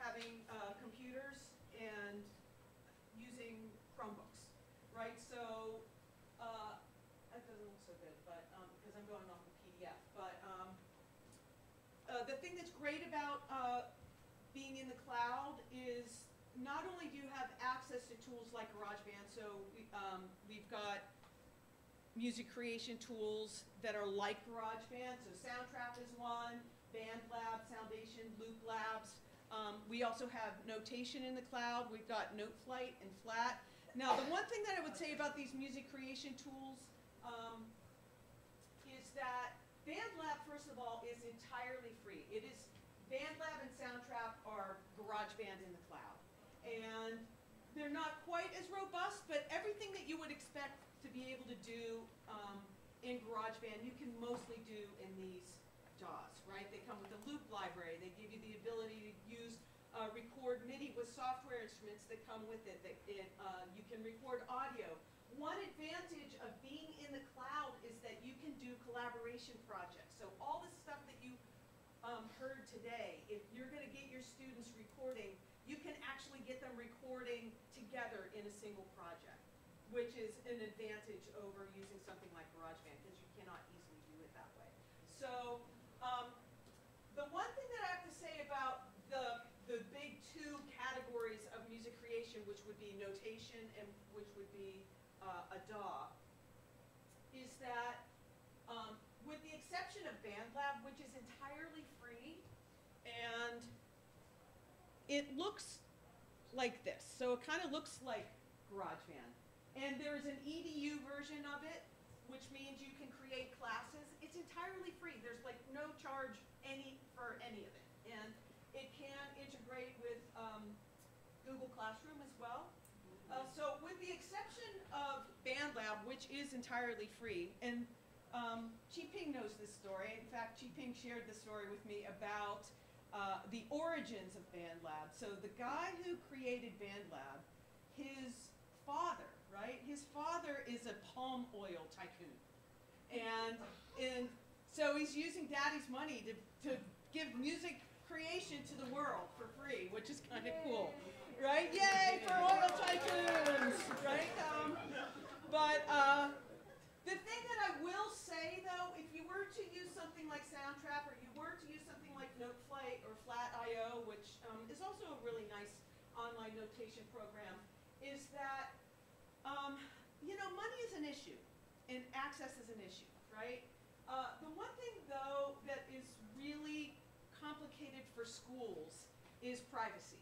having uh, computers and using Chromebooks, right? So uh, that doesn't look so good, but um, because I'm going off the P D F. But um, uh, the thing that's great about uh, being in the cloud is not only do you have access to tools like GarageBand, so we, um, we've got music creation tools that are like GarageBand. So Soundtrap is one, BandLab, Soundation, Loop Labs. Um, we also have notation in the cloud. We've got NoteFlight and Flat. Now, the one thing that I would say about these music creation tools um, is that BandLab, first of all, is entirely free. It is, BandLab and Soundtrap are GarageBand in the cloud. And they're not quite as robust, but everything that you would expect to be able to do um, in GarageBand, you can mostly do in these D A Ws, right? They come with a loop library. They give you the ability to use, uh, record MIDI with software instruments that come with it. That it uh, you can record audio. One advantage of being in the cloud is that you can do collaboration projects. So all the stuff that you um, heard today, if you're going to get your students recording, you can actually get them recording together in a single project, which is an advantage over using something like GarageBand because you cannot easily do it that way. So um, the one thing that I have to say about the, the big two categories of music creation, which would be notation and which would be uh, a D A W, is that um, with the exception of BandLab, which is entirely free, and it looks like this. So it kind of looks like GarageBand. And there's an E D U version of it, which means you can create classes. It's entirely free. There's like no charge any for any of it. And it can integrate with um, Google Classroom as well. Uh, so with the exception of BandLab, which is entirely free, and um, Chi Ping knows this story. In fact, Chi Ping shared this story with me about uh, the origins of BandLab. So the guy who created BandLab, his father, right? His father is a palm oil tycoon. And, and so he's using daddy's money to, to give music creation to the world for free, which is kind of cool, right? Yay for oil tycoons, right? Um, but uh, the thing that I will say, though, if you were to use something like Soundtrap or you were to use something like NoteFlight or Flat I O, which um, is also a really nice online notation program, is that Um, you know, money is an issue, and access is an issue, right? Uh, the one thing, though, that is really complicated for schools is privacy.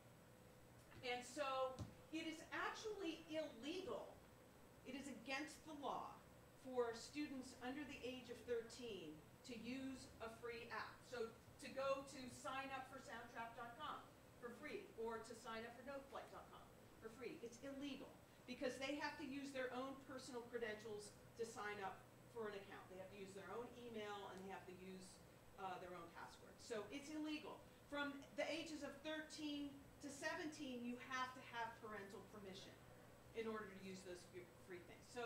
And so it is actually illegal, it is against the law for students under the age of thirteen to use a free app. So to go to sign up for soundtrap dot com for free, or to sign up for noteflight dot com for free. It's illegal, because they have to use their own personal credentials to sign up for an account. They have to use their own email, and they have to use uh, their own password. So it's illegal. From the ages of thirteen to seventeen, you have to have parental permission in order to use those free things. So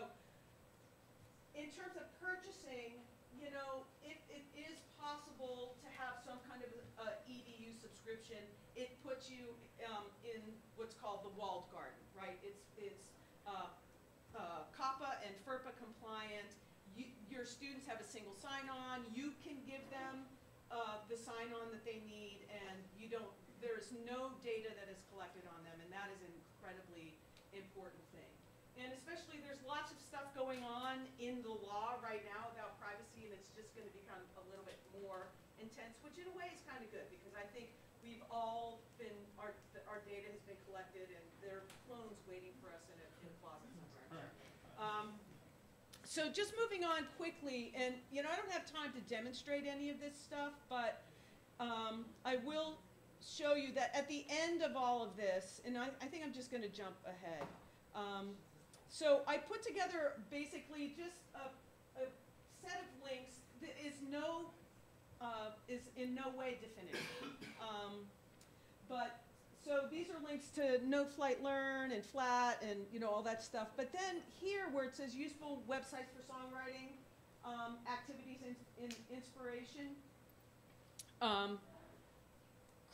in terms of purchasing, you know, it, it is possible to have some kind of uh, E D U subscription. It puts you um, in what's called the walled garden, right? It's, it's uh, uh, COPPA and FERPA compliant. You, your students have a single sign-on. You can give them uh, the sign-on that they need, and you don't, there's no data that is collected on them, and that is an incredibly important thing. And especially, there's lots of stuff going on in the law right now about privacy, and it's just going to become a little bit more intense, which in a way is kind of good, because I think we've all been, our, our data has been collected, and there are clones waiting for us in a, in a closet somewhere. Um, so just moving on quickly, and you know, I don't have time to demonstrate any of this stuff, but um, I will show you that at the end of all of this, and I, I think I'm just going to jump ahead. Um, so I put together basically just a, a set of links that is no Uh, is in no way definitive. Um, but, so these are links to NoteFlight Learn and Flat and, you know, all that stuff. But then here where it says useful websites for songwriting, um, activities in, in inspiration, um,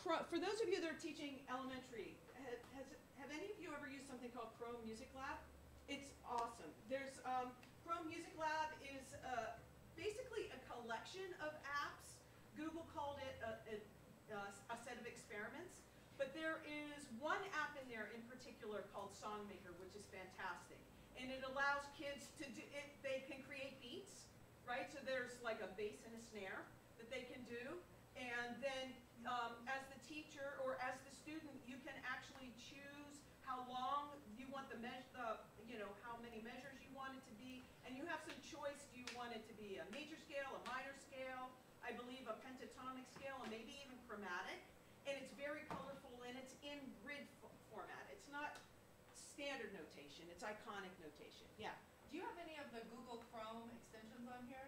Cro- for those of you that are teaching elementary, ha- has, have any of you ever used something called Chrome Music Lab? It's awesome. There's um, Chrome Music Lab is uh, basically a collection of apps. Google called it a, a, a set of experiments, but there is one app in there in particular called Songmaker, which is fantastic, and it allows kids to do it. They can create beats, right? So there's like a bass and a snare that they can do, and then um, as the teacher or as the student, you can actually choose how long you want the measure, the, you know, how many measures you want it to be, and you have some choice. Do you want it to be a major scale, a minor scale, I believe a pentatonic scale, and maybe even chromatic, and it's very colorful, and it's in grid f format. It's not standard notation, it's iconic notation. Yeah. Do you have any of the Google Chrome extensions on here?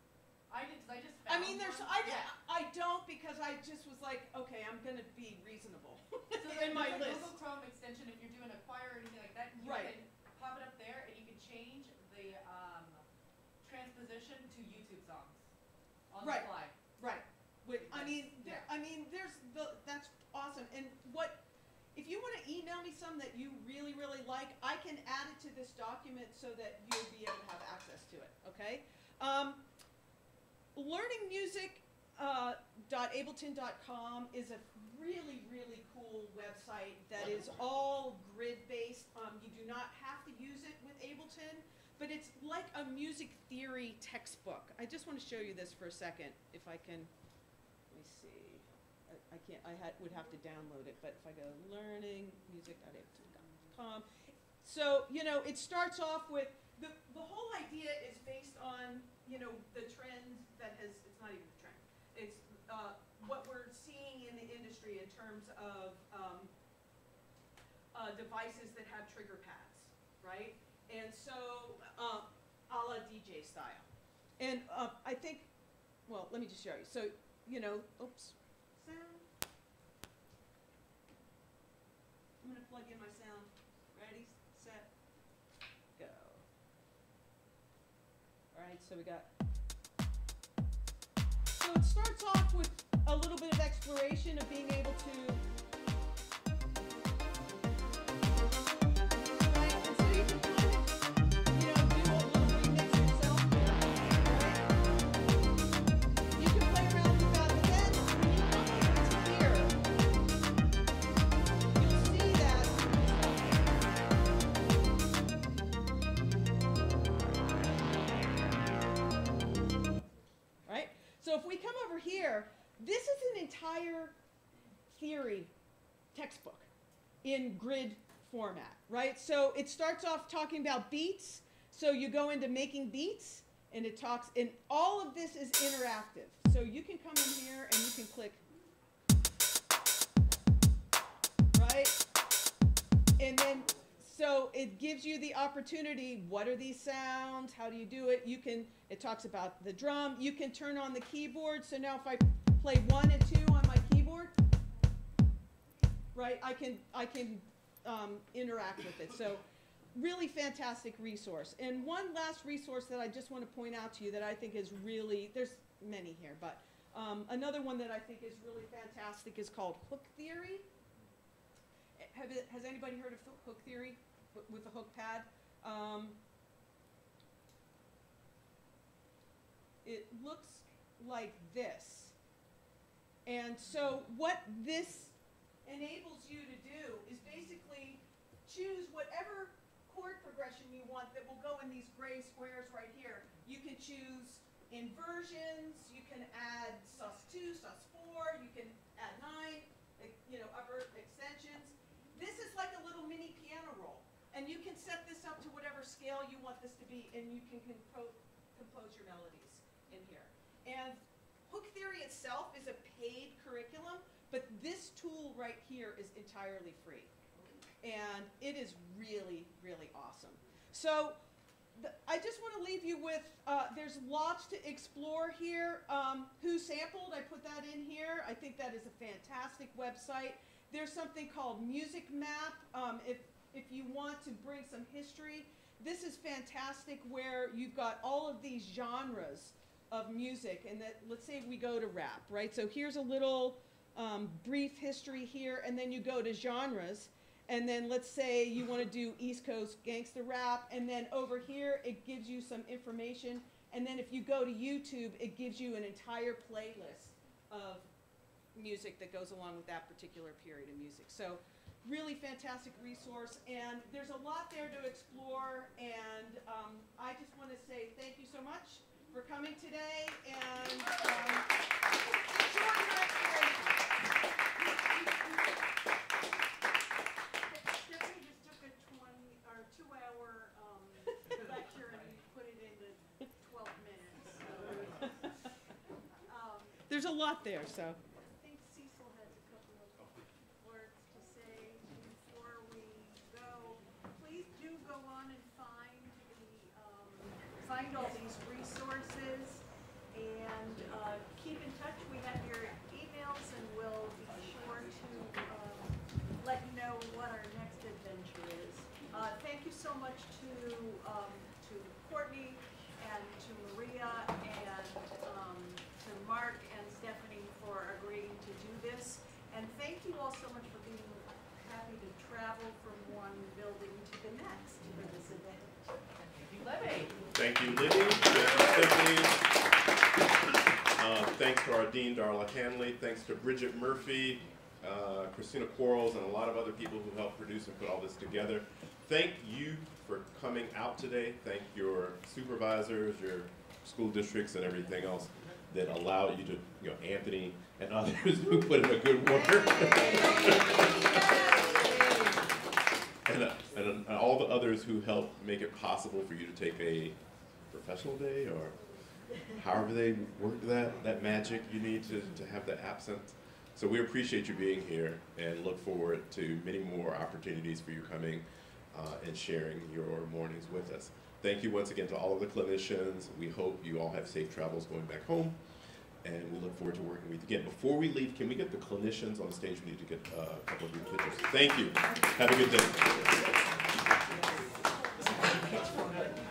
I did, because I just I found mean, there's, one. I, Yeah. I don't, because I just was like, okay, I'm going to be reasonable So in there's my a list. Google Chrome extension, if you're doing a choir or anything like that, you Right. can pop it up there and you can change the um, transposition to YouTube songs on Right. the fly. Right. With, I That's- mean, there, I mean, there's the, that's awesome. And what, if you want to email me some that you really, really like, I can add it to this document so that you'll be able to have access to it, okay? Um, learning music uh, .ableton dot com is a really, really cool website that is all grid-based. Um, you do not have to use it with Ableton, but it's like a music theory textbook. I just want to show you this for a second, if I can. Let me see. I, I can't. I had, would have to download it, but if I go learning music dot ableton dot com, so you know, it starts off with the the whole idea is based on you know the trend that has. It's not even a trend. It's uh, what we're seeing in the industry in terms of um, uh, devices that have trigger pads, right? And so, uh, a la D J style. And uh, I think, well, let me just show you. So, you know, oops, sound. I'm going to plug in my sound. Ready, set, go. All right, so we got. So it starts off with a little bit of exploration of being able to. So if we come over here, this is an entire theory textbook in grid format, right? So it starts off talking about beats. So you go into making beats, and it talks, and all of this is interactive. So you can come in here and you can click, right? And then, so it gives you the opportunity, what are these sounds? How do you do it? You can, it talks about the drum. You can turn on the keyboard. So now if I play one and two on my keyboard, right, I can, I can um, interact with it. So really fantastic resource. And one last resource that I just want to point out to you that I think is really, there's many here, but um, another one that I think is really fantastic is called Hook Theory. Have it, has anybody heard of hook theory with the hook pad? Um, it looks like this. And so what this enables you to do is basically choose whatever chord progression you want that will go in these gray squares right here. You can choose inversions, you can add sus two, sus four, you can add nine, you know, upper extensions. This is like a little mini piano roll, and you can set this up to whatever scale you want this to be, and you can compo compose your melodies in here. And Hook Theory itself is a paid curriculum, but this tool right here is entirely free, and it is really, really awesome. So the, I just want to leave you with, uh, there's lots to explore here. Um, Who Sampled, I put that in here. I think that is a fantastic website. There's something called Music Map. Um, if, if you want to bring some history, this is fantastic where you've got all of these genres of music. And that, let's say we go to rap, right? So here's a little um, brief history here, and then you go to genres. And then let's say you want to do East Coast gangster rap, and then over here it gives you some information. And then if you go to YouTube, it gives you an entire playlist of music that goes along with that particular period of music. So really fantastic resource, and there's a lot there to explore. And um, I just want to say thank you so much for coming today, and um, enjoy your exploration. Stephanie just took a twenty or two hour um, lecture and put it into twelve minutes. So, um, There's a lot there, so. I think Cecil has a couple of words to say before we go. Please do go on and find the um, find all these resources, and uh, keep in touch. We have your emails, and we'll be sure to um, let you know what our next adventure is. Uh, thank you so much to um, to Courtney and to Maria and um, to Mark and Stephanie for agreeing to do this. And thank you all so much for being happy to travel from one building to the next for this event. Thank you, Libby. Thank you, Libby. Thank you, Stephanie. Uh, thanks to our Dean, Darla Hanley. Thanks to Bridget Murphy, uh, Christina Quarles, and a lot of other people who helped produce and put all this together. Thank you for coming out today. Thank your supervisors, your school districts, and everything else that allowed you to, you know, Anthony and others who put in a good work. and, uh, and, uh, and all the others who helped make it possible for you to take a professional day, or however they worked that, that magic you need to, to have the absent. So we appreciate you being here and look forward to many more opportunities for you coming uh, and sharing your mornings with us. Thank you once again to all of the clinicians. We hope you all have safe travels going back home, and we look forward to working with you again. Before we leave, can we get the clinicians on stage? We need to get uh, a couple of your pictures. Thank you. Have a good day.